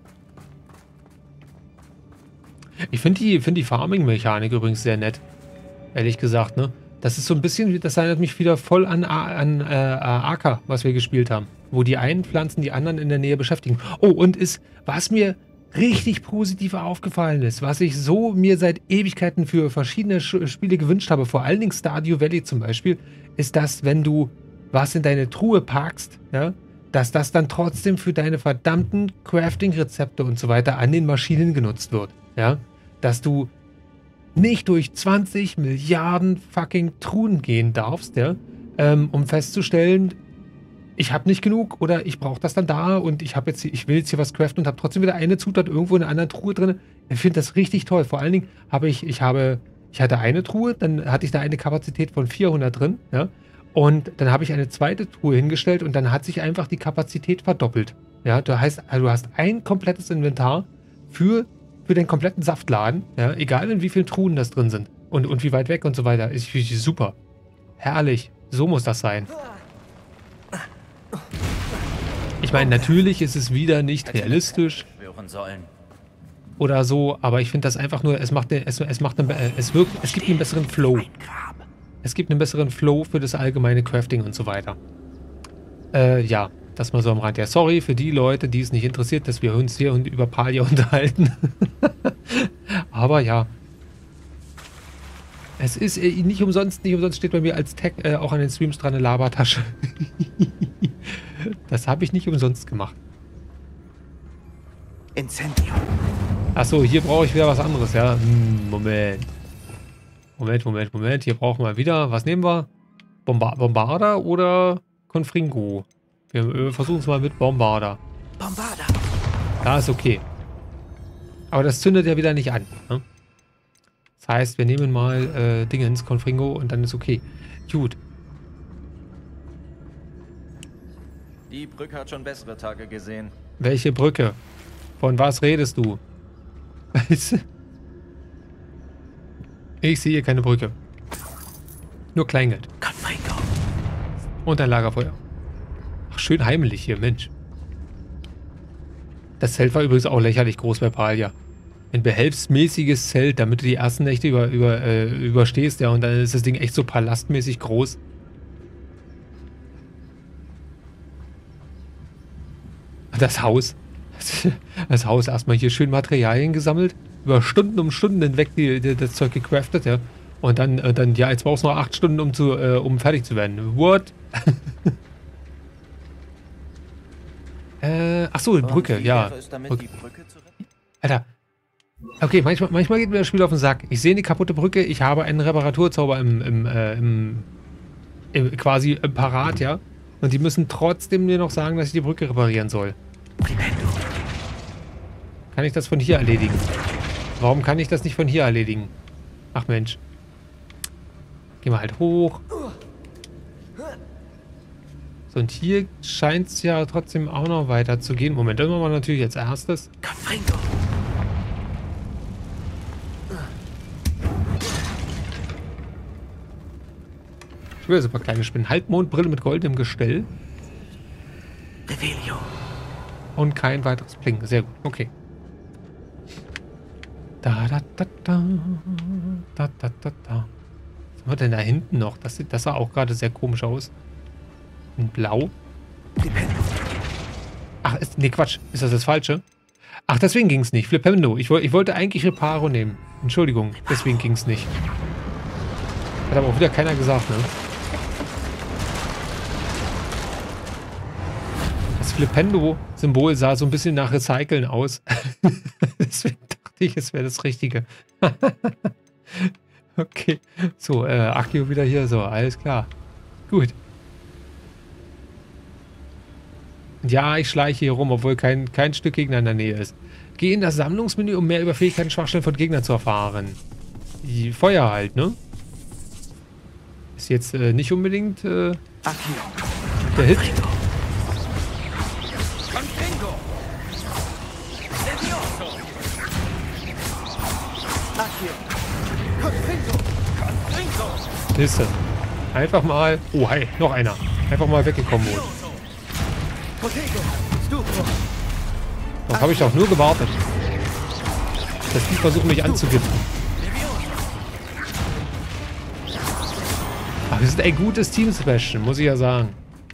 A: Ich finde die Farming-Mechanik übrigens sehr nett. Ehrlich gesagt, ne? Das ist so ein bisschen, das erinnert mich wieder voll an Acker, was wir gespielt haben. Wo die einen Pflanzen die anderen in der Nähe beschäftigen. Oh, und was mir richtig positiv aufgefallen ist, was ich so mir seit Ewigkeiten für verschiedene Spiele gewünscht habe, vor allen Dingen Stardew Valley zum Beispiel, ist, dass wenn du was in deine Truhe packst, ja, dass das dann trotzdem für deine verdammten Crafting-Rezepte und so weiter an den Maschinen genutzt wird. Ja, dass du nicht durch 20 Milliarden fucking Truhen gehen darfst, ja, um festzustellen, ich habe nicht genug oder ich brauche das dann da und ich will jetzt hier was craften und habe trotzdem wieder eine Zutat irgendwo in einer anderen Truhe drin. Ich finde das richtig toll. Vor allen Dingen ich hatte eine Truhe, dann hatte ich da eine Kapazität von 400 drin, ja, und dann habe ich eine zweite Truhe hingestellt und dann hat sich einfach die Kapazität verdoppelt. Ja, du hast ein komplettes Inventar für den kompletten Saftladen, ja, egal in wie vielen Truhen das drin sind und wie weit weg und so weiter. Ich finde super. Herrlich. So muss das sein. Ich meine, natürlich ist es wieder nicht realistisch oder so, aber ich finde das einfach nur, es gibt einen besseren Flow. Es gibt einen besseren Flow für das allgemeine Crafting und so weiter. Ja, das mal so am Rand. Ja, sorry für die Leute, die es nicht interessiert, dass wir uns hier über Palia unterhalten. Aber ja. Es ist nicht umsonst steht bei mir als Tag auch an den Streams dran eine Labertasche. Das habe ich nicht umsonst gemacht.
B: Incendio.
A: Achso, hier brauche ich wieder was anderes, ja. Moment. Hier brauchen wir wieder, was nehmen wir? Bombarder oder Confringo? Wir versuchen es mal mit Bombarder.
B: Bombarder.
A: Da ist okay. Aber das zündet ja wieder nicht an. Ne? Das heißt, wir nehmen mal Dingens, Confringo und dann ist okay. Gut.
H: Die Brücke hat schon bessere Tage gesehen.
A: Welche Brücke? Von was redest du? Ich sehe hier keine Brücke. Nur Kleingeld. Und ein Lagerfeuer. Ach, schön heimlich hier, Mensch. Das Zelt war übrigens auch lächerlich groß bei Palia. Ein behelfsmäßiges Zelt, damit du die ersten Nächte überstehst, ja, und dann ist das Ding echt so palastmäßig groß. Das Haus. Das Haus erstmal hier schön Materialien gesammelt, über Stunden um Stunden hinweg das Zeug gecraftet, ja. Und dann ja, jetzt brauchst du noch 8 Stunden, um fertig zu werden. What? Ach so, Brücke, ja. Alter. Okay, manchmal geht mir das Spiel auf den Sack. Ich sehe eine kaputte Brücke, ich habe einen Reparaturzauber quasi parat, ja. Und die müssen trotzdem mir noch sagen, dass ich die Brücke reparieren soll. Kann ich das von hier erledigen? Warum kann ich das nicht von hier erledigen? Ach Mensch. Gehen wir halt hoch. So, und hier scheint es ja trotzdem auch noch weiter zu gehen. Moment, dann machen wir natürlich als erstes. Ich will super kleine Spinnen. Halbmondbrille mit goldenem Gestell. Und kein weiteres Blinken. Sehr gut, okay. Da. Was haben wir denn da hinten noch? Das sah auch gerade sehr komisch aus. In Blau. Ach, nee, Quatsch. Ist das Falsche? Ach, deswegen ging es nicht. Flipendo. Ich wollte eigentlich Reparo nehmen. Entschuldigung, deswegen ging es nicht. Hat aber auch wieder keiner gesagt, ne? Das Flipendo-Symbol sah so ein bisschen nach Recyceln aus. Deswegen dachte ich, es wäre das Richtige. Okay. So, Akio wieder hier. So, alles klar. Gut. Ja, ich schleiche hier rum, obwohl kein Stück Gegner in der Nähe ist. Geh in das Sammlungsmenü, um mehr über Fähigkeiten und Schwachstellen von Gegnern zu erfahren. Die Feuer halt, ne? Ist jetzt nicht unbedingt der Hit. Liste. Einfach mal... Oh, hey, noch einer. Einfach mal weggekommen wohl. Darauf habe ich doch nur gewartet. Dass die versuchen, mich anzugiften. Aber wir sind ein gutes Team, Sebastian, muss ich ja sagen.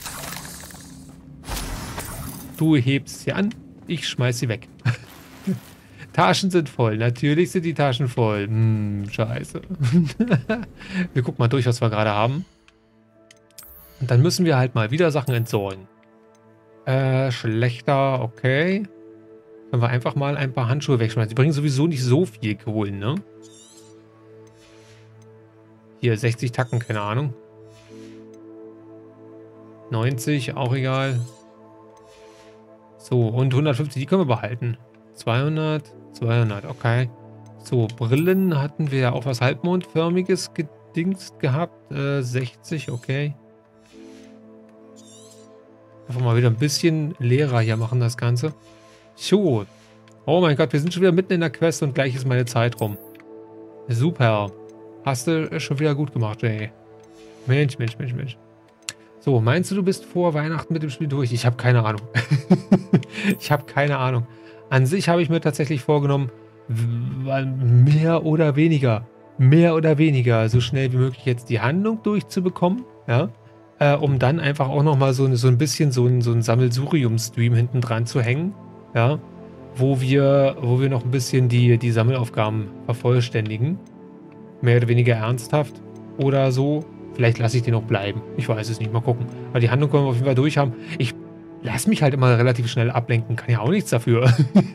A: Du hebst sie an, ich schmeiß sie weg. Taschen sind voll. Natürlich sind die Taschen voll. Scheiße. Wir gucken mal durch, was wir gerade haben. Und dann müssen wir halt mal wieder Sachen entsorgen. Schlechter, okay. Können wir einfach mal ein paar Handschuhe wegschmeißen. Die bringen sowieso nicht so viel Kohle, ne? Hier, 60 Tacken, keine Ahnung. 90, auch egal. So, und 150, die können wir behalten. 200, okay. So, Brillen hatten wir ja auch was halbmondförmiges gedingst gehabt. 60, okay. Einfach mal wieder ein bisschen leerer hier machen, das Ganze. So. Oh mein Gott, wir sind schon wieder mitten in der Quest und gleich ist meine Zeit rum. Super. Hast du schon wieder gut gemacht, Jay. Mensch. So, meinst du bist vor Weihnachten mit dem Spiel durch? Ich habe keine Ahnung. Ich habe keine Ahnung. An sich habe ich mir tatsächlich vorgenommen, mehr oder weniger so schnell wie möglich jetzt die Handlung durchzubekommen, ja, um dann einfach auch nochmal so ein bisschen so ein Sammelsurium-Stream hinten dran zu hängen, ja, wo wir noch ein bisschen die Sammelaufgaben vervollständigen. Mehr oder weniger ernsthaft oder so. Vielleicht lasse ich den noch bleiben. Ich weiß es nicht, mal gucken. Aber die Handlung können wir auf jeden Fall durch haben. Ich lasse mich halt immer relativ schnell ablenken. Kann ja auch nichts dafür.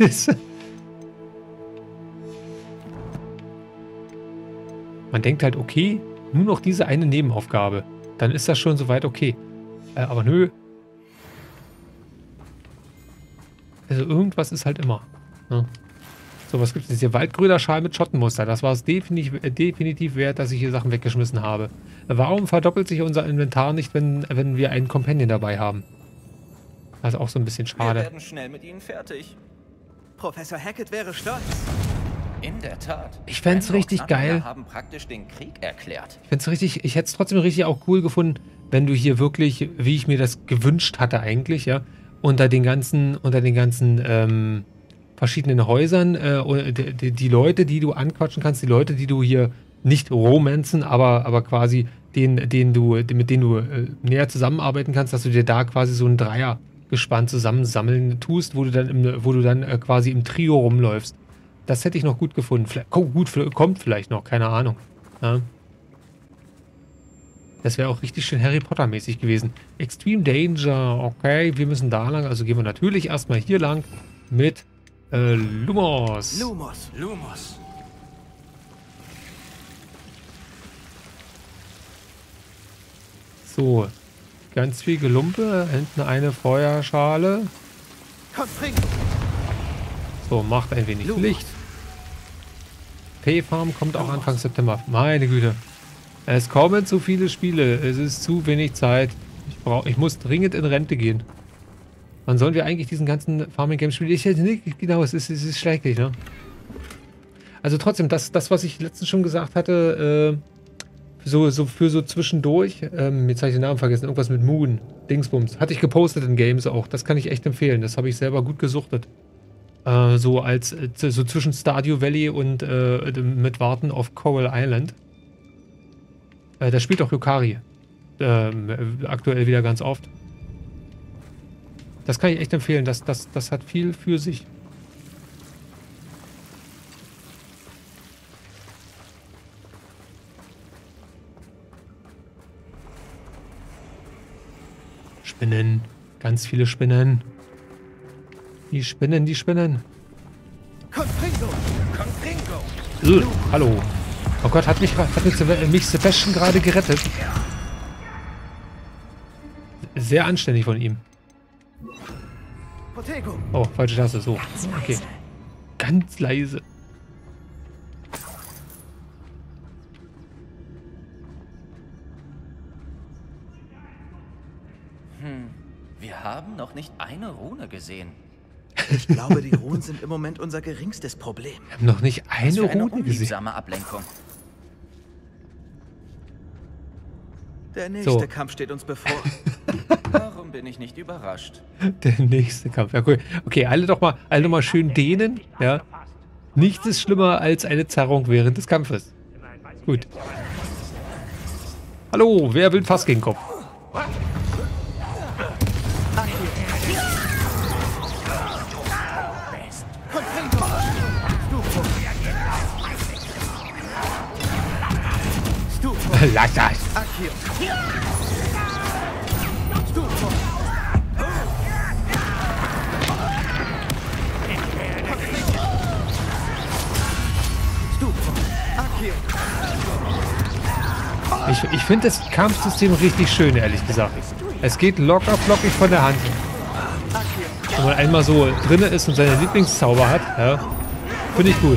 A: Man denkt halt, okay, nur noch diese eine Nebenaufgabe. Dann ist das schon soweit okay. Aber nö. Also irgendwas ist halt immer. Ne? So, was gibt es jetzt hier? Waldgrüner Schal mit Schottenmuster. Das war es definitiv wert, dass ich hier Sachen weggeschmissen habe. Warum verdoppelt sich unser Inventar nicht, wenn wir einen Companion dabei haben? Das ist auch so ein bisschen
H: Wir
A: schade.
H: werden schnell mit ihnen fertig.
B: Professor Hackett wäre stolz.
H: In der Tat.
A: Ich fänd's
H: Brandon
A: richtig
H: und Anwender
A: geil.
H: haben praktisch den Krieg erklärt.
A: Ich hätte es trotzdem richtig auch cool gefunden, wenn du hier wirklich, wie ich mir das gewünscht hatte eigentlich, ja, unter den ganzen verschiedenen Häusern, die Leute, die du anquatschen kannst, die Leute, die du hier nicht romanzen, aber quasi mit denen du näher zusammenarbeiten kannst, dass du dir da quasi so ein Dreiergespann zusammensammeln tust, wo du dann quasi im Trio rumläufst. Das hätte ich noch gut gefunden. Kommt vielleicht noch, keine Ahnung. Ja. Das wäre auch richtig schön Harry Potter-mäßig gewesen. Extreme Danger, okay, wir müssen da lang, also gehen wir natürlich erstmal hier lang mit Lumos.
B: Lumos.
A: So, ganz viel Gelumpe, hinten eine Feuerschale. So, macht ein wenig Licht. P-Farm kommt auch Anfang September. Meine Güte. Es kommen zu viele Spiele. Es ist zu wenig Zeit. Ich muss dringend in Rente gehen. Wann sollen wir eigentlich diesen ganzen Farming-Game spielen? Ich hätte nicht genau, es ist schrecklich, ne? Also trotzdem, das was ich letztens schon gesagt hatte, für so zwischendurch, jetzt habe ich den Namen vergessen, irgendwas mit Moon, Dingsbums, hatte ich gepostet in Games auch. Das kann ich echt empfehlen. Das habe ich selber gut gesuchtet. So zwischen Stardew Valley und mit Warten auf Coral Island. Da spielt auch Yukari. Aktuell wieder ganz oft. Das kann ich echt empfehlen. Das hat viel für sich. Spinnen. Ganz viele Spinnen. Die Spinnen. Hallo. Oh Gott, hat mich Sebastian gerade gerettet. Sehr anständig von ihm. Oh, falsche Taste. So. Okay. Ganz leise.
H: Wir haben noch nicht eine Rune gesehen.
B: Ich glaube, die Runen sind im Moment unser geringstes Problem.
A: Wir haben noch nicht eine Rune gesehen.
H: Unliebsame Ablenkung.
B: Der nächste Kampf steht uns bevor.
H: Warum bin ich nicht überrascht?
A: Der nächste Kampf. Ja, cool. Okay, alle doch mal schön dehnen. Ja. Nichts ist schlimmer als eine Zerrung während des Kampfes. Gut. Hallo, wer will Fass gegen Kopf? Lass das! Ich finde das Kampfsystem richtig schön, ehrlich gesagt. Es geht locker flockig von der Hand. Wenn man einmal so drinne ist und seine Lieblingszauber hat, ja, finde ich gut.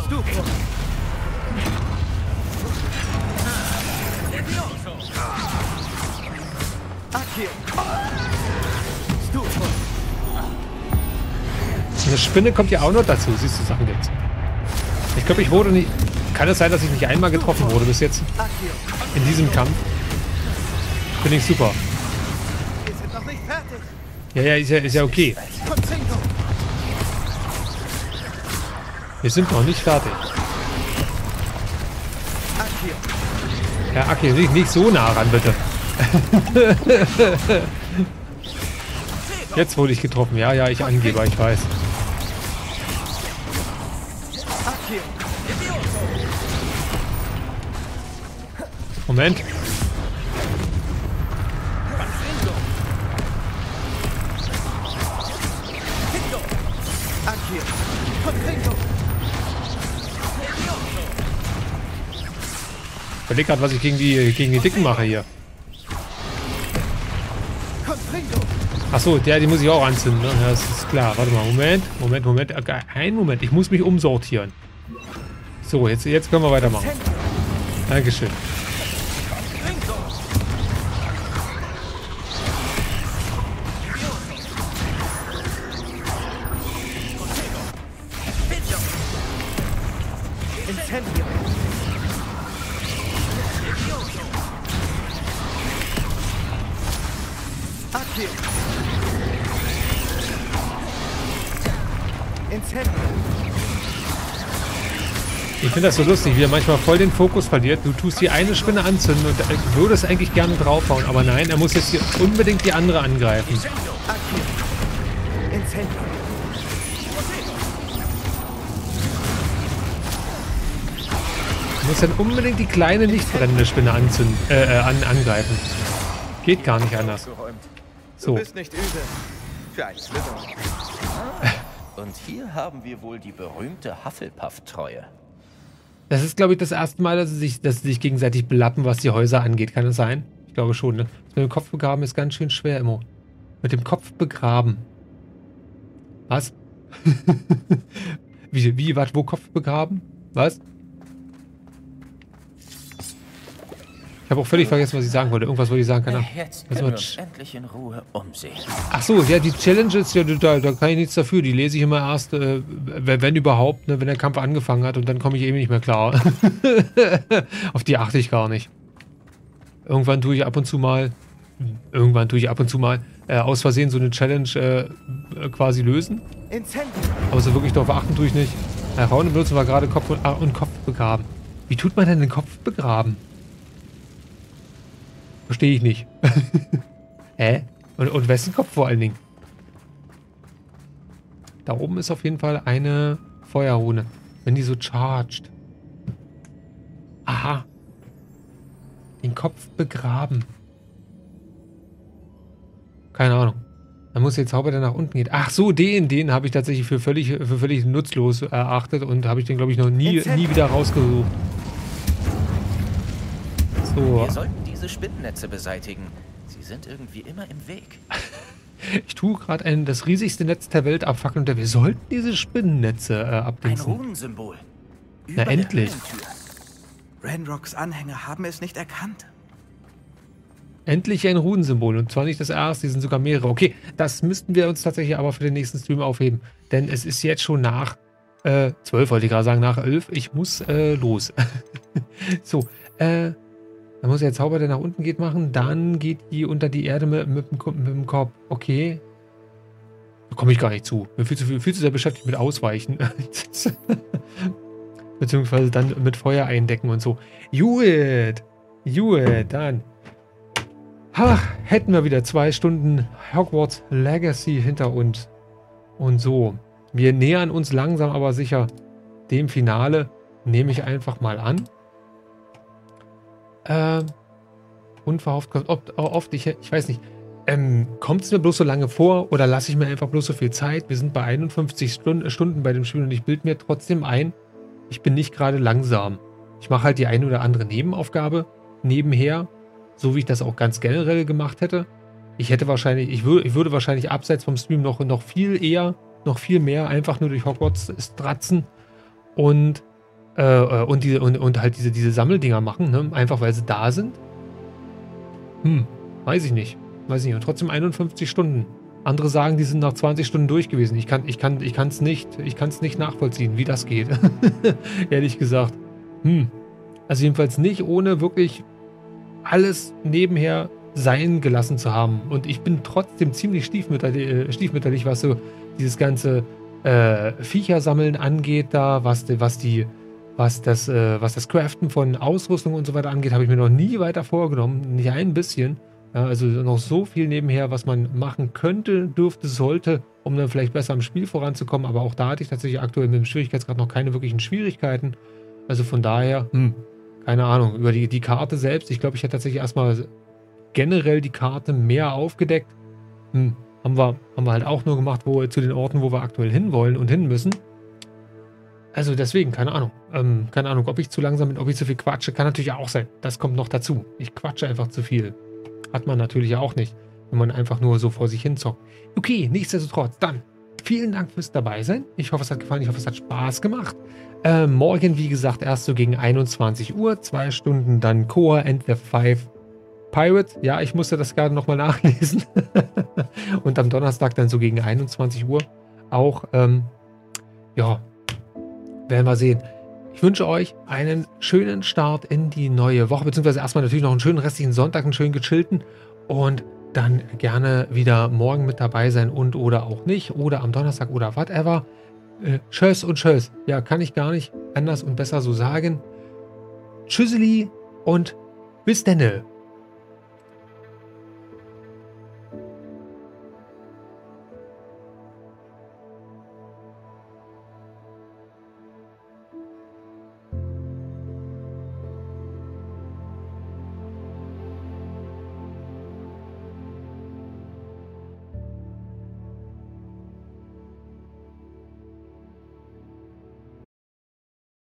A: Eine Spinne kommt ja auch noch dazu, siehst du, Sachen gibt's. Ich glaube, ich wurde nicht... Kann es sein, dass ich nicht einmal getroffen wurde bis jetzt? In diesem Kampf. Finde ich super. Ja, ist ja okay. Wir sind noch nicht fertig. Ja, Aki, nicht so nah ran, bitte. Jetzt wurde ich getroffen. Ja, ich Angeber, ich weiß. Moment. Ich überleg grad, was ich gegen die Dicken mache hier. Achso, die muss ich auch anzünden, ne? Ja, das ist klar. Warte mal, Moment. Einen Moment, ich muss mich umsortieren. So, jetzt können wir weitermachen. Dankeschön. Ich finde das so lustig, wie er manchmal voll den Fokus verliert. Du tust die eine Spinne anzünden und würdest eigentlich gerne draufhauen, aber nein, er muss jetzt hier unbedingt die andere angreifen. Er muss dann unbedingt die kleine, nicht brennende Spinne angreifen. Geht gar nicht anders. So.
H: Du bist nicht übel. Für einen Slytherin. Und hier haben wir wohl die berühmte Hufflepuff-Treue.
A: Das ist, glaube ich, das erste Mal, dass sie sich gegenseitig belappen, was die Häuser angeht. Kann das sein? Ich glaube schon, ne? Mit dem Kopf begraben ist ganz schön schwer immer. Mit dem Kopf begraben. Was? Wie, was, wo Kopf begraben? Was? Ich habe auch völlig vergessen, was ich sagen wollte. Irgendwas wollte ich sagen, keine Ahnung.
H: Jetzt können wir uns endlich in Ruhe umsehen.
A: Ach so, ja, die Challenges, ja, da kann ich nichts dafür. Die lese ich immer erst, wenn überhaupt, ne, wenn der Kampf angefangen hat und dann komme ich eben nicht mehr klar. Auf die achte ich gar nicht. Irgendwann tue ich ab und zu mal aus Versehen so eine Challenge quasi lösen. Aber so wirklich darauf achten tue ich nicht. Raune benutzen wir gerade Kopf und Kopf begraben. Wie tut man denn den Kopf begraben? Verstehe ich nicht. Hä? Und wessen Kopf vor allen Dingen? Da oben ist auf jeden Fall eine Feuerrune. Wenn die so charged. Aha. Den Kopf begraben. Keine Ahnung. Da muss jetzt Zauber, der nach unten geht. Ach so, den habe ich tatsächlich für völlig nutzlos erachtet und habe ich den, glaube ich, noch nie wieder rausgesucht. So.
H: Wir sollten diese Spinnennetze beseitigen. Sie sind irgendwie immer im Weg.
A: Ich tue gerade das riesigste Netz der Welt abfackeln und wir sollten diese Spinnennetze abdingsen.
B: Ein Runensymbol.
A: Na endlich.
B: Ranrocks Anhänger haben es nicht erkannt.
A: Endlich ein Runensymbol und zwar nicht das erste, die sind sogar mehrere. Okay, das müssten wir uns tatsächlich aber für den nächsten Stream aufheben, denn es ist jetzt schon nach 12, wollte ich gerade sagen, nach 11. Ich muss los. So, dann muss der Zauber, der nach unten geht, machen. Dann geht die unter die Erde mit dem Korb. Okay. Da komme ich gar nicht zu. Bin viel zu sehr beschäftigt mit Ausweichen. Beziehungsweise dann mit Feuer eindecken und so. Gut, dann. Ach, hätten wir wieder 2 Stunden Hogwarts Legacy hinter uns. Und so. Wir nähern uns langsam aber sicher dem Finale. Nehme ich einfach mal an. Unverhofft kommt oft, ich weiß nicht, kommt es mir bloß so lange vor oder lasse ich mir einfach bloß so viel Zeit? Wir sind bei 51 Stunden bei dem Spiel und ich bilde mir trotzdem ein, ich bin nicht gerade langsam. Ich mache halt die eine oder andere Nebenaufgabe nebenher, so wie ich das auch ganz generell gemacht hätte. Ich würde wahrscheinlich abseits vom Stream noch viel eher, noch viel mehr einfach nur durch Hogwarts stratzen und halt diese Sammeldinger machen, ne? Einfach weil sie da sind. Weiß ich nicht. Und trotzdem 51 Stunden. Andere sagen, die sind nach 20 Stunden durch gewesen. Ich kann es nicht nachvollziehen, wie das geht. Ehrlich gesagt. Also jedenfalls nicht, ohne wirklich alles nebenher sein gelassen zu haben. Und ich bin trotzdem ziemlich stiefmütterlich, was so dieses ganze Viechersammeln angeht, da, was das Craften von Ausrüstung und so weiter angeht, habe ich mir noch nie weiter vorgenommen. Nicht ein bisschen. Ja, also noch so viel nebenher, was man machen könnte, dürfte, sollte, um dann vielleicht besser im Spiel voranzukommen. Aber auch da hatte ich tatsächlich aktuell mit dem Schwierigkeitsgrad noch keine wirklichen Schwierigkeiten. Also von daher, keine Ahnung, über die Karte selbst. Ich glaube, ich hätte tatsächlich erstmal generell die Karte mehr aufgedeckt. Haben wir halt auch nur gemacht, zu den Orten, wo wir aktuell hinwollen und hin müssen. Also deswegen, keine Ahnung. Keine Ahnung, ob ich zu langsam bin, ob ich zu viel quatsche. Kann natürlich auch sein. Das kommt noch dazu. Ich quatsche einfach zu viel. Hat man natürlich auch nicht. wenn man einfach nur so vor sich hin zockt. Okay, nichtsdestotrotz, dann vielen Dank fürs Dabeisein. Ich hoffe, es hat gefallen. Ich hoffe, es hat Spaß gemacht. Morgen, wie gesagt, erst so gegen 21 Uhr. 2 Stunden dann Koa and the Five Pirates. Ja, ich musste das gerade nochmal nachlesen. Und am Donnerstag dann so gegen 21 Uhr auch. Ja, werden wir sehen. Ich wünsche euch einen schönen Start in die neue Woche. Beziehungsweise erstmal natürlich noch einen schönen restlichen Sonntag, einen schönen gechillten. Und dann gerne wieder morgen mit dabei sein und oder auch nicht. Oder am Donnerstag oder whatever. Tschüss und tschüss. Ja, kann ich gar nicht anders und besser so sagen. Tschüsseli und bis denne.